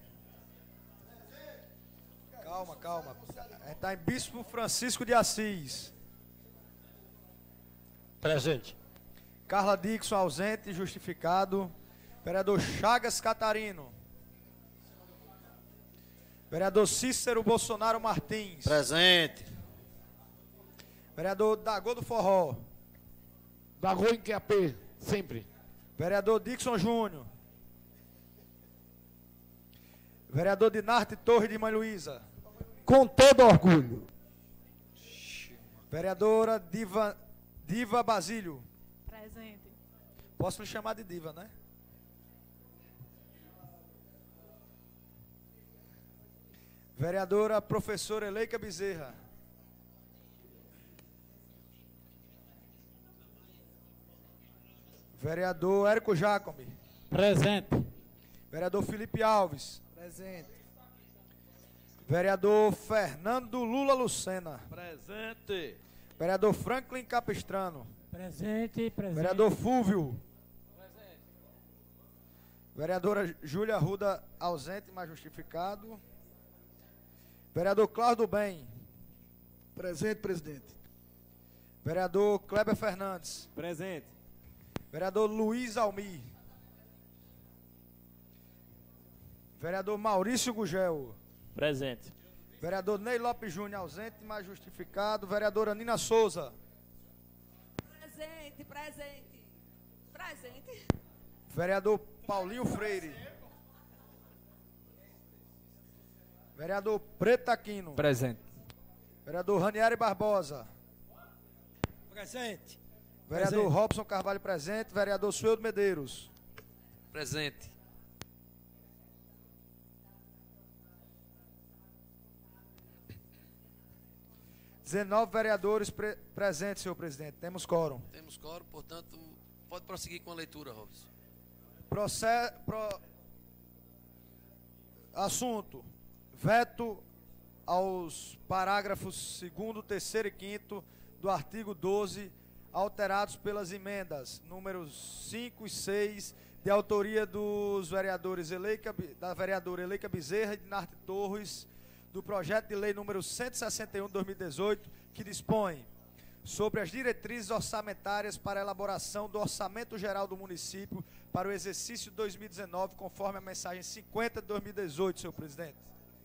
Calma, calma. Está em Bispo Francisco de Assis. Presente. Carla Dixon, ausente, justificado. Vereador Chagas Catarino. Vereador Cícero Bolsonaro Martins. Presente. Vereador Dagô do Forró. Dagô em Q A P, sempre. Vereador Dixon Júnior. Vereador Dinarte Torre de Mãe Luísa. Com todo orgulho. Vereadora Diva, Diva Basílio. Presente. Posso lhe chamar de Diva, né? Vereadora Professora Eleika Bezerra. Vereador Érico Jacobi. Presente. Vereador Felipe Alves. Presente. Vereador Fernando Lula Lucena. Presente. Vereador Franklin Capistrano. Presente, presente. Vereador Fúvio. Presente. Vereadora Júlia Arruda, ausente, mas justificado. Vereador Cláudio Bem. Presente, presidente. Vereador Kleber Fernandes. Presente. Vereador Luiz Almir. Vereador Maurício Gugel. Presente. Vereador Ney Lopes Júnior, ausente, mas justificado. Vereadora Nina Souza. Presente, presente. Presente. Vereador Paulinho Freire. Vereador Preto Aquino. Presente. Vereador Ranieri Barbosa. Presente. Vereador Presente. Robson Carvalho presente. Vereador Sueldo Medeiros. Presente. dezenove vereadores pre presentes, senhor presidente. Temos quórum. Temos quórum, portanto, pode prosseguir com a leitura, Robson. Proce pro... Assunto: veto aos parágrafos segundo, terceiro e quinto do artigo doze, alterados pelas emendas números cinco e seis, de autoria dos vereadores Eleika, da vereadora Eleika Bezerra e Dinarte Torres, do projeto de lei número cento e sessenta e um de dois mil e dezoito, que dispõe sobre as diretrizes orçamentárias para a elaboração do Orçamento Geral do Município para o exercício dois mil e dezenove, conforme a mensagem cinquenta de dois mil e dezoito, senhor presidente.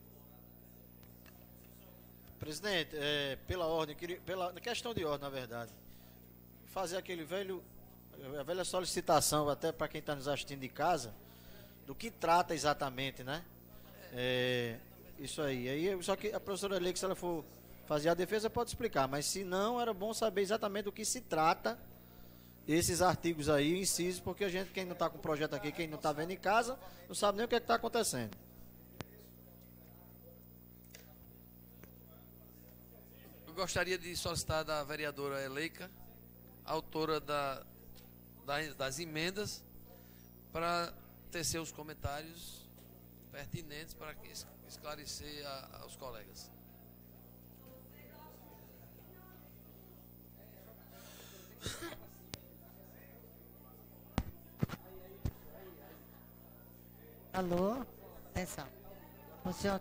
Presidente, é, pela ordem, queria, pela questão de ordem, na verdade, fazer aquele velho, a velha solicitação, até para quem está nos assistindo de casa, do que trata exatamente, né? É, isso aí. aí. Só que a professora Leite, se ela for fazer a defesa, pode explicar, mas se não, era bom saber exatamente do que se trata esses artigos aí, incisos, porque a gente, quem não está com o projeto aqui, quem não está vendo em casa, não sabe nem o que é está acontecendo. Eu gostaria de solicitar da vereadora Eleika, autora da, das, das emendas, para tecer os comentários pertinentes para esclarecer a, aos colegas. Alô? Atenção. O senhor...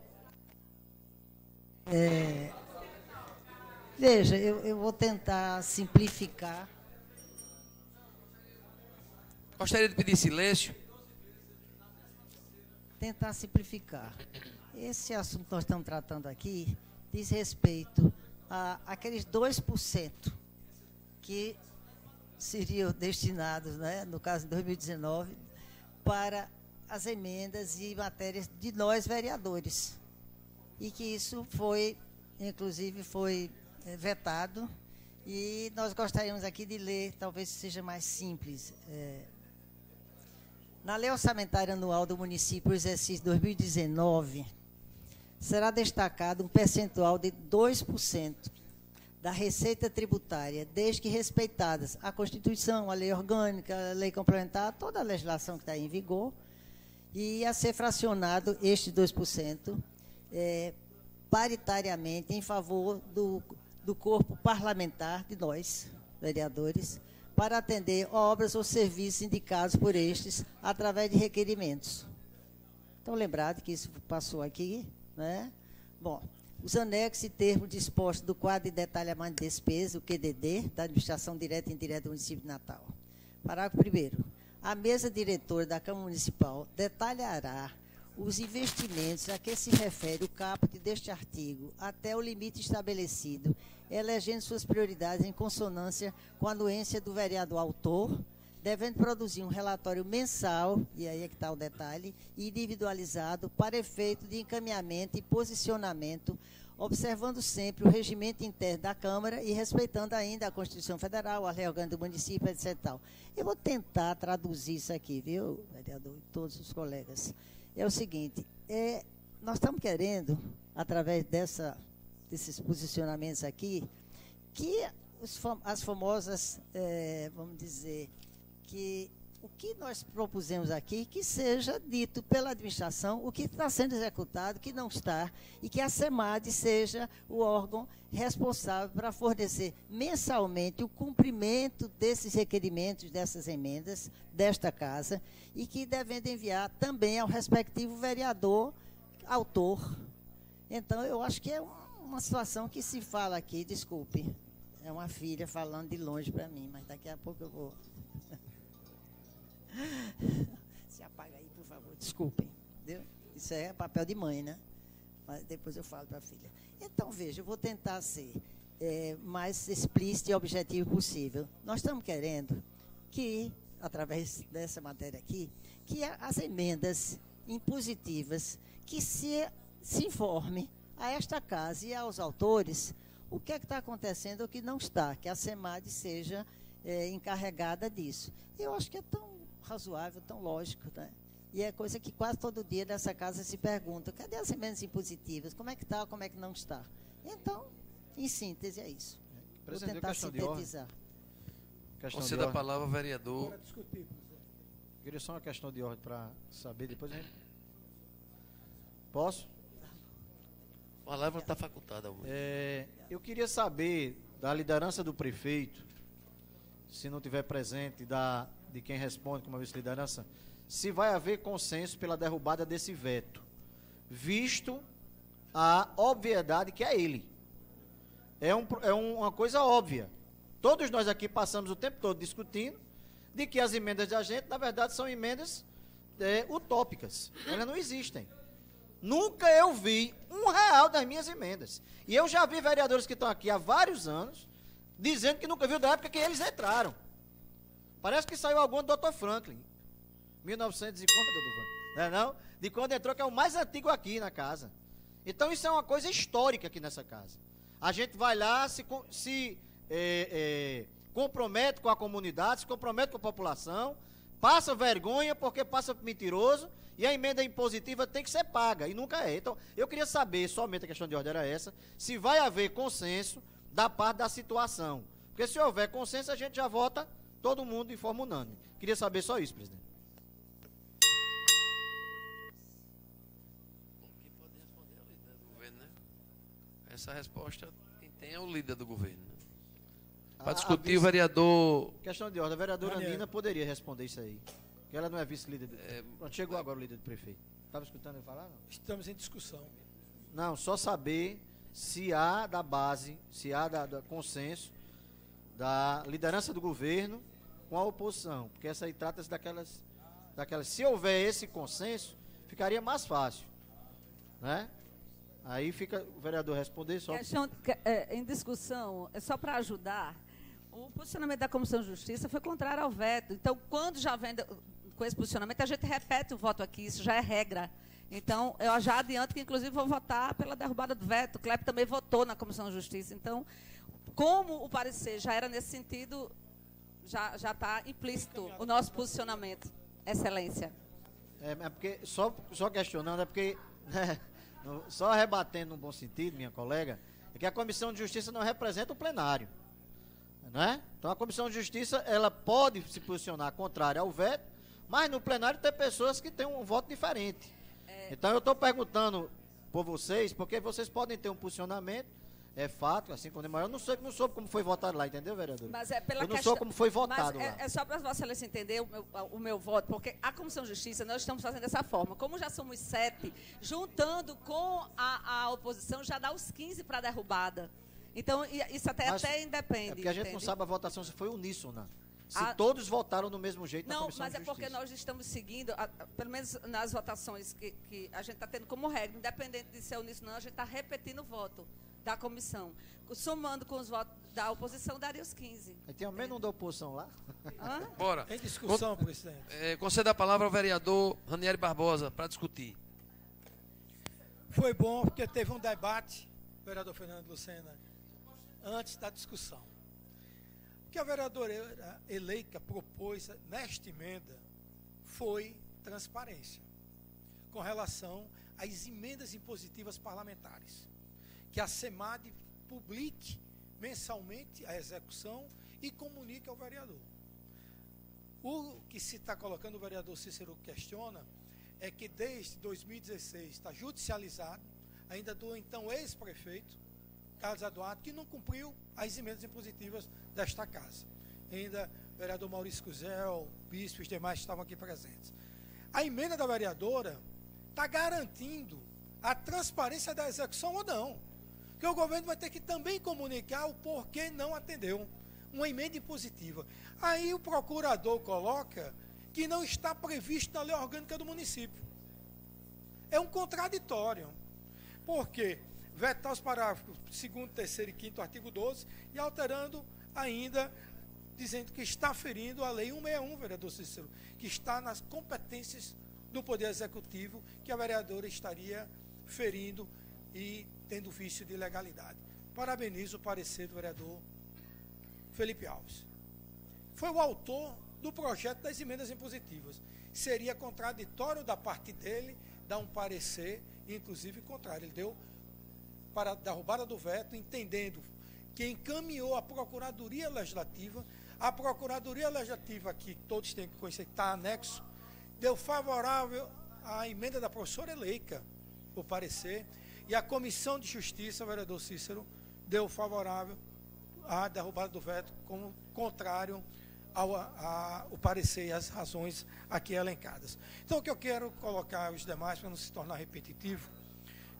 É... Veja, eu, eu vou tentar simplificar. Gostaria de pedir silêncio. Tentar simplificar. Esse assunto que nós estamos tratando aqui diz respeito a aqueles dois por cento que seriam destinados, né, no caso de dois mil e dezenove, para as emendas e matérias de nós vereadores. E que isso foi, inclusive, foi é, vetado. E nós gostaríamos aqui de ler, talvez seja mais simples. É, na Lei Orçamentária Anual do Município, exercício dois mil e dezenove, será destacado um percentual de dois por cento da receita tributária, desde que respeitadas a Constituição, a lei orgânica, a lei complementar, toda a legislação que está em vigor, e a ser fracionado este dois por cento é, paritariamente em favor do, do corpo parlamentar de nós, vereadores, para atender obras ou serviços indicados por estes através de requerimentos. Então, lembrado que isso passou aqui, né? Bom, os anexos e termos dispostos do quadro de detalhamento de despesa, o Q D D, da Administração Direta e Indireta do Município de Natal. Parágrafo primeiro. A mesa diretora da Câmara Municipal detalhará os investimentos a que se refere o caput deste artigo até o limite estabelecido, elegendo suas prioridades em consonância com a anuência do vereador autor, devendo produzir um relatório mensal, e aí é que está o detalhe, individualizado para efeito de encaminhamento e posicionamento, observando sempre o regimento interno da Câmara e respeitando ainda a Constituição Federal, a lei orgânica do município, etcétera. Eu vou tentar traduzir isso aqui, viu, vereador, e todos os colegas. É o seguinte, é, nós estamos querendo, através dessa, desses posicionamentos aqui, que os, as famosas, é, vamos dizer, que o que nós propusemos aqui, que seja dito pela administração, o que está sendo executado, o que não está, e que a SEMAD seja o órgão responsável para fornecer mensalmente o cumprimento desses requerimentos, dessas emendas, desta casa, e que devendo enviar também ao respectivo vereador autor. Então, eu acho que é uma situação que se fala aqui, desculpe, é uma filha falando de longe para mim, mas daqui a pouco eu vou... Se apaga aí, por favor, desculpem. Entendeu? Isso é papel de mãe, né? Mas depois eu falo para a filha. Então, veja, eu vou tentar ser é, mais explícito e objetivo possível. Nós estamos querendo que, através dessa matéria aqui, que as emendas impositivas, que se, se informe a esta casa e aos autores o que é que está acontecendo ou o que não está, que a SEMAD seja é, encarregada disso. Eu acho que é tão razoável, tão lógico, né? E é coisa que quase todo dia nessa casa se pergunta, cadê as emendas impositivas? Como é que está, como é que não está? Então, em síntese, é isso. Vou tentar sintetizar. Conceda a palavra ao vereador. Queria só uma questão de ordem para saber, depois a gente... Posso? A palavra está facultada. É, eu queria saber da liderança do prefeito, se não tiver presente, da, de quem responde como vice-liderança, se vai haver consenso pela derrubada desse veto, visto a obviedade que é ele. É, um, é um, uma coisa óbvia. Todos nós aqui passamos o tempo todo discutindo de que as emendas da gente, na verdade, são emendas é, utópicas. Elas não existem. Nunca eu vi um real das minhas emendas. E eu já vi vereadores que estão aqui há vários anos dizendo que nunca viu da época que eles entraram. Parece que saiu algum do doutor Franklin. mil e novecentos e quando, doutor Franklin? Não é não? De quando entrou, que é o mais antigo aqui na casa. Então isso é uma coisa histórica aqui nessa casa. A gente vai lá, se, se é, é, compromete com a comunidade, se compromete com a população, passa vergonha porque passa mentiroso, e a emenda impositiva tem que ser paga, e nunca é. Então, eu queria saber, somente a questão de ordem era essa, se vai haver consenso da parte da situação. Porque se houver consenso, a gente já vota todo mundo de forma unânime. Queria saber só isso, presidente. Essa resposta quem tem é o líder do governo. A- Para a discutir, vice- o vereador. Questão de ordem, a vereadora Daniel. Nina poderia responder isso aí. Porque ela não é vice-líder. Do... Pronto, chegou agora o líder do prefeito. Estava escutando ele falar? Não? Estamos em discussão. Não, só saber se há da base, se há da, da consenso da liderança do governo com a oposição. Porque essa aí trata-se daquelas, daquelas. Se houver esse consenso, ficaria mais fácil. Né? Aí fica o vereador responder só. Questão, que- é, em discussão, é só para ajudar, o posicionamento da Comissão de Justiça foi contrário ao veto. Então, quando já vem da- com esse posicionamento, a gente repete o voto aqui, isso já é regra. Então, eu já adianto que, inclusive, vou votar pela derrubada do veto. O Clepe também votou na Comissão de Justiça. Então, como o parecer já era nesse sentido, já já está implícito o nosso posicionamento. Excelência. É, é porque, só, só questionando, é porque, né, no- só rebatendo no bom sentido, minha colega, é que a Comissão de Justiça não representa o plenário. Né? Então, a Comissão de Justiça, ela pode se posicionar contrária ao veto, mas no plenário tem pessoas que têm um voto diferente. Então, eu estou perguntando por vocês, porque vocês podem ter um posicionamento, é fato, assim como eu não sei, não soube como foi votado lá, entendeu, vereador? Mas é pela eu não questão, soube como foi votado mas lá. é, é só para Vossa Excelência entender o meu, o meu voto, porque a Comissão de Justiça nós estamos fazendo dessa forma. Como já somos sete, juntando com a, a oposição, já dá os quinze para a derrubada. Então, i- isso até, Mas até independe. É porque a gente não entende? sabe a votação se foi uníssona. Se A- todos votaram do mesmo jeito na Não, Comissão mas de é Justiça. porque nós estamos seguindo, a- a- pelo menos nas votações que, que a gente está tendo como regra, independente de ser uníssono, não, a gente está repetindo o voto da comissão. Somando com os votos da oposição, daria os quinze. Aí tem ao menos um da oposição lá. Hã? Bora. Em discussão, Con- presidente. É, conceda a palavra ao vereador Ranieri Barbosa para discutir. Foi bom porque teve um debate, vereador Fernando Lucena, antes da discussão. O que a vereadora eleita propôs nesta emenda foi transparência com relação às emendas impositivas parlamentares. Que a SEMAD publique mensalmente a execução e comunique ao vereador. O que se está colocando, o vereador Cícero questiona, é que desde dois mil e dezesseis está judicializado, ainda do então ex-prefeito, Carlos Eduardo, que não cumpriu as emendas impositivas desta casa. Ainda o vereador Maurício Cuzel, bispo e os demais estavam aqui presentes. A emenda da vereadora está garantindo a transparência da execução ou não. Porque o governo vai ter que também comunicar o porquê não atendeu uma emenda impositiva. Aí o procurador coloca que não está previsto na lei orgânica do município. É um contraditório. Por quê? Vetar os parágrafos segundo, terceiro e quinto, artigo doze, e alterando ainda, dizendo que está ferindo a lei cento e sessenta e um, vereador Cícero, que está nas competências do Poder Executivo, que a vereadora estaria ferindo e tendo vício de legalidade. Parabenizo o parecer do vereador Felipe Alves. Foi o autor do projeto das emendas impositivas. Seria contraditório da parte dele dar um parecer, inclusive contrário. Ele deu para a derrubada do veto, entendendo que encaminhou a Procuradoria Legislativa, a Procuradoria Legislativa, que todos têm que conhecer, que está anexo, deu favorável à emenda da professora Eleika, o parecer, e a Comissão de Justiça, o vereador Cícero, deu favorável à derrubada do veto, como contrário ao a, o parecer e as razões aqui elencadas. Então, o que eu quero colocar aos demais, para não se tornar repetitivo,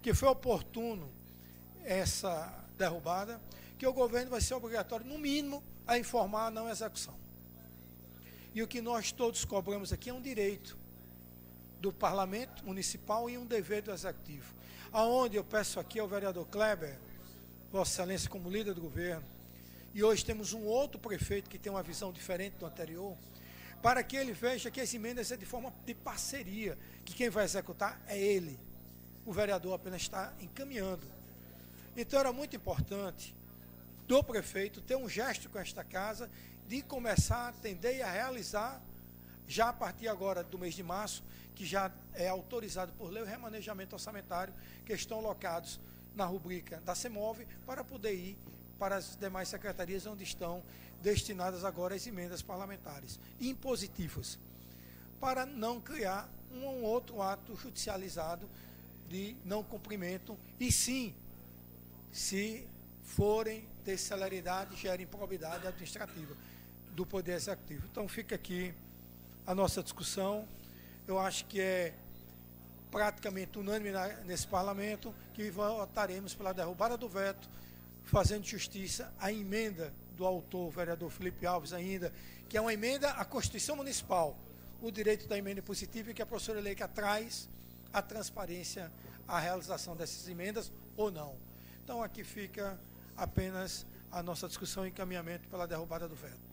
que foi oportuno essa derrubada, que o governo vai ser obrigatório, no mínimo, a informar a não execução. E o que nós todos cobramos aqui é um direito do Parlamento Municipal e um dever do Executivo. Aonde eu peço aqui ao vereador Kleber, Vossa Excelência como líder do governo, e hoje temos um outro prefeito que tem uma visão diferente do anterior, para que ele veja que as emendas é de forma de parceria, que quem vai executar é ele. O vereador apenas está encaminhando. Então era muito importante do prefeito ter um gesto com esta casa de começar a atender e a realizar, já a partir agora do mês de março, que já é autorizado por lei o remanejamento orçamentário, que estão alocados na rubrica da CEMOV, para poder ir para as demais secretarias onde estão destinadas agora as emendas parlamentares impositivas, para não criar um ou outro ato judicializado de não cumprimento, e sim, se forem ter celeridade, gerem improbidade administrativa do Poder Executivo. Então fica aqui a nossa discussão. Eu acho que é praticamente unânime na, nesse parlamento que votaremos pela derrubada do veto, fazendo justiça à emenda do autor, o vereador Felipe Alves ainda, que é uma emenda à Constituição Municipal, o direito da emenda positiva, e que a professora Leica traz a transparência à realização dessas emendas ou não. Então aqui fica apenas a nossa discussão e encaminhamento pela derrubada do veto.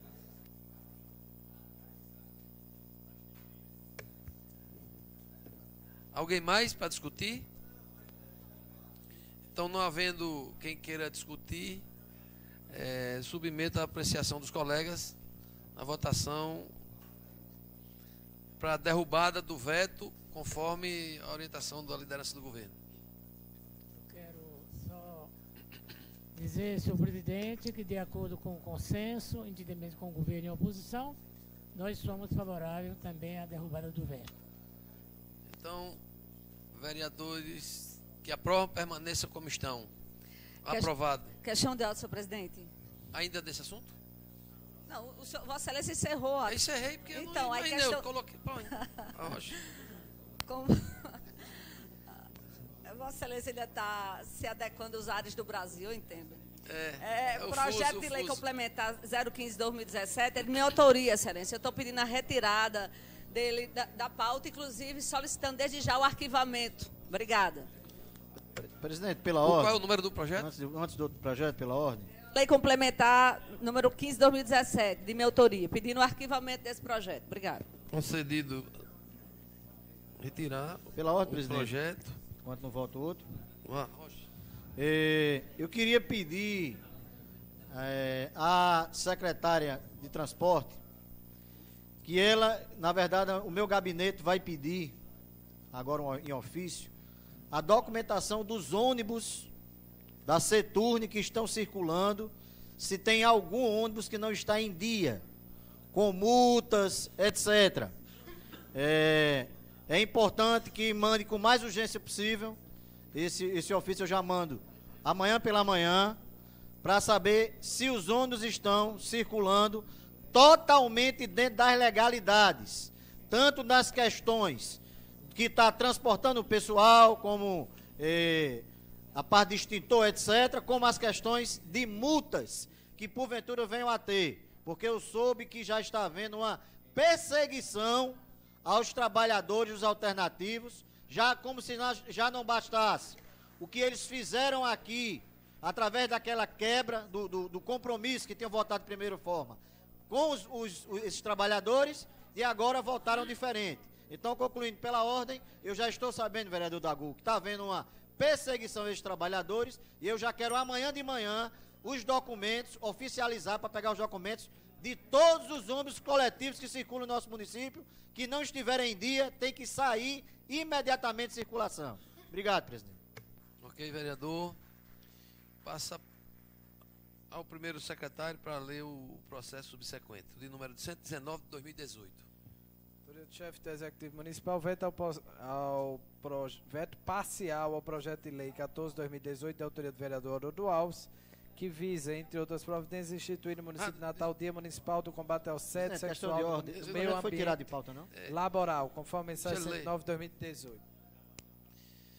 Alguém mais para discutir? Então, não havendo quem queira discutir, é, submeto a apreciação dos colegas a votação para a derrubada do veto, conforme a orientação da liderança do governo. Eu quero só dizer, senhor presidente, que de acordo com o consenso, entendimento com o governo e a oposição, nós somos favoráveis também à derrubada do veto. Então, vereadores que aprovam, permaneçam como estão. Que- Aprovado. Questão de ordem, senhor presidente. Ainda desse assunto? Não, o senhor, Vossa Excelência encerrou. Eu encerrei porque eu então, não aí imaginei, questão... eu coloquei... Põe. Oxe. Como... Vossa Excelência ainda está se adequando aos ares do Brasil, eu entendo. É, É, é o projeto fuso, de o lei fuso. complementar zero quinze barra dois mil e dezessete é de minha autoria, Excelência. Eu estou pedindo a retirada dele da, da pauta, inclusive solicitando desde já o arquivamento. Obrigada. Presidente, pela Qual ordem. é o número do projeto? Antes, de- antes do outro projeto, pela ordem. Lei complementar número quinze barra dois mil e dezessete, de minha autoria, pedindo o arquivamento desse projeto. Obrigada. Concedido. Retirar Pela ordem, o presidente. projeto. Enquanto não volta o outro. Ah, É, eu queria pedir é, à secretária de transporte que ela, na verdade, o meu gabinete vai pedir, agora um- em ofício, a documentação dos ônibus da Seturne que estão circulando, se tem algum ônibus que não está em dia, com multas, etcétera. É, é importante que mande com mais urgência possível. Esse, esse ofício eu já mando amanhã pela manhã, para saber se os ônibus estão circulando totalmente dentro das legalidades, tanto nas questões que está transportando o pessoal, como eh, a parte de extintor, etcétera, como as questões de multas que porventura venham a ter, porque eu soube que já está havendo uma perseguição aos trabalhadores dos alternativos, já como se nós- já não bastasse o que eles fizeram aqui, através daquela quebra do, do, do compromisso que tinham votado de primeira forma, com os, os, os- esses trabalhadores, e agora votaram diferente. Então, concluindo pela ordem, eu já estou sabendo, vereador Dagu, que está havendo uma perseguição a esses trabalhadores, e eu já quero amanhã de manhã os documentos, oficializar para pegar os documentos de todos os ônibus coletivos que circulam no nosso município, que não estiverem em dia, tem que sair imediatamente de circulação. Obrigado, presidente. Ok, vereador. Passa ao primeiro secretário para ler o processo subsequente, de número cento e dezenove de dois mil e dezoito. Chefe do Executivo Municipal, veto, ao, pos- ao proje- veto parcial ao projeto de lei quatorze barra dois mil e dezoito, da autoria do vereador Haroldo Alves, que visa, entre outras providências, instituir no município de Natal o Dia Municipal do Combate ao Assédio É, questão Sexual de no ordem. meio Esse projeto foi ambiente tirado de pauta, não? laboral, conforme a mensagem Deixa eu cento e ler. nove de dois mil e dezoito.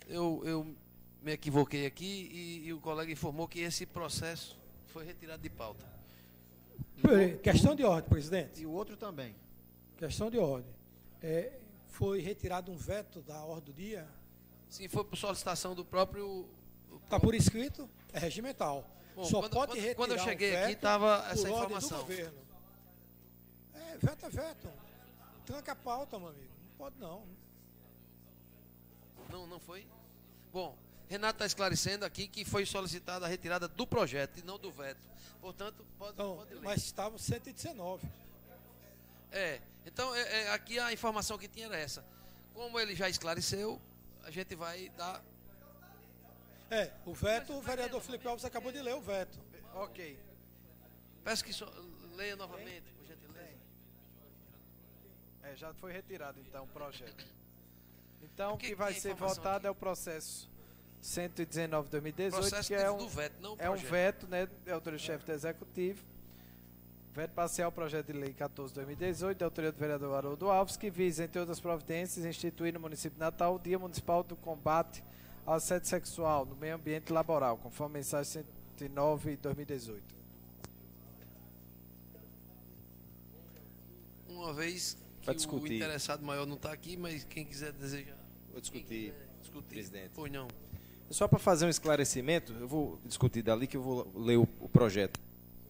eu, eu me equivoquei aqui e, e o colega informou que esse processo foi retirado de pauta. Questão de ordem, presidente. E o outro também. Questão de ordem. É, foi retirado um veto da ordem do dia? Sim, foi por solicitação do próprio... Está por escrito, é regimental. Bom, Só quando, pode quando, retirar quando eu cheguei um veto aqui, estava por essa ordem informação. do governo. É, veto é veto. Tranca a pauta, meu amigo. Não pode não. Não, não foi? Bom, Renato está esclarecendo aqui que foi solicitada a retirada do projeto e não do veto. Portanto, pode, Então, pode ler. mas estava cento e dezenove. É, então é, é, aqui a informação que tinha era essa. Como ele já esclareceu, a gente vai dar... É, o veto, o vereador Felipe Alves acabou de ler o veto. Ok. Peço que so, leia novamente, por gentileza. É, já foi retirado então o projeto. Então o que que vai tem ser informação votado aqui? é o processo cento e dezenove de dois mil e dezoito, Processo que é um, do veto, não o é um projeto. veto, né, de autoria-chefe do Executivo. Veto parcial ao projeto de lei quatorze de dois mil e dezoito, de autoria do vereador Haroldo Alves, que visa, entre outras providências, instituir no município de Natal o Dia Municipal do Combate ao Assédio Sexual no Meio Ambiente Laboral, conforme a mensagem cento e nove de dois mil e dezoito. Uma vez que Pra o discutir. interessado maior não está aqui, mas quem quiser desejar... Vou discutir, discutir. presidente. Pois não. Só para fazer um esclarecimento, eu vou discutir dali que eu vou ler o, o projeto.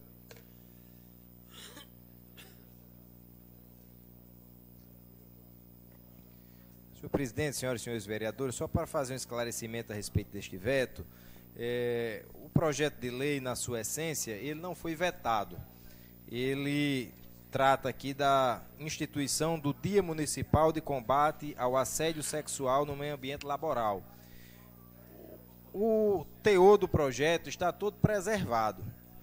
Senhor presidente, senhoras e senhores vereadores, só para fazer um esclarecimento a respeito deste veto, é, o projeto de lei, na sua essência, ele não foi vetado. Ele trata aqui da instituição do Dia Municipal de Combate ao Assédio Sexual no Meio Ambiente Laboral. O teor do projeto está todo preservado.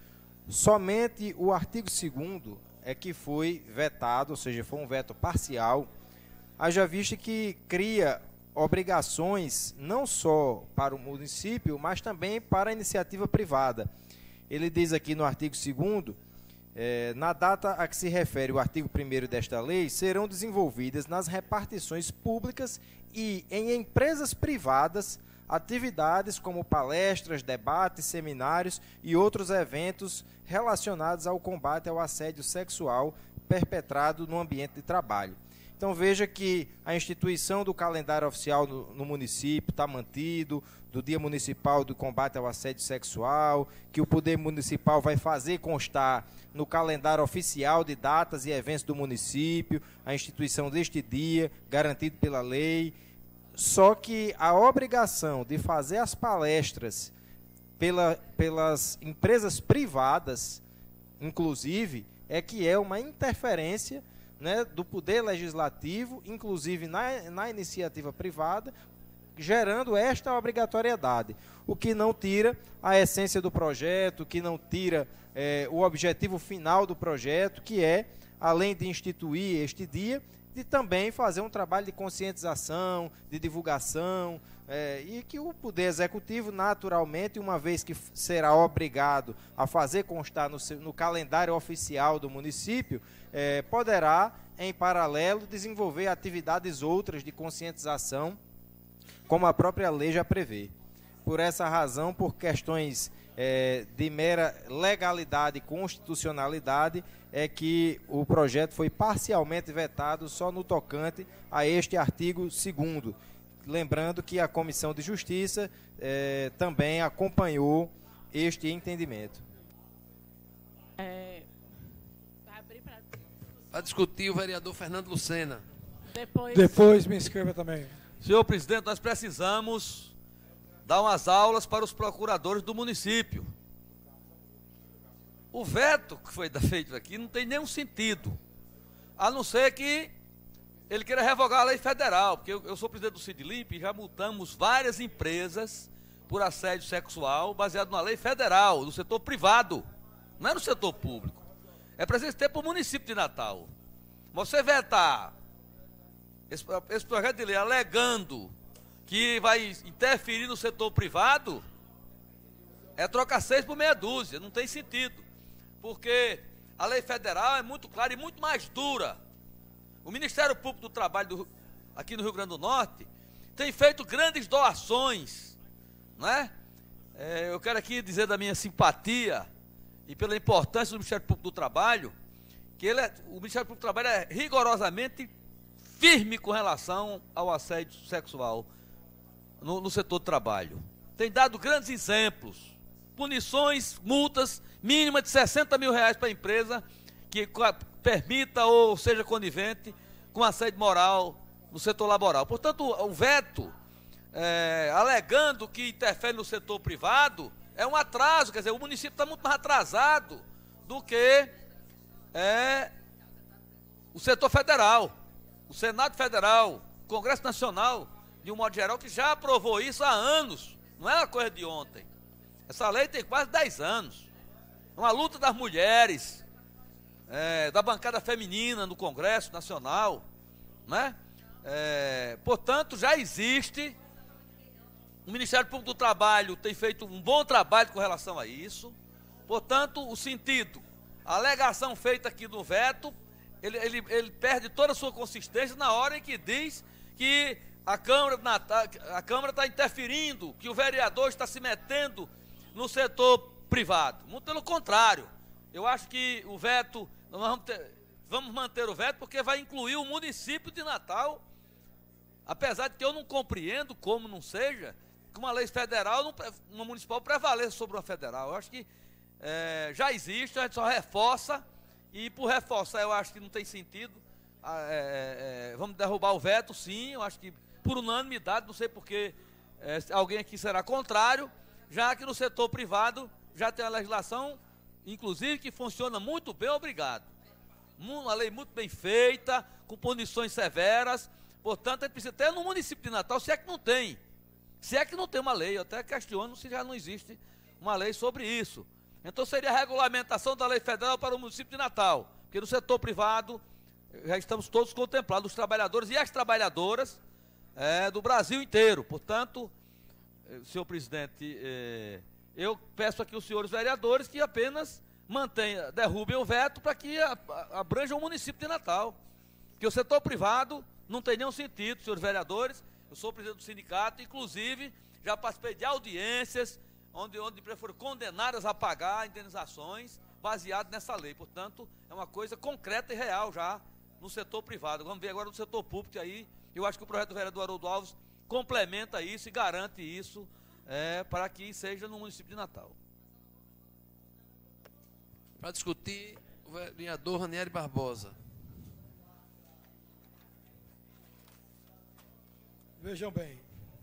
Somente o artigo segundo é que foi vetado, ou seja, foi um veto parcial, haja vista que cria obrigações não só para o município, mas também para a iniciativa privada. Ele diz aqui no artigo segundo, eh, na data a que se refere o artigo primeiro desta lei, serão desenvolvidas nas repartições públicas e em empresas privadas atividades como palestras, debates, seminários e outros eventos relacionados ao combate ao assédio sexual perpetrado no ambiente de trabalho. Então veja que a instituição do calendário oficial no, no município está mantido, do Dia Municipal do Combate ao Assédio Sexual, que o Poder Municipal vai fazer constar no calendário oficial de datas e eventos do município, a instituição deste dia, garantido pela lei. Só que a obrigação de fazer as palestras pela, pelas empresas privadas, inclusive, é que é uma interferência, né, do poder legislativo, inclusive na, na iniciativa privada, gerando esta obrigatoriedade, o que não tira a essência do projeto, o que não tira eh, o objetivo final do projeto, que é, além de instituir este dia, de também fazer um trabalho de conscientização, de divulgação, é, e que o Poder Executivo, naturalmente, uma vez que será obrigado a fazer constar no, seu, no calendário oficial do município, é, poderá, em paralelo, desenvolver atividades outras de conscientização, como a própria lei já prevê. Por essa razão, por questões é, de mera legalidade e constitucionalidade, é que o projeto foi parcialmente vetado só no tocante a este artigo segundo. Lembrando que a Comissão de Justiça eh, também acompanhou este entendimento. É, Para discutir, o vereador Fernando Lucena. Depois, Depois me inscreva também. Senhor presidente, nós precisamos dar umas aulas para os procuradores do município. O veto que foi feito aqui não tem nenhum sentido, a não ser que ele queira revogar a lei federal, porque eu, eu sou presidente do Cidlimp e já multamos várias empresas por assédio sexual baseado na lei federal, no setor privado, não é no setor público. É preciso ter para o município de Natal. Você vetar esse, esse projeto de lei alegando que vai interferir no setor privado, é trocar seis por meia dúzia, não tem sentido. Porque a lei federal é muito clara e muito mais dura. O Ministério Público do Trabalho do, aqui no Rio Grande do Norte tem feito grandes doações, não é? É, eu quero aqui dizer da minha simpatia e pela importância do Ministério Público do Trabalho, que ele é, o Ministério Público do Trabalho é rigorosamente firme com relação ao assédio sexual no, no setor do trabalho. Tem dado grandes exemplos, punições, multas mínimas de sessenta mil reais para a empresa que permita ou seja conivente com assédio moral no setor laboral. Portanto, o veto, é, alegando que interfere no setor privado, é um atraso, quer dizer, o município está muito mais atrasado do que é, o setor federal, o Senado Federal, o Congresso Nacional, de um modo geral, que já aprovou isso há anos, não é uma coisa de ontem. Essa lei tem quase dez anos. Uma luta das mulheres, é, da bancada feminina no Congresso Nacional, né? É, portanto, já existe. O Ministério Público do Trabalho tem feito um bom trabalho com relação a isso. Portanto, o sentido, a alegação feita aqui do veto, ele, ele, ele perde toda a sua consistência na hora em que diz que a Câmara a Câmara está interferindo, que o vereador está se metendo no setor privado. Muito pelo contrário. Eu acho que o veto, nós vamos, ter, vamos manter o veto porque vai incluir o município de Natal, apesar de que eu não compreendo como não seja, que uma lei federal, não, uma municipal prevaleça sobre uma federal. Eu acho que é, já existe, a gente só reforça, e por reforçar eu acho que não tem sentido. É, é, vamos derrubar o veto, sim, eu acho que por unanimidade, não sei porque é, alguém aqui será contrário, já que no setor privado já tem a legislação, inclusive, que funciona muito bem, obrigado. Uma lei muito bem feita, com punições severas. Portanto, a gente precisa ter no município de Natal, se é que não tem. Se é que não tem uma lei, eu até questiono se já não existe uma lei sobre isso. Então seria a regulamentação da lei federal para o município de Natal, porque no setor privado já estamos todos contemplados, os trabalhadores e as trabalhadoras é, do Brasil inteiro. Portanto, senhor presidente, é, eu peço aqui aos senhores vereadores que apenas mantenham, derrubem o veto para que abranja o município de Natal. Porque o setor privado não tem nenhum sentido, senhores vereadores. Eu sou presidente do sindicato, inclusive já participei de audiências onde, onde foram condenadas a pagar indenizações baseado nessa lei. Portanto, é uma coisa concreta e real já no setor privado. Vamos ver agora no setor público, aí eu acho que o projeto do vereador Haroldo Alves complementa isso e garante isso é, para que seja no município de Natal. Para discutir, o vereador Ranieri Barbosa. Vejam bem,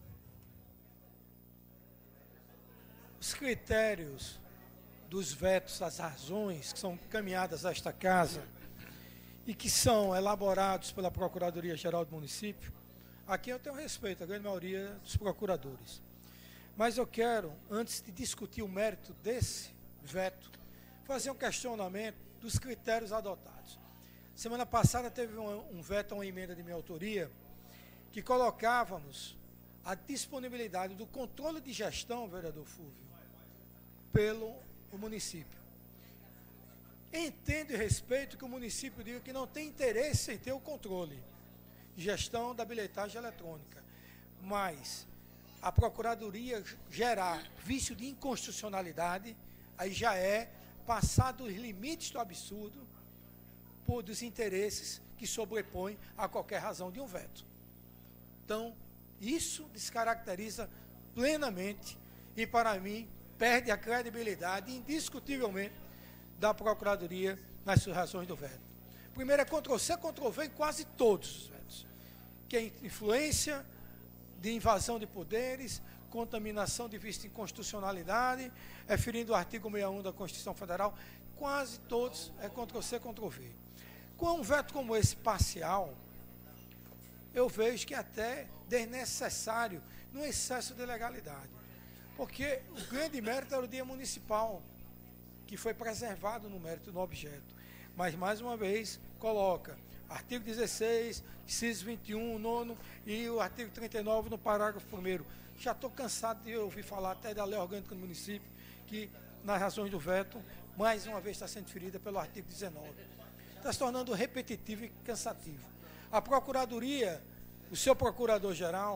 os critérios dos vetos, as razões que são encaminhadas a esta casa e que são elaborados pela Procuradoria-Geral do Município, aqui eu tenho respeito à grande maioria dos procuradores. Mas eu quero, antes de discutir o mérito desse veto, fazer um questionamento dos critérios adotados. Semana passada teve um, um veto a uma emenda de minha autoria, que colocávamos a disponibilidade do controle de gestão, vereador Fúvio, pelo o município. Entendo e respeito que o município diga que não tem interesse em ter o controle de gestão da bilhetagem eletrônica, mas a Procuradoria gerar vício de inconstitucionalidade, aí já é passar dos limites do absurdo por dos interesses que sobrepõem a qualquer razão de um veto. Então, isso descaracteriza plenamente e, para mim, perde a credibilidade, indiscutivelmente, da Procuradoria nas suas razões do veto. Primeiro é Ctrl-C, Ctrl-V em quase todos os vetos, que é influência de invasão de poderes, contaminação de vício de inconstitucionalidade, é ferindo o artigo sessenta e um da Constituição Federal, quase todos é Ctrl-C, Ctrl-V. Com um veto como esse parcial, eu vejo que até desnecessário, no excesso de legalidade. Porque o grande mérito era o dia municipal, que foi preservado no mérito, no objeto. Mas, mais uma vez, coloca artigo dezesseis, inciso vinte e um, nono, e o artigo trinta e nove no parágrafo primeiro. Já estou cansado de ouvir falar até da lei orgânica do município, que, nas razões do veto, mais uma vez está sendo ferida pelo artigo dezenove. Está se tornando repetitivo e cansativo. A Procuradoria, o seu Procurador-Geral,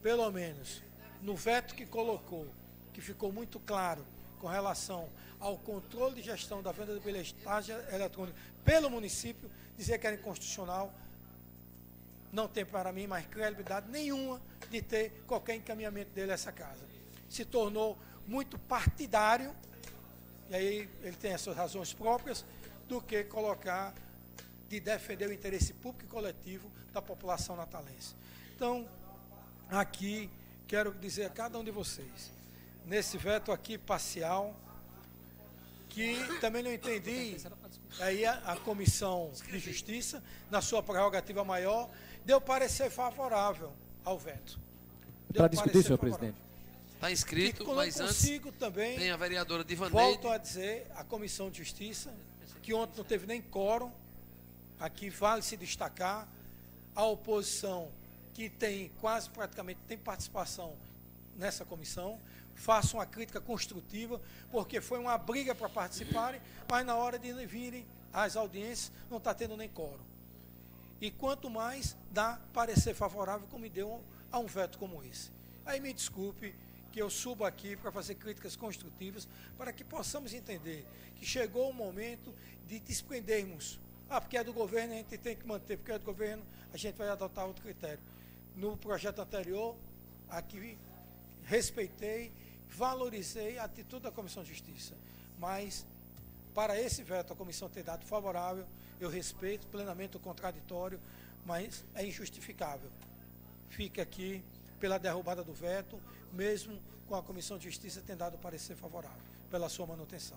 pelo menos, no veto que colocou, que ficou muito claro com relação ao controle de gestão da venda de bilhetagem eletrônica pelo município, dizer que era inconstitucional, não tem para mim mais credibilidade nenhuma de ter qualquer encaminhamento dele a essa casa. Se tornou muito partidário, e aí ele tem as suas razões próprias, do que colocar, de defender o interesse público e coletivo da população natalense. Então, aqui, quero dizer a cada um de vocês, nesse veto aqui parcial, que também não entendi, aí a, a Comissão de Justiça, na sua prerrogativa maior, deu parecer favorável ao veto. Para discutir, senhor presidente. Está inscrito, e, mas consigo antes também, tem a vereadora Divaneide. Volto a dizer, a Comissão de Justiça, que ontem não teve nem quórum, aqui vale se destacar, a oposição, que tem quase praticamente tem participação nessa comissão, faço uma crítica construtiva, porque foi uma briga para participarem, mas na hora de virem às audiências não está tendo nem quórum. E quanto mais dá parecer favorável, como me deu a um veto como esse. Aí me desculpe que eu subo aqui para fazer críticas construtivas, para que possamos entender que chegou o momento de desprendermos. Ah, porque é do governo, a gente tem que manter, porque é do governo, a gente vai adotar outro critério. No projeto anterior, aqui respeitei, valorizei a atitude da Comissão de Justiça, mas para esse veto a comissão ter dado favorável, eu respeito plenamente o contraditório, mas é injustificável. Fica aqui pela derrubada do veto, mesmo com a Comissão de Justiça tendo dado parecer favorável, pela sua manutenção.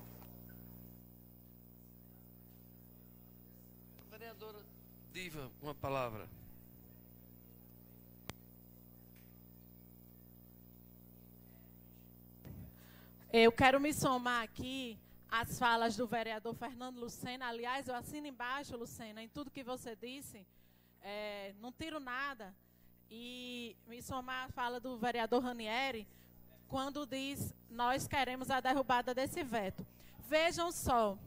Vereadora Diva, uma palavra. Eu quero me somar aqui às falas do vereador Fernando Lucena. Aliás, eu assino embaixo, Lucena, em tudo que você disse. É, não tiro nada. E me somar à fala do vereador Ranieri, quando diz, nós queremos a derrubada desse veto. Vejam só,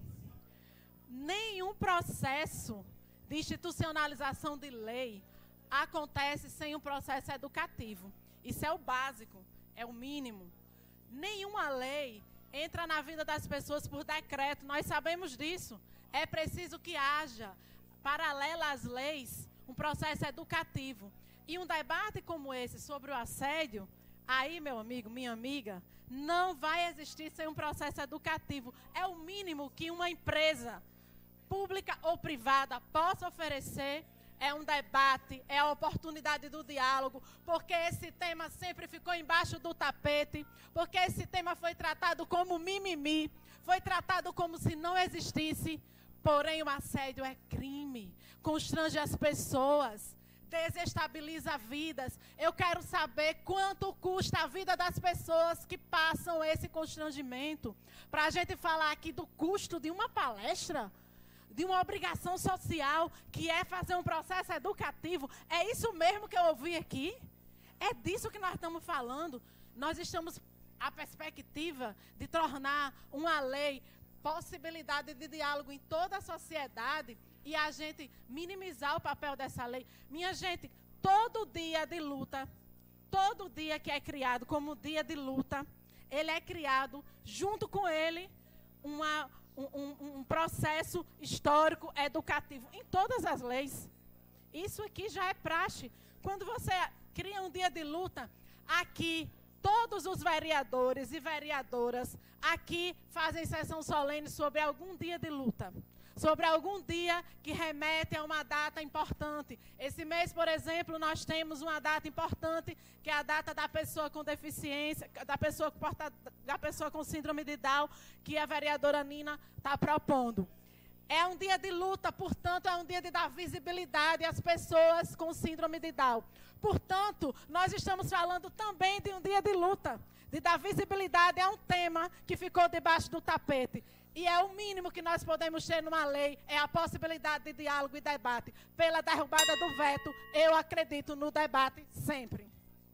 nenhum processo de institucionalização de lei acontece sem um processo educativo. Isso é o básico, é o mínimo. Nenhuma lei entra na vida das pessoas por decreto, nós sabemos disso. É preciso que haja, paralelo às leis, um processo educativo. E um debate como esse sobre o assédio, aí, meu amigo, minha amiga, não vai existir sem um processo educativo. É o mínimo que uma empresa, pública ou privada, possa oferecer. É um debate, é a oportunidade do diálogo, porque esse tema sempre ficou embaixo do tapete, porque esse tema foi tratado como mimimi, foi tratado como se não existisse. Porém, o assédio é crime, constrange as pessoas, desestabiliza vidas. Eu quero saber quanto custa a vida das pessoas que passam esse constrangimento. Para a gente falar aqui do custo de uma palestra, de uma obrigação social, que é fazer um processo educativo. É isso mesmo que eu ouvi aqui? É disso que nós estamos falando. Nós estamos a perspectiva de tornar uma lei possibilidade de diálogo em toda a sociedade e a gente minimizar o papel dessa lei. Minha gente, todo dia de luta, todo dia que é criado como dia de luta, ele é criado junto com ele uma... Um, um, um processo histórico, educativo, em todas as leis. Isso aqui já é praxe. Quando você cria um dia de luta, aqui, todos os vereadores e vereadoras aqui fazem sessão solene sobre algum dia de luta, sobre algum dia que remete a uma data importante. Esse mês, por exemplo, nós temos uma data importante, que é a data da pessoa com deficiência, da pessoa, da pessoa com síndrome de Down, que a vereadora Nina está propondo. É um dia de luta, portanto, é um dia de dar visibilidade às pessoas com síndrome de Down. Portanto, nós estamos falando também de um dia de luta, de dar visibilidade a um tema que ficou debaixo do tapete. E é o mínimo que nós podemos ter numa lei, é a possibilidade de diálogo e debate. Pela derrubada do veto, eu acredito no debate sempre.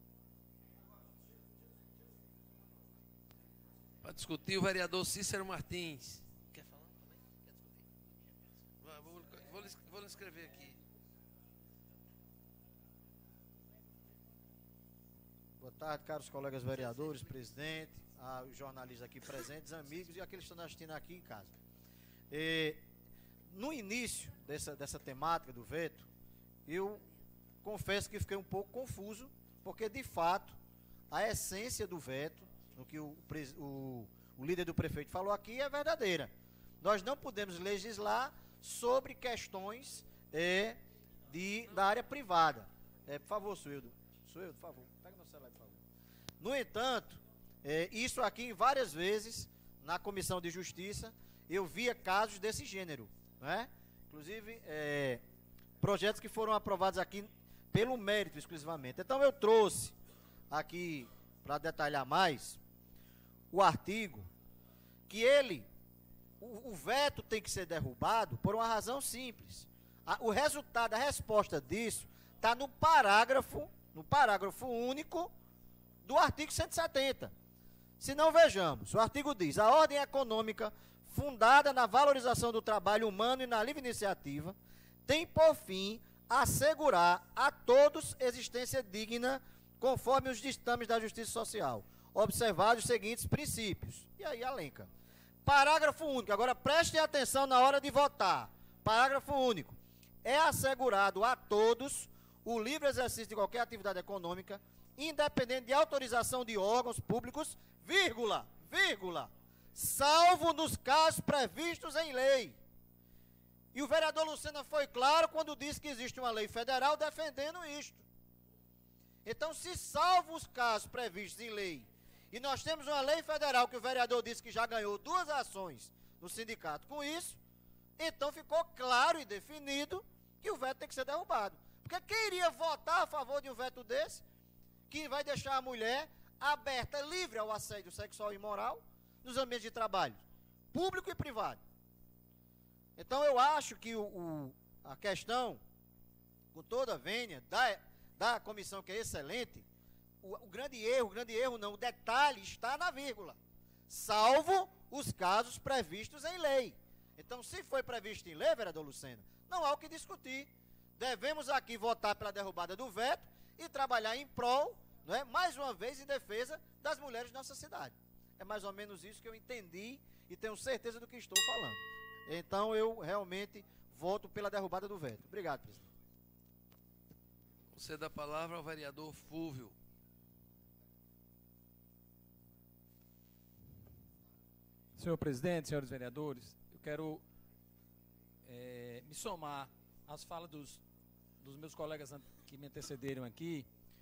Para discutir, o vereador Cícero Martins. Quer falar também? Quer discutir? Vou, vou, vou lhe escrever aqui. Boa tarde, caros colegas vereadores, presidente, ah, os jornalistas aqui presentes, amigos e aqueles que estão assistindo aqui em casa. E, no início dessa, dessa temática do veto, eu confesso que fiquei um pouco confuso, porque de fato a essência do veto, no que o, o, o líder do prefeito falou aqui, é verdadeira. Nós não podemos legislar sobre questões é, de, da área privada. É, por favor, Suildo. Suildo, por favor. Pega meu celular, por favor. No entanto, é, isso aqui várias vezes, na Comissão de Justiça, eu via casos desse gênero. Né? Inclusive, é, projetos que foram aprovados aqui pelo mérito exclusivamente. Então, eu trouxe aqui, para detalhar mais, o artigo que ele, o, o veto tem que ser derrubado por uma razão simples. A, o resultado, a resposta disso, está no parágrafo, no parágrafo único do artigo cento e setenta. Se não, vejamos, o artigo diz: a ordem econômica fundada na valorização do trabalho humano e na livre iniciativa tem por fim assegurar a todos existência digna conforme os ditames da justiça social, observados os seguintes princípios. E aí alenca. Parágrafo único. Agora prestem atenção na hora de votar. Parágrafo único. É assegurado a todos o livre exercício de qualquer atividade econômica, independente de autorização de órgãos públicos, vírgula, vírgula, salvo nos casos previstos em lei. E o vereador Lucena foi claro quando disse que existe uma lei federal defendendo isto. Então, se salvo os casos previstos em lei, e nós temos uma lei federal que o vereador disse que já ganhou duas ações no sindicato com isso, então ficou claro e definido que o veto tem que ser derrubado. Porque quem iria votar a favor de um veto desse, que vai deixar a mulher aberta, livre ao assédio sexual e moral nos ambientes de trabalho, público e privado? Então eu acho que o, o, a questão, com toda a vênia, da, da comissão, que é excelente, o, o grande erro, o grande erro não, o detalhe está na vírgula, salvo os casos previstos em lei. Então, se foi previsto em lei, vereador Lucena, não há o que discutir. Devemos aqui votar pela derrubada do veto e trabalhar em prol, não é, mais uma vez, em defesa das mulheres de nossa cidade. É mais ou menos isso que eu entendi e tenho certeza do que estou falando. Então, eu realmente voto pela derrubada do veto. Obrigado, presidente. Conceda a palavra ao vereador Fúvio. Senhor presidente, senhores vereadores, eu quero é, me somar às falas dos, dos meus colegas que me antecederam aqui,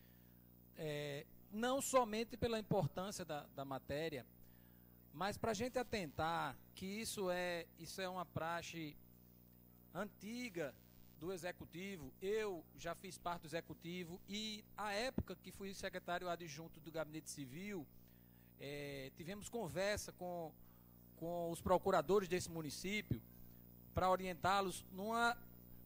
é, não somente pela importância da, da matéria, mas para a gente atentar que isso é, isso é uma praxe antiga do Executivo. Eu já fiz parte do Executivo e, à época que fui secretário adjunto do Gabinete Civil, é, tivemos conversa com, com os procuradores desse município para orientá-los numa,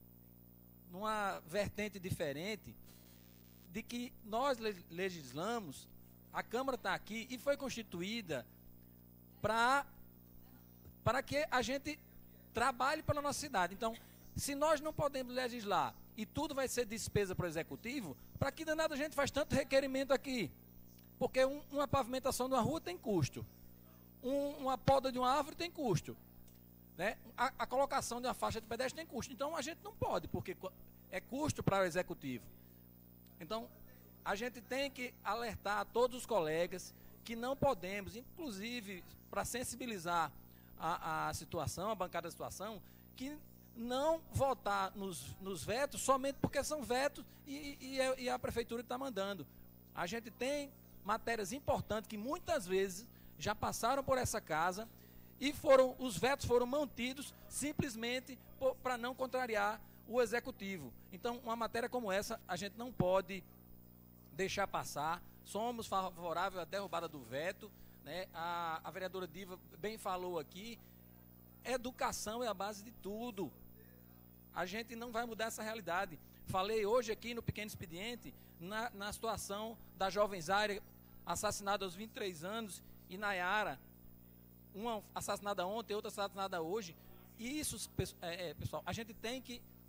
numa vertente diferente de que nós legislamos, a Câmara está aqui e foi constituída para para que a gente trabalhe pela nossa cidade. Então, se nós não podemos legislar e tudo vai ser despesa para o Executivo, para que danado a gente faz tanto requerimento aqui? Porque um, uma pavimentação de uma rua tem custo, um, uma poda de uma árvore tem custo, né? a, a colocação de uma faixa de pedestre tem custo. Então, a gente não pode, porque é custo para o Executivo. Então, a gente tem que alertar a todos os colegas que não podemos, inclusive para sensibilizar a, a situação, a bancada da situação, que não votar nos, nos vetos somente porque são vetos e, e, e a prefeitura está mandando. A gente tem matérias importantes que muitas vezes já passaram por essa casa e foram, os vetos foram mantidos simplesmente para não contrariar o Executivo. Então, uma matéria como essa, a gente não pode deixar passar. Somos favoráveis à derrubada do veto, né? A, a vereadora Diva bem falou aqui, educação é a base de tudo. A gente não vai mudar essa realidade. Falei hoje aqui no Pequeno Expediente, na, na situação da jovem Zaira, assassinada aos vinte e três anos, e Nayara, uma assassinada ontem, outra assassinada hoje. E isso, é, é, pessoal, a gente tem que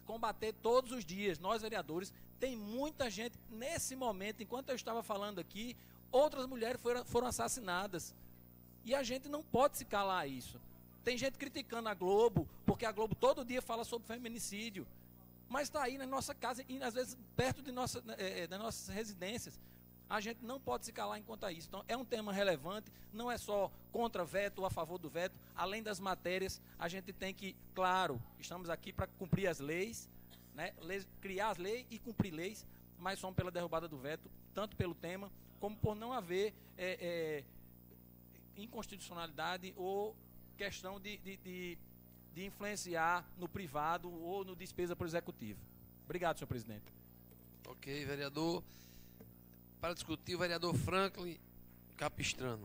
combater todos os dias. Nós, vereadores, tem muita gente, nesse momento, enquanto eu estava falando aqui, outras mulheres foram, foram assassinadas. E a gente não pode se calar a isso. Tem gente criticando a Globo, porque a Globo todo dia fala sobre feminicídio. Mas está aí na nossa casa e às vezes perto de nossa, é, das nossas residências. A gente não pode se calar enquanto a isso. Então é um tema relevante, não é só contra veto ou a favor do veto. Além das matérias, a gente tem que, claro, estamos aqui para cumprir as leis, né, leis, criar as leis e cumprir leis, mas somos pela derrubada do veto, tanto pelo tema, como por não haver é, é, inconstitucionalidade ou questão de, de, de de influenciar no privado ou no despesa por executivo. Obrigado, senhor presidente. Ok, vereador. Para discutir, o vereador Franklin Capistrano.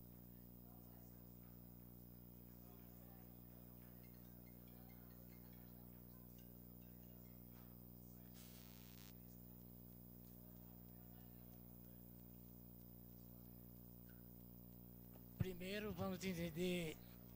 Primeiro, vamos entender...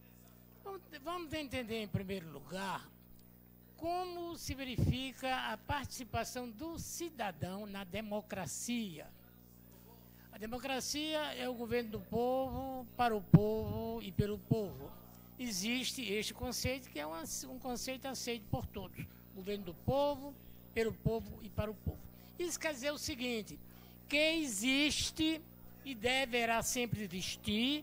Vamos entender, em primeiro lugar, como se verifica a participação do cidadão na democracia. A democracia é o governo do povo, para o povo e pelo povo. Existe este conceito, que é um conceito aceito por todos. Governo do povo, pelo povo e para o povo. Isso quer dizer o seguinte, que existe e deverá sempre existir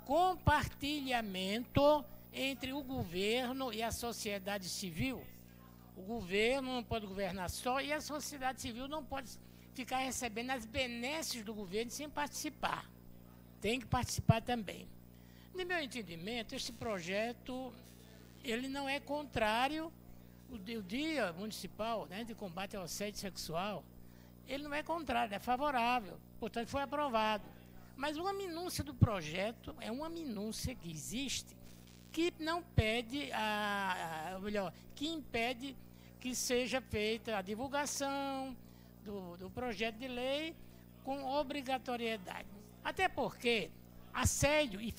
compartilhamento entre o governo e a sociedade civil. O governo não pode governar só e a sociedade civil não pode ficar recebendo as benesses do governo sem participar. Tem que participar também. No meu entendimento, este projeto, ele não é contrário, o Dia Municipal, né, de Combate ao Assédio Sexual, ele não é contrário, é favorável, portanto foi aprovado. Mas uma minúcia do projeto é uma minúcia que existe, que não pede, a, a, melhor, que impede que seja feita a divulgação do, do projeto de lei com obrigatoriedade. Até porque assédio e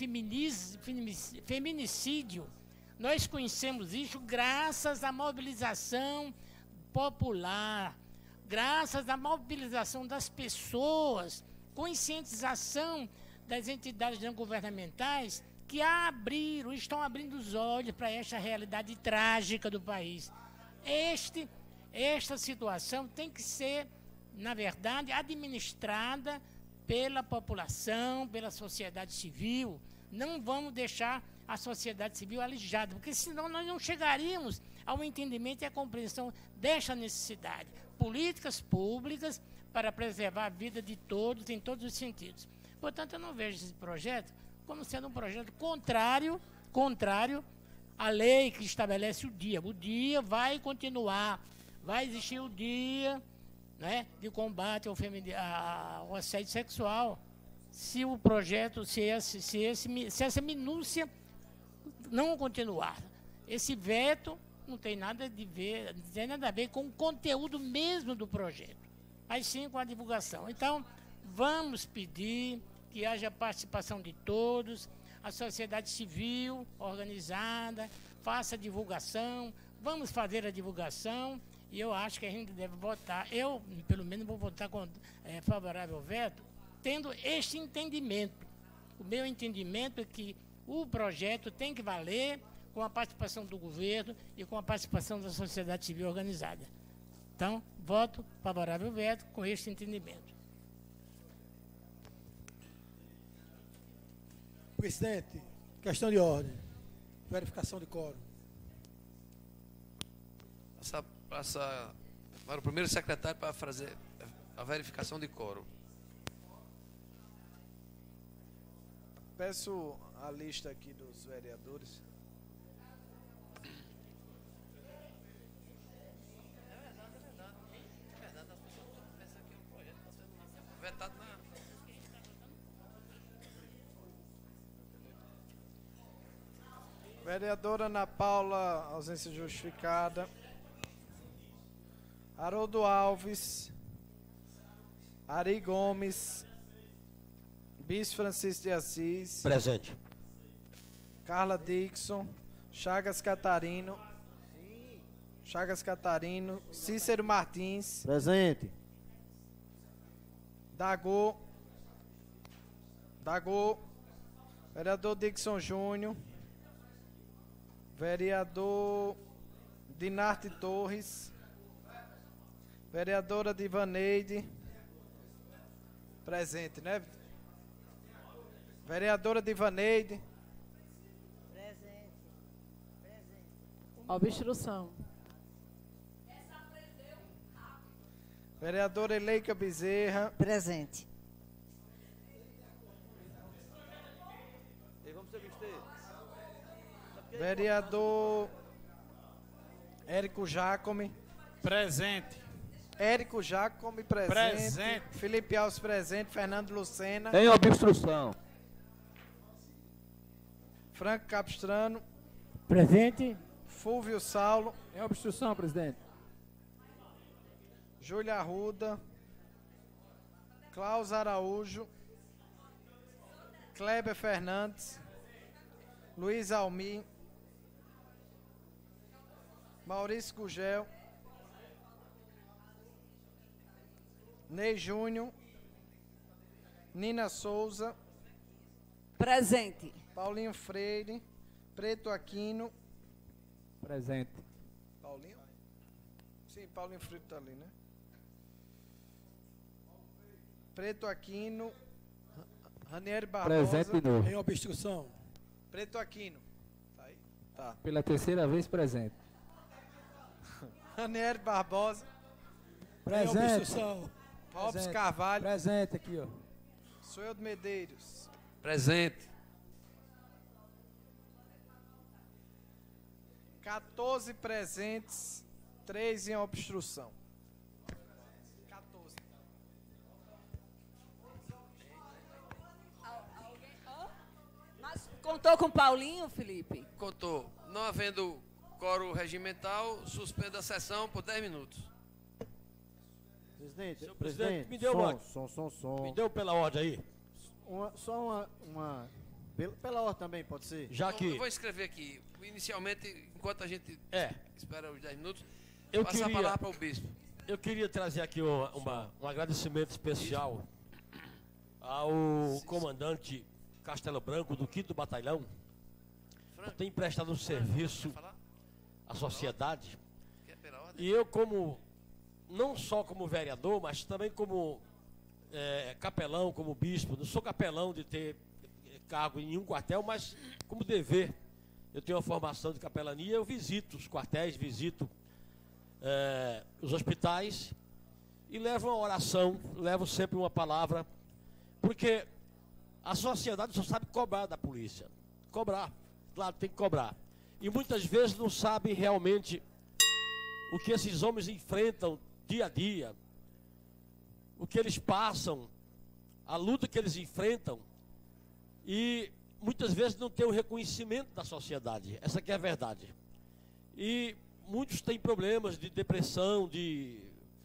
feminicídio, nós conhecemos isso graças à mobilização popular, graças à mobilização das pessoas, conscientização das entidades não governamentais, que abriram, estão abrindo os olhos para esta realidade trágica do país. Este, esta situação tem que ser, na verdade, administrada pela população, pela sociedade civil. Não vamos deixar a sociedade civil alijada, porque senão nós não chegaríamos ao entendimento e à compreensão desta necessidade. Políticas públicas para preservar a vida de todos, em todos os sentidos. Portanto, eu não vejo esse projeto como sendo um projeto contrário, contrário à lei que estabelece o dia. O dia vai continuar, vai existir o dia, né, de combate ao, ao assédio sexual. Se o projeto, se, esse, se, esse, se essa minúcia não continuar, esse veto não tem nada, de ver, não tem nada a ver com o conteúdo mesmo do projeto, mas sim com a divulgação. Então, vamos pedir que haja participação de todos, a sociedade civil organizada, faça a divulgação, vamos fazer a divulgação, e eu acho que a gente deve votar, eu, pelo menos, vou votar com, é, favorável ao veto, tendo este entendimento. O meu entendimento é que o projeto tem que valer com a participação do governo e com a participação da sociedade civil organizada. Então, voto favorável ao veto com este entendimento. Presidente, questão de ordem. Verificação de quórum. Passa, passa para o primeiro secretário para fazer a verificação de quórum. Peço a lista aqui dos vereadores. Vetado na... Vereadora Ana Paula, ausência justificada. Haroldo Alves. Ari Gomes. Bispo Francisco de Assis. Presente. Carla Dixon. Chagas Catarino. Chagas Catarino, Cícero Martins. Presente. Dagô. Dagô. Vereador Dixon Júnior. Vereador Dinarte Torres. Vereadora Divaneide. Presente, né? Vereadora Divaneide. Presente. Presente. Obstrução. Vereadora Eleika Bezerra. Presente. Vereador Érico Jacome. Presente. Érico Jacome, presente. Presente. Felipe Alves, presente. Fernando Lucena. Em obstrução. Franco Capistrano. Presente. Fúvio Saulo. Em obstrução, presidente. Júlia Arruda. Klaus Araújo. Kleber Fernandes. Luiz Almir. Maurício Gugel. Ney Júnior. Nina Souza. Presente. Paulinho Freire. Preto Aquino. Presente. Paulinho? Sim, Paulinho Freire está ali, né? Preto Aquino. Ranieri Barbosa. Presente de novo. Em obstrução. Preto Aquino. Tá aí? Tá. Pela terceira vez, presente. Ranieri Barbosa. Presente. Em obstrução. Robson Presente. Carvalho. Presente aqui, ó. Sou eu de Medeiros. Presente. quatorze presentes, três em obstrução. quatorze. Mas contou com Paulinho, Felipe? Contou. Não havendo quórum regimental, suspenda a sessão por dez minutos. Presidente, Senhor presidente, presidente, me deu som, uma- som, som, som. Me deu pela ordem aí. Uma- só uma, uma pela, pela ordem também, pode ser? Já Eu- que- Eu vou escrever aqui. Inicialmente, enquanto a gente É. espera os dez minutos, Eu passar queria, a palavra para o bispo. Eu queria trazer aqui uma, uma- um agradecimento especial ao comandante Castelo Branco do quinto Batalhão, que tem prestado um serviço à sociedade. E eu, como não só como vereador, mas também como é, capelão, como bispo, não sou capelão de ter cargo em nenhum quartel, mas como dever, eu tenho uma formação de capelania, eu visito os quartéis, visito é, os hospitais e levo uma oração, levo sempre uma palavra, porque a sociedade só sabe cobrar da polícia. Cobrar, claro, tem que cobrar. E muitas vezes não sabe realmente o que esses homens enfrentam dia a dia, o que eles passam, a luta que eles enfrentam, e muitas vezes não tem o reconhecimento da sociedade. Essa que é a verdade. E muitos têm problemas de depressão, de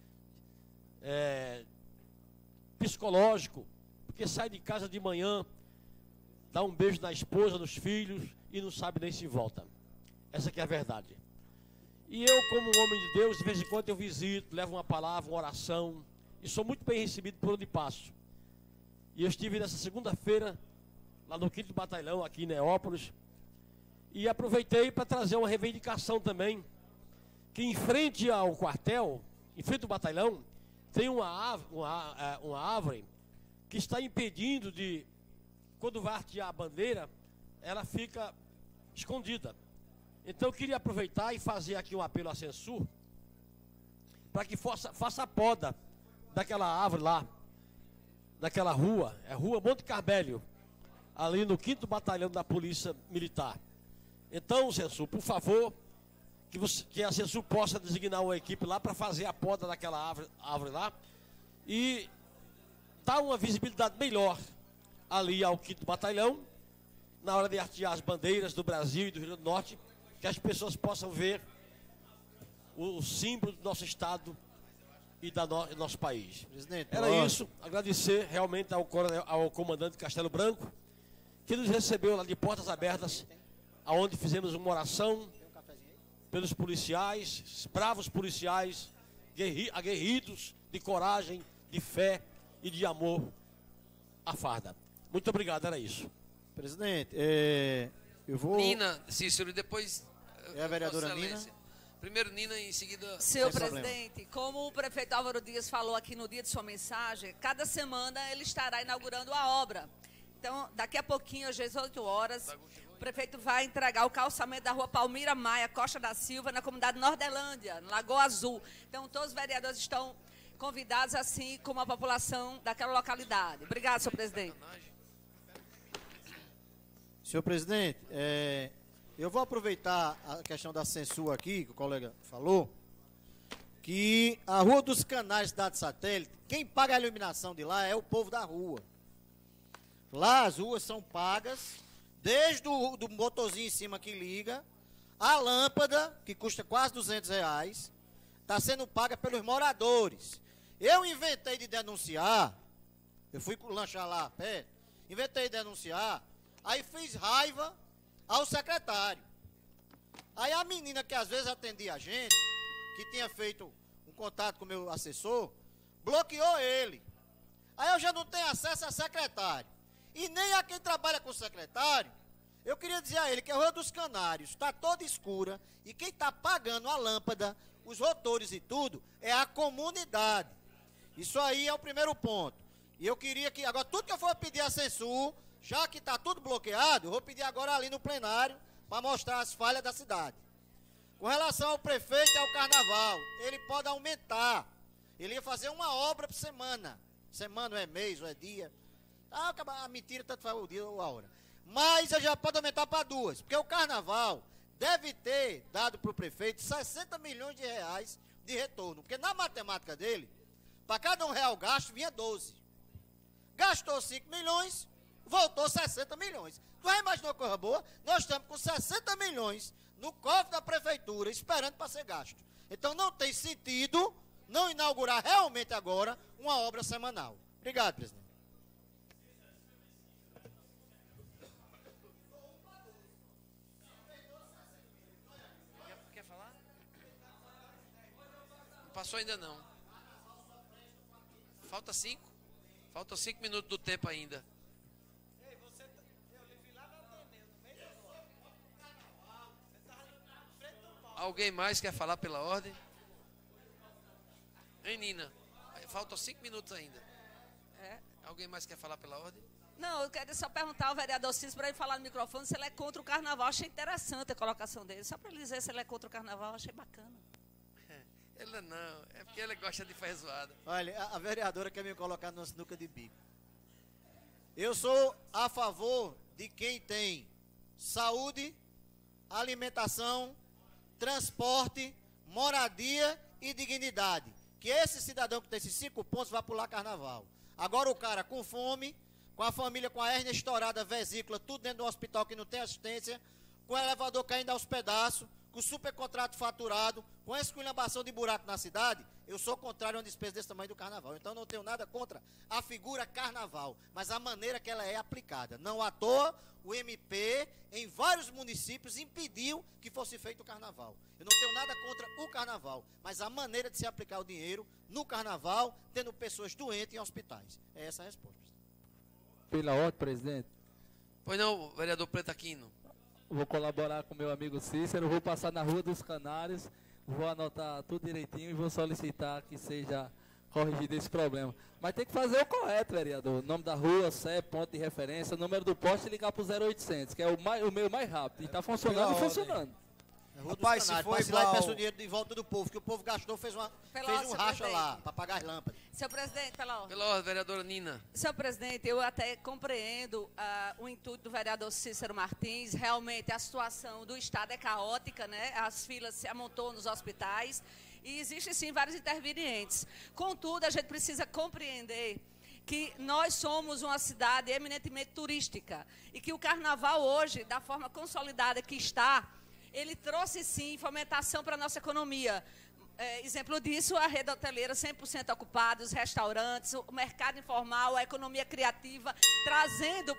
é, psicológico, porque sai de casa de manhã, dá um beijo na esposa, nos filhos e não sabe nem se volta. Essa que é a verdade. E eu, como um homem de Deus, de vez em quando eu visito, levo uma palavra, uma oração, e sou muito bem recebido por onde passo. E eu estive nessa segunda-feira, lá no quinto Batalhão, aqui em Neópolis, e aproveitei para trazer uma reivindicação também, que em frente ao quartel, em frente ao batalhão, tem uma árvore, uma, uma árvore que está impedindo de, quando vai artear a bandeira, ela fica escondida. Então eu queria aproveitar e fazer aqui um apelo à Censur, para que faça, faça a poda daquela árvore lá, daquela rua, é Rua Monte Carmélio, ali no quinto Batalhão da Polícia Militar. Então, Censur, por favor, que, você, que a Censur possa designar uma equipe lá para fazer a poda daquela árvore, árvore lá e dar uma visibilidade melhor ali ao quinto Batalhão, na hora de artear as bandeiras do Brasil e do Rio Grande do Norte, que as pessoas possam ver o, o símbolo do nosso Estado e da no, do nosso país. Presidente, Era ó. isso, agradecer realmente ao, coronel, ao comandante Castelo Branco, que nos recebeu lá de portas abertas, aonde fizemos uma oração pelos policiais, bravos policiais, guerri, aguerridos de coragem, de fé e de amor à farda. Muito obrigado, era isso. Presidente, é, eu vou... Nina, Cícero, e depois... É a vereadora Vossa Nina? Excelência. Primeiro Nina e em seguida... Senhor presidente, como o prefeito Álvaro Dias falou aqui no dia de sua mensagem, cada semana ele estará inaugurando a obra. Então, daqui a pouquinho, às dezoito horas, o prefeito vai entregar o calçamento da rua Palmira Maia, Costa da Silva, na comunidade Nordelândia, no Lagoa Azul. Então, todos os vereadores estão convidados, assim como a população daquela localidade. Obrigado, senhor presidente. Senhor presidente, é, eu vou aproveitar a questão da censura aqui, que o colega falou, que a Rua dos Canais, cidade satélite, quem paga a iluminação de lá é o povo da rua. Lá as ruas são pagas, desde o do motorzinho em cima que liga, a lâmpada, que custa quase duzentos reais, está sendo paga pelos moradores. Eu inventei de denunciar, eu fui lanchar lá perto, inventei de denunciar, aí fiz raiva ao secretário. Aí a menina que às vezes atendia a gente, que tinha feito um contato com o meu assessor, bloqueou ele. Aí eu já não tenho acesso a secretário. E nem a quem trabalha com o secretário, eu queria dizer a ele que a Rua dos Canários está toda escura e quem está pagando a lâmpada, os rotores e tudo, é a comunidade. Isso aí é o primeiro ponto. E eu queria que, agora tudo que eu for pedir a censura, já que está tudo bloqueado, eu vou pedir agora ali no plenário para mostrar as falhas da cidade. Com relação ao prefeito e ao carnaval, ele pode aumentar. Ele ia fazer uma obra por semana. Semana ou é mês ou é dia. Ah, a mentira tanto faz o dia ou a hora. Mas ele já pode aumentar para duas. Porque o carnaval deve ter dado para o prefeito sessenta milhões de reais de retorno. Porque na matemática dele, para cada um real gasto, vinha doze. Gastou cinco milhões, voltou sessenta milhões. Tu já imaginou coisa boa? Nós estamos com sessenta milhões no cofre da prefeitura, esperando para ser gasto. Então não tem sentido não inaugurar realmente agora uma obra semanal. Obrigado, presidente. Quer falar? Não passou ainda não. Falta cinco? Falta cinco minutos do tempo ainda. Alguém mais quer falar pela ordem? Hein, Nina? Faltam cinco minutos ainda. É. Alguém mais quer falar pela ordem? Não, eu quero só perguntar ao vereador Cícero para ele falar no microfone se ele é contra o carnaval. Achei interessante a colocação dele. Só para ele dizer se ele é contra o carnaval, achei bacana. Ele não, é porque ele gosta de fazer zoada. Olha, a, a vereadora quer me colocar numa sinuca de bico. Eu sou a favor de quem tem saúde, alimentação, transporte, moradia e dignidade. Que esse cidadão que tem esses cinco pontos vai pular carnaval. Agora o cara com fome, com a família com a hérnia estourada, vesícula, tudo dentro do hospital que não tem assistência, com o elevador caindo aos pedaços, com o supercontrato faturado, com a esculhambação de buraco na cidade, eu sou contrário a uma despesa desse tamanho do carnaval. Então não tenho nada contra a figura carnaval, mas a maneira que ela é aplicada. Não à toa, o M P, em vários municípios, impediu que fosse feito o carnaval. Eu não tenho nada contra o carnaval, mas a maneira de se aplicar o dinheiro no carnaval, tendo pessoas doentes em hospitais. É essa a resposta. Pela ordem, presidente. Pois não, vereador Preto Aquino. Vou colaborar com meu amigo Cícero, vou passar na Rua dos Canários, vou anotar tudo direitinho e vou solicitar que seja corrigido esse problema. Mas tem que fazer o correto, vereador. Nome da rua, C E P, ponto de referência, número do poste e ligar para o zero oitocentos, que é o, mais, o meio mais rápido. E está funcionando e funcionando. Rapaz, se for igual... lá e peça o dinheiro de volta do povo, que o povo gastou, fez, uma, fez um racha presidente. lá, para pagar as lâmpadas. Senhor presidente, pela ordem. Pela ordem, vereadora Nina. Senhor presidente, eu até compreendo uh, o intuito do vereador Cícero Martins. Realmente, a situação do Estado é caótica, né? As filas se amontoam nos hospitais e existem, sim, vários intervenientes. Contudo, a gente precisa compreender que nós somos uma cidade eminentemente turística e que o carnaval hoje, da forma consolidada que está, ele trouxe, sim, fomentação para a nossa economia. É, exemplo disso, a rede hoteleira cem por cento ocupada, os restaurantes, o mercado informal, a economia criativa, trazendo para...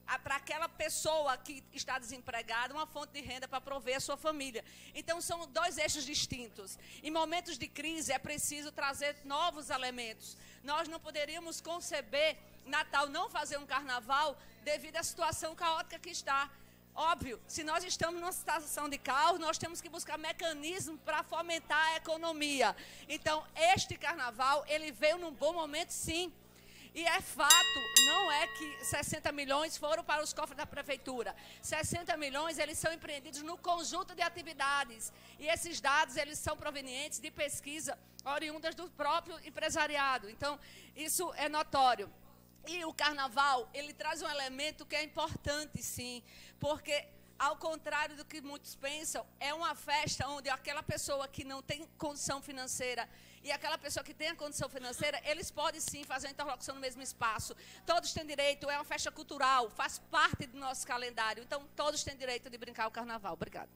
para aquela pessoa que está desempregada, uma fonte de renda para prover a sua família. Então, são dois eixos distintos. Em momentos de crise, é preciso trazer novos elementos. Nós não poderíamos conceber Natal, não fazer um carnaval, devido à situação caótica que está. Óbvio, se nós estamos numa situação de caos, nós temos que buscar mecanismos para fomentar a economia. Então, este carnaval, ele veio num bom momento, sim. E é fato, não é que sessenta milhões foram para os cofres da prefeitura. sessenta milhões, eles são empreendidos no conjunto de atividades. E esses dados, eles são provenientes de pesquisa oriundas do próprio empresariado. Então, isso é notório. E o carnaval, ele traz um elemento que é importante, sim, porque, ao contrário do que muitos pensam, é uma festa onde aquela pessoa que não tem condição financeira e aquela pessoa que tem a condição financeira, eles podem, sim, fazer uma interlocução no mesmo espaço. Todos têm direito, é uma festa cultural, faz parte do nosso calendário. Então, todos têm direito de brincar o carnaval. Obrigada.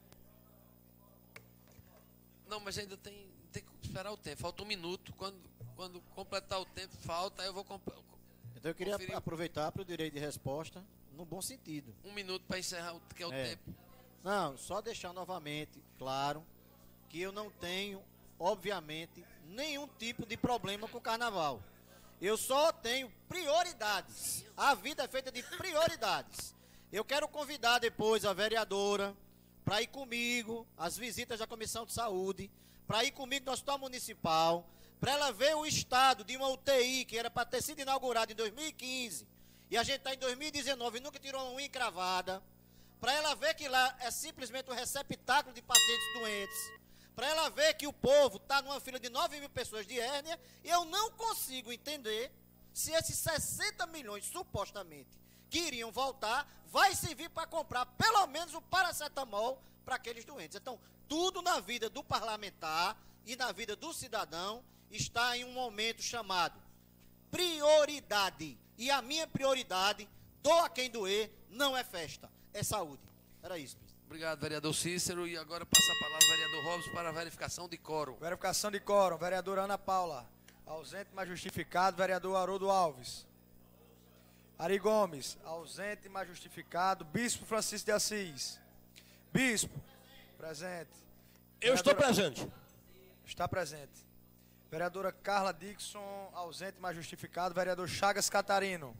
Não, mas ainda tem, tem que esperar o tempo. Falta um minuto. Quando, quando completar o tempo, falta, eu vou... Então eu queria conferir. aproveitar para o direito de resposta, no bom sentido. Um minuto para encerrar, o que é o É. tempo. Não, só deixar novamente claro que eu não tenho, obviamente, nenhum tipo de problema com o carnaval. Eu só tenho prioridades. A vida é feita de prioridades. Eu quero convidar depois a vereadora para ir comigo, as visitas da Comissão de Saúde, para ir comigo no Hospital Municipal, para ela ver o estado de uma U T I que era para ter sido inaugurada em dois mil e quinze, e a gente está em dois mil e dezenove e nunca tirou uma unha encravada, para ela ver que lá é simplesmente um receptáculo de pacientes doentes, para ela ver que o povo está numa fila de nove mil pessoas de hérnia, e eu não consigo entender se esses sessenta milhões, supostamente, que iriam voltar, vai servir para comprar pelo menos o paracetamol para aqueles doentes. Então, tudo na vida do parlamentar e na vida do cidadão está em um momento chamado prioridade. E a minha prioridade, doa quem doer, não é festa, é saúde. Era isso. Obrigado, vereador Cícero. E agora passa a palavra ao vereador Robson para a verificação de quórum. Verificação de quórum. Vereadora Ana Paula. Ausente, mas justificado. Vereador Haroldo Alves. Ari Gomes. Ausente, mas justificado. Bispo Francisco de Assis. Bispo. Presente. Eu estou Vereadora- presente. Está presente. Vereadora Carla Dixon, ausente, mas justificado. Vereador Chagas Catarino.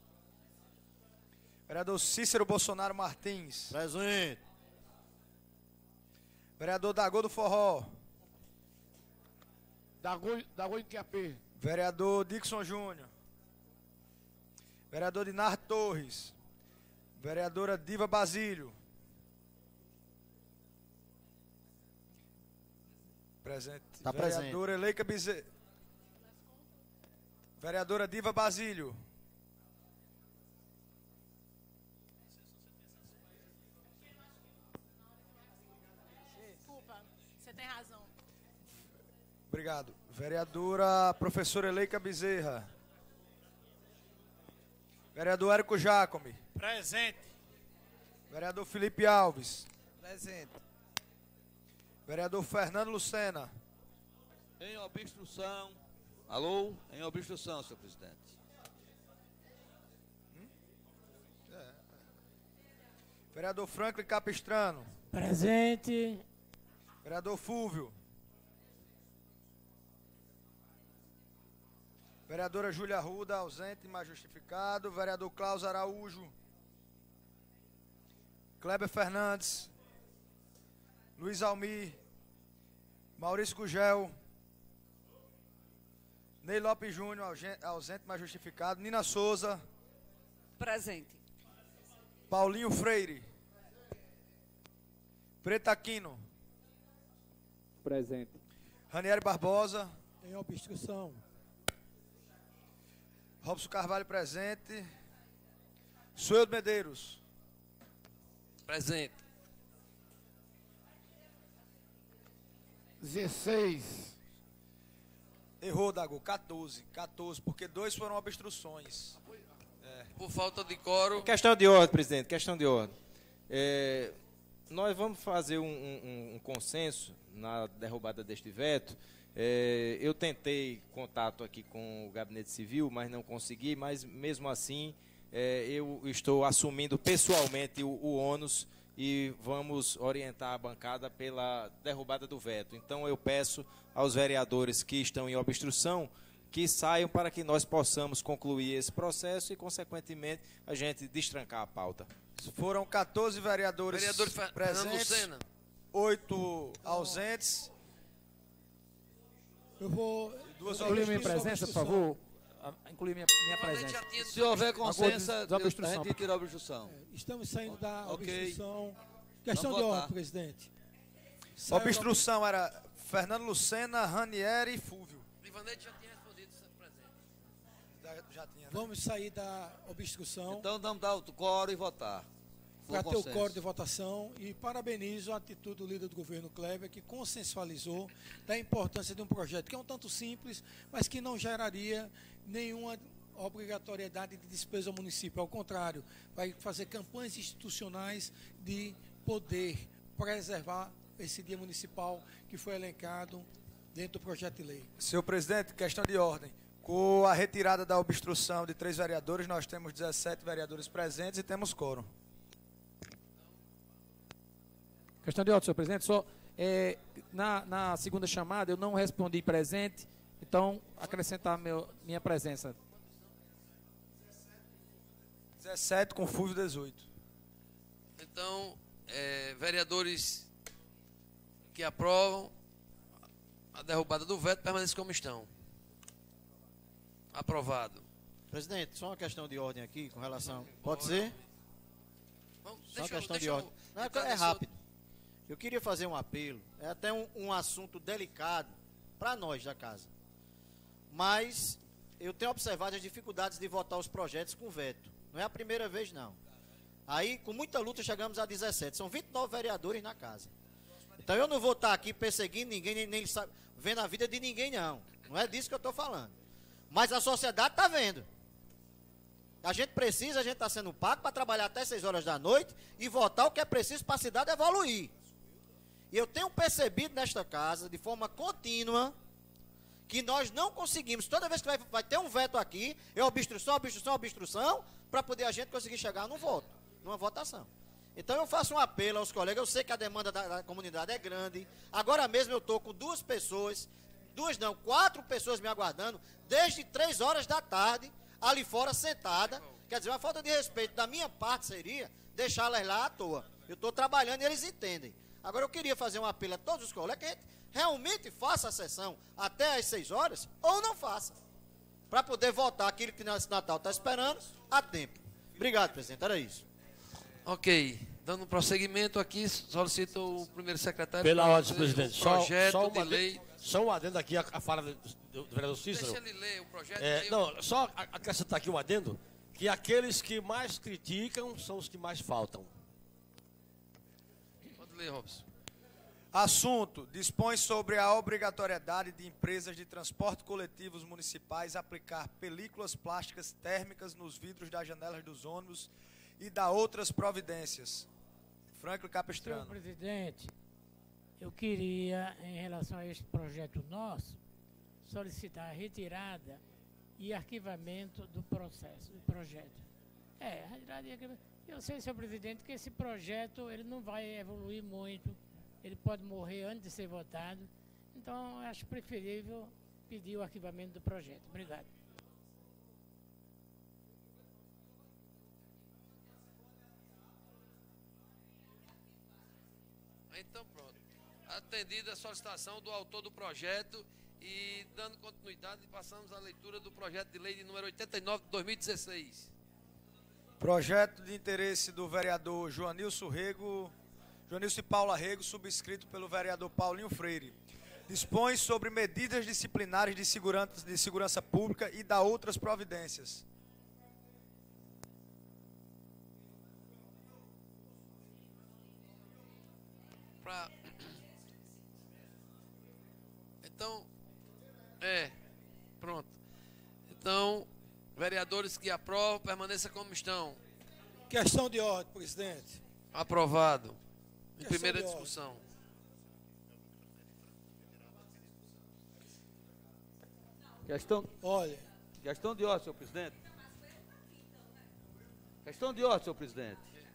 Vereador Cícero Bolsonaro Martins. Presente. Vereador Dagô do Forró. Dagô, Dagô em Q A P. Vereador Dixon Júnior. Vereador Dinar Torres. Vereadora Diva Basílio. Presente. Tá presente. Vereadora Eleika Bezerra. Vereadora Diva Basílio. Desculpa, você tem razão. Obrigado. Vereadora Professora Eleika Bezerra. Vereador Érico Jacome. Presente. Vereador Felipe Alves. Presente. Vereador Fernando Lucena. Em obstrução. Alô? Em obstrução, senhor presidente. Vereador Franklin Capistrano. Presente. Vereador Fúvio. Vereadora Júlia Arruda, ausente, mas justificado. Vereador Klaus Araújo. Kleber Fernandes. Luiz Almir. Maurício Gugel. Ney Lopes Júnior, augen- ausente, mas justificado. Nina Souza. Presente. Paulinho Freire. Preta Aquino. Presente. Ranieri Barbosa. Em obstrução. Robson Carvalho presente. Sueldo Medeiros. Presente. dezesseis. Errou, Dago. quatorze. quatorze, porque dois foram obstruções. É. Por falta de quórum. Questão de ordem, presidente, questão de ordem. É, nós vamos fazer um, um- um consenso na derrubada deste veto. É, eu tentei contato aqui com o Gabinete Civil, mas não consegui, mas mesmo assim é, eu estou assumindo pessoalmente o, o ônus e vamos orientar a bancada pela derrubada do veto. Então eu peço aos vereadores que estão em obstrução que saiam para que nós possamos concluir esse processo e, consequentemente, a gente destrancar a pauta. Foram quatorze vereadores Vereador Fer- Fernando presentes, Lucena. oito ausentes. Eu vou... Duas Incluir minha obstruções. presença, por favor. Ah, Incluir minha, minha presença. Se houver consenso, Acordo de a obstrução. gente tira a obstrução. Estamos saindo da Ok. obstrução. Questão Vamos de votar. ordem, presidente. Saiu da- Obstrução era Fernando Lucena, Ranieri e Fúvio. Ivanete já tinha respondido ser presente. Já, já tinha, né? Vamos sair da obstrução Então vamos dar o quórum e votar. para Por ter o consenso. código de votação e parabenizo a atitude do líder do governo Kleber, que consensualizou da importância de um projeto que é um tanto simples, mas que não geraria nenhuma obrigatoriedade de despesa ao município. Ao contrário, vai fazer campanhas institucionais de poder preservar esse dia municipal que foi elencado dentro do projeto de lei. Senhor presidente, questão de ordem. Com a retirada da obstrução de três vereadores, nós temos dezessete vereadores presentes e temos quórum. Questão de ordem, senhor presidente. Só, é, na, na segunda chamada eu não respondi presente, então acrescentar meu, minha presença. dezessete com Fúvio, dezoito. Então, é, vereadores que aprovam a derrubada do veto permaneçam como estão. Aprovado. Presidente, só uma questão de ordem aqui com relação. Pode ser? Vamos, Só uma deixa eu- questão de deixa eu ordem. Não, é, entrar é nesse rápido. Eu queria fazer um apelo. É até um, um assunto delicado para nós da casa. Mas eu tenho observado as dificuldades de votar os projetos com veto. Não é a primeira vez, não. Aí, com muita luta, chegamos a dezessete. São vinte e nove vereadores na casa. Então eu não vou estar aqui perseguindo ninguém, nem, nem sabe- vendo a vida de ninguém, não. Não é disso que eu estou falando. Mas a sociedade está vendo. A gente precisa, a gente está sendo pago para trabalhar até seis horas da noite e votar o que é preciso para a cidade evoluir. E eu tenho percebido nesta casa, de forma contínua, que nós não conseguimos, toda vez que vai, vai ter um veto aqui, é obstrução, obstrução, obstrução, para poder a gente conseguir chegar num voto, numa votação. Então eu faço um apelo aos colegas, eu sei que a demanda da, da comunidade é grande, agora mesmo eu estou com duas pessoas, duas não, quatro pessoas me aguardando, desde três horas da tarde, ali fora sentada, quer dizer, uma falta de respeito da minha parte seria deixá-las lá à toa. Eu estou trabalhando e eles entendem. Agora eu queria fazer um apelo a todos os colegas que a gente realmente faça a sessão até às seis horas ou não faça, para poder votar aquilo que nesse Natal está esperando a tempo. Obrigado, presidente, era isso. Ok. Dando prosseguimento aqui, solicito o primeiro secretário. Pela para ordem, fazer presidente. o Só, projeto só, de uma lei. adendo, só um adendo aqui à, à fala do, do, do vereador Cícero. Deixa ele ler o projeto É, de lei. não, só a- acrescentar aqui um adendo, que aqueles que mais criticam são os que mais faltam. Pode ler, Robson. Assunto: dispõe sobre a obrigatoriedade de empresas de transporte coletivos municipais aplicar películas plásticas térmicas nos vidros das janelas dos ônibus e da outras providências. Franklin Senhor Capistrano. presidente, eu queria, em relação a este projeto nosso, solicitar a retirada e arquivamento do processo, do projeto. É, retirada e arquivamento. Eu sei, senhor presidente, que esse projeto ele não vai evoluir muito, ele pode morrer antes de ser votado, então eu acho preferível pedir o arquivamento do projeto. Obrigado. Então pronto. Atendida a solicitação do autor do projeto e dando continuidade, passamos à leitura do projeto de lei de número oitenta e nove de dois mil e dezesseis. Projeto de interesse do vereador Joanilson Rego, Joanilson e Paula Rego, subscrito pelo vereador Paulinho Freire. Dispõe sobre medidas disciplinares de segurança, de segurança pública e da outras providências. Pra... Então, é, pronto. Então, vereadores que aprovam, permaneça como estão. Questão de ordem, presidente. Aprovado. Em Questão primeira de ordem. discussão. Questão, Olha, questão de ordem, senhor presidente. Questão de ordem, senhor presidente.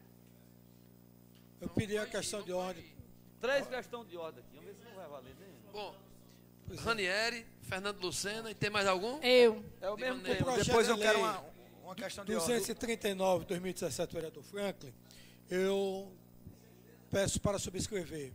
Eu pedi a questão de ordem. Três questões de ordem aqui. Vamos ver se não vai valer, né? Bom, Ranieri, Fernando Lucena, e tem mais algum? Eu. É o mesmo O tempo. projeto Depois eu de quero lei uma, uma questão de ordem. duzentos e trinta e nove de dois mil e dezessete, vereador Franklin, eu peço para subscrever.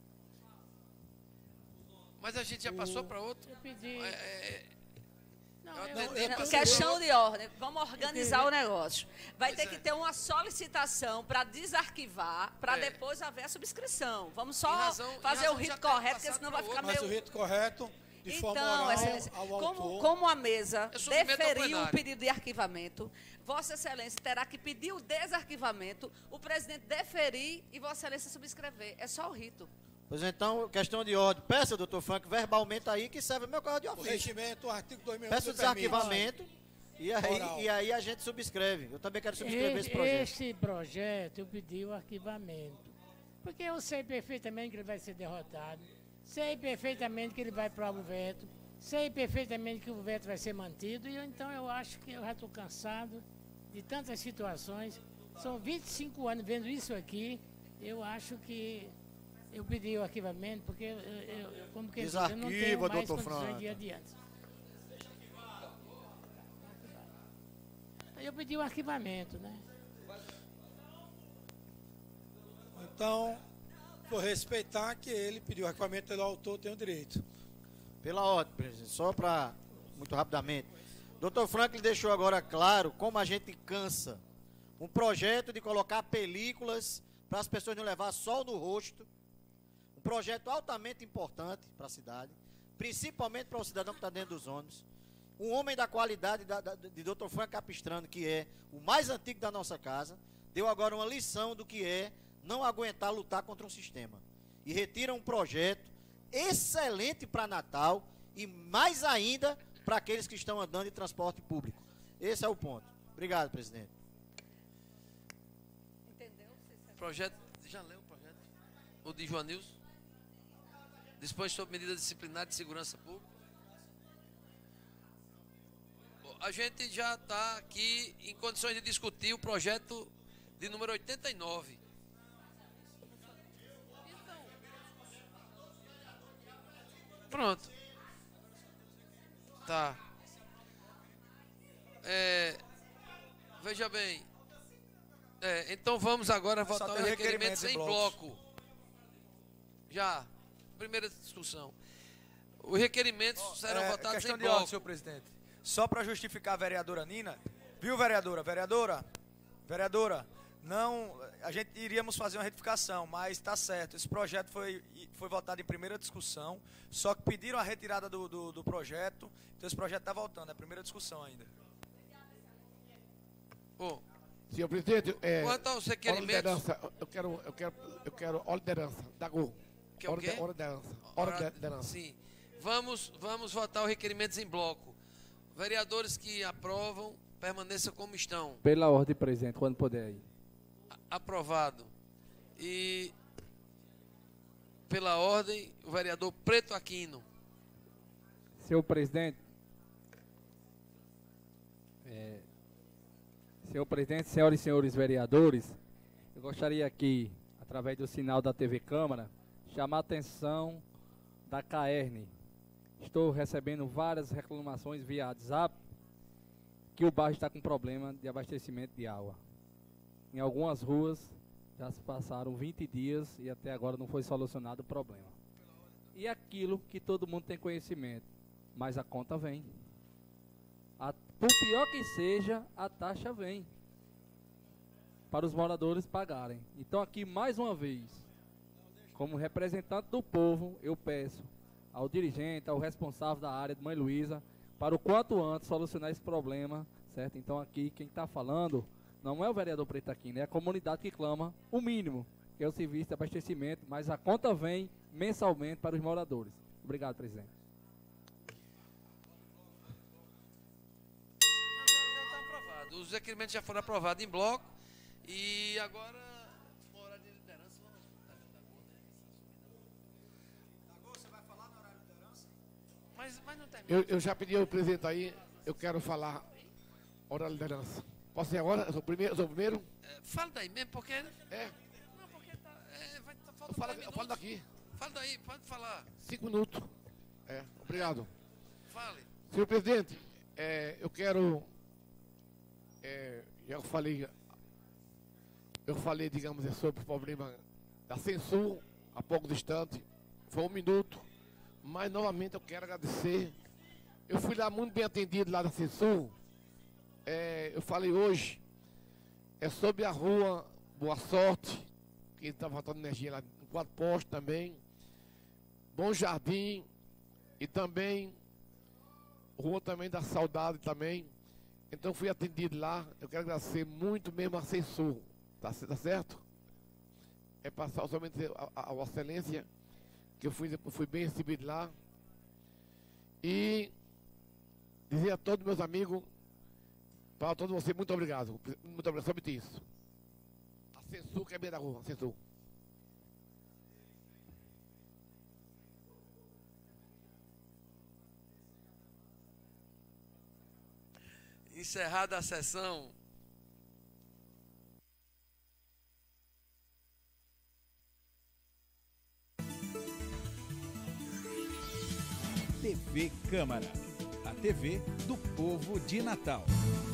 Mas a gente já passou para outro. Eu pedi. É, é, Não, eu eu- tentei eu- passar. Questão de ordem. Vamos organizar Eu- o negócio. Vai ter Pois que é. ter uma solicitação para desarquivar, para É. depois haver a subscrição. Vamos só Em razão- em fazer o razão já rito ter correto, porque passado senão pra vai ficar outro. Mas meio... o rito correto, de forma Então, oral, Excelência, ao como, autor. como a mesa Eu submeto ao deferiu o plenário. pedido de arquivamento, Vossa Excelência terá que pedir o desarquivamento, o presidente deferir e Vossa Excelência subscrever. É só o rito. Pois então, questão de ordem. Peça, doutor Frank, verbalmente aí, que serve o meu carro de O ofício. regimento, o artigo dois mil e um Peça o me permite. desarquivamento e aí, Oral. e aí a gente subscreve. Eu também quero subscrever esse projeto. Esse projeto eu pedi o arquivamento. Porque eu sei perfeitamente que ele vai ser derrotado. Sei perfeitamente que ele vai para o veto. Sei perfeitamente que o veto vai ser mantido. E eu, então eu acho que eu já estou cansado de tantas situações. São vinte e cinco anos vendo isso aqui. Eu acho que eu pedi o arquivamento porque eu, eu, eu- como que eu diz, eu não tenho Desarquiva, mais doutor condições Franca. de ir adiante. Eu pedi o arquivamento, né? Então, vou respeitar que ele pediu o arquivamento, ele é o autor, tem o direito. Pela ordem, presidente, só para, muito rapidamente. Doutor Franklin deixou agora claro como a gente cansa um projeto de colocar películas para as pessoas não levar sol no rosto. Um projeto altamente importante para a cidade, principalmente para o cidadão que está dentro dos ônibus. Um homem da qualidade da, da, de doutor Frank Capistrano, que é o mais antigo da nossa casa, deu agora uma lição do que é não aguentar lutar contra um sistema. E retira um projeto excelente para Natal e mais ainda para aqueles que estão andando em transporte público. Esse é o ponto. Obrigado, presidente. Projeto, já leu o projeto? O de Joanilson? Dispõe sobre medida disciplinar de segurança pública. Bom, a gente já está aqui em condições de discutir o projeto de número oitenta e nove. Pronto. Tá. É, veja bem. É, então vamos agora Só votar os tem requerimentos requerimentos em em blocos. bloco. Já. Primeira discussão. Os requerimentos serão É, votados questão em de ordem, bloco. senhor presidente. Só para justificar a vereadora Nina, viu, vereadora? Vereadora, vereadora, não, a gente iríamos fazer uma retificação, mas está certo. Esse projeto foi, foi votado em primeira discussão, só que pediram a retirada do, do, do projeto, então esse projeto está voltando, é a primeira discussão ainda. Bom, senhor presidente, é, quanto aos requerimentos... ordenança, eu quero, eu quero, eu quero ordenança, da G U. Que é o quê? Ordenança, Ora- ordenança. Sim. Vamos, vamos votar os requerimentos em bloco. Vereadores que aprovam, permaneçam como estão. Pela ordem, presidente, quando puder aí. Aprovado. E pela ordem, o vereador Preto Aquino. Senhor presidente, é, senhor presidente, senhoras e senhores vereadores, eu gostaria aqui, através do sinal da T V Câmara, chamar a atenção da Caerne. Estou recebendo várias reclamações via WhatsApp que o bairro está com problema de abastecimento de água. Em algumas ruas já se passaram vinte dias e até agora não foi solucionado o problema. E aquilo que todo mundo tem conhecimento, mas a conta vem. A, por pior que seja, a taxa vem para os moradores pagarem. Então aqui mais uma vez, como representante do povo, eu peço ao dirigente, ao responsável da área de Mãe Luísa, para o quanto antes solucionar esse problema, certo? Então aqui quem está falando não é o vereador Preto Aquino, é a comunidade que clama o mínimo, que é o serviço de abastecimento, mas a conta vem mensalmente para os moradores. Obrigado, presidente. Já está aprovado. Os requerimentos já foram aprovados em bloco. E agora, uma hora de liderança. Você vai falar no horário de liderança? Mas, mas não termina. Eu, eu já pedi ao presidente aí, eu quero falar hora da liderança. Posso ir agora? Eu sou o primeiro? Eu sou o primeiro? É, fala daí mesmo, porque... É. Não, porque tá, é, vai, tá, falta Eu falo, dez eu falo minutos. daqui. Fala daí, pode falar. Cinco minutos. É, obrigado. Fale. Senhor presidente, é, eu quero... É, já eu falei... Eu falei, digamos, sobre o problema da censura, há pouco distante. Foi um minuto. Mas, novamente, eu quero agradecer. Eu fui lá muito bem atendido, lá da censura. É, eu falei hoje, é sobre a rua Boa Sorte, que está faltando energia lá, no Quatro Postos também, Bom Jardim e também rua também da Saudade também. Então fui atendido lá, eu quero agradecer muito mesmo a censura, tá, tá certo? É passar somente a, a, a Vossa Excelência, que eu fui, eu fui bem recebido lá. E dizer a todos meus amigos, para todos vocês, muito obrigado. Muito obrigado, somente isso. A censura que é bem da rua, a censura. Encerrada a sessão. T V Câmara, a T V do povo de Natal.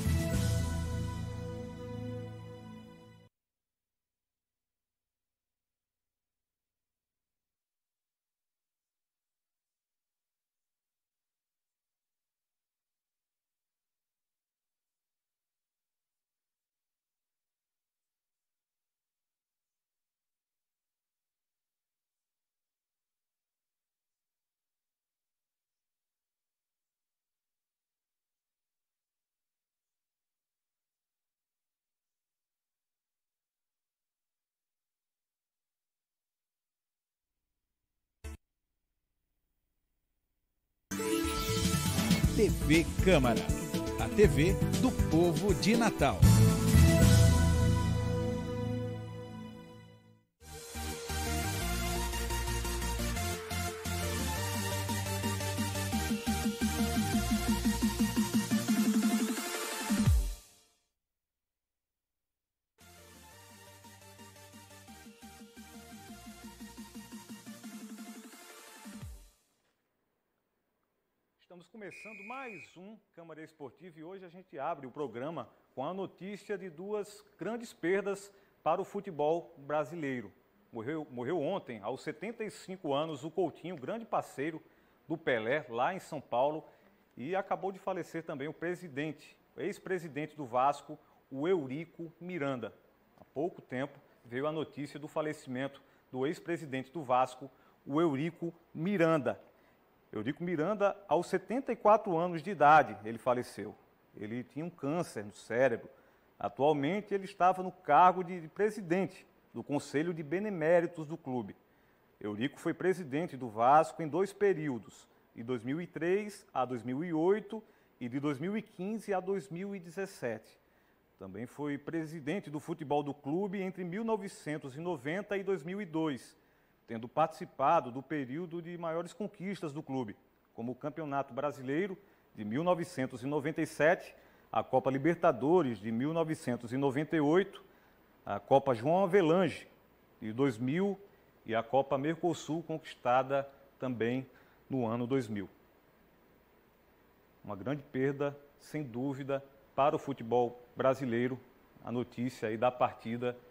T V Câmara, a T V do povo de Natal. Estamos começando mais um Câmara Esportiva e hoje a gente abre o programa com a notícia de duas grandes perdas para o futebol brasileiro. Morreu, morreu ontem, aos setenta e cinco anos, o Coutinho, grande parceiro do Pelé, lá em São Paulo, e acabou de falecer também o presidente, o ex-presidente do Vasco, o Eurico Miranda. Há pouco tempo veio a notícia do falecimento do ex-presidente do Vasco, o Eurico Miranda. Eurico Miranda, aos setenta e quatro anos de idade, ele faleceu. Ele tinha um câncer no cérebro. Atualmente, ele estava no cargo de presidente do Conselho de Beneméritos do clube. Eurico foi presidente do Vasco em dois períodos, de dois mil e três a dois mil e oito e de dois mil e quinze a dois mil e dezessete. Também foi presidente do futebol do clube entre mil novecentos e noventa e dois mil e dois, tendo participado do período de maiores conquistas do clube, como o Campeonato Brasileiro de mil novecentos e noventa e sete, a Copa Libertadores de mil novecentos e noventa e oito, a Copa João Avelange de dois mil e a Copa Mercosul conquistada também no ano dois mil. Uma grande perda, sem dúvida, para o futebol brasileiro, a notícia aí da partida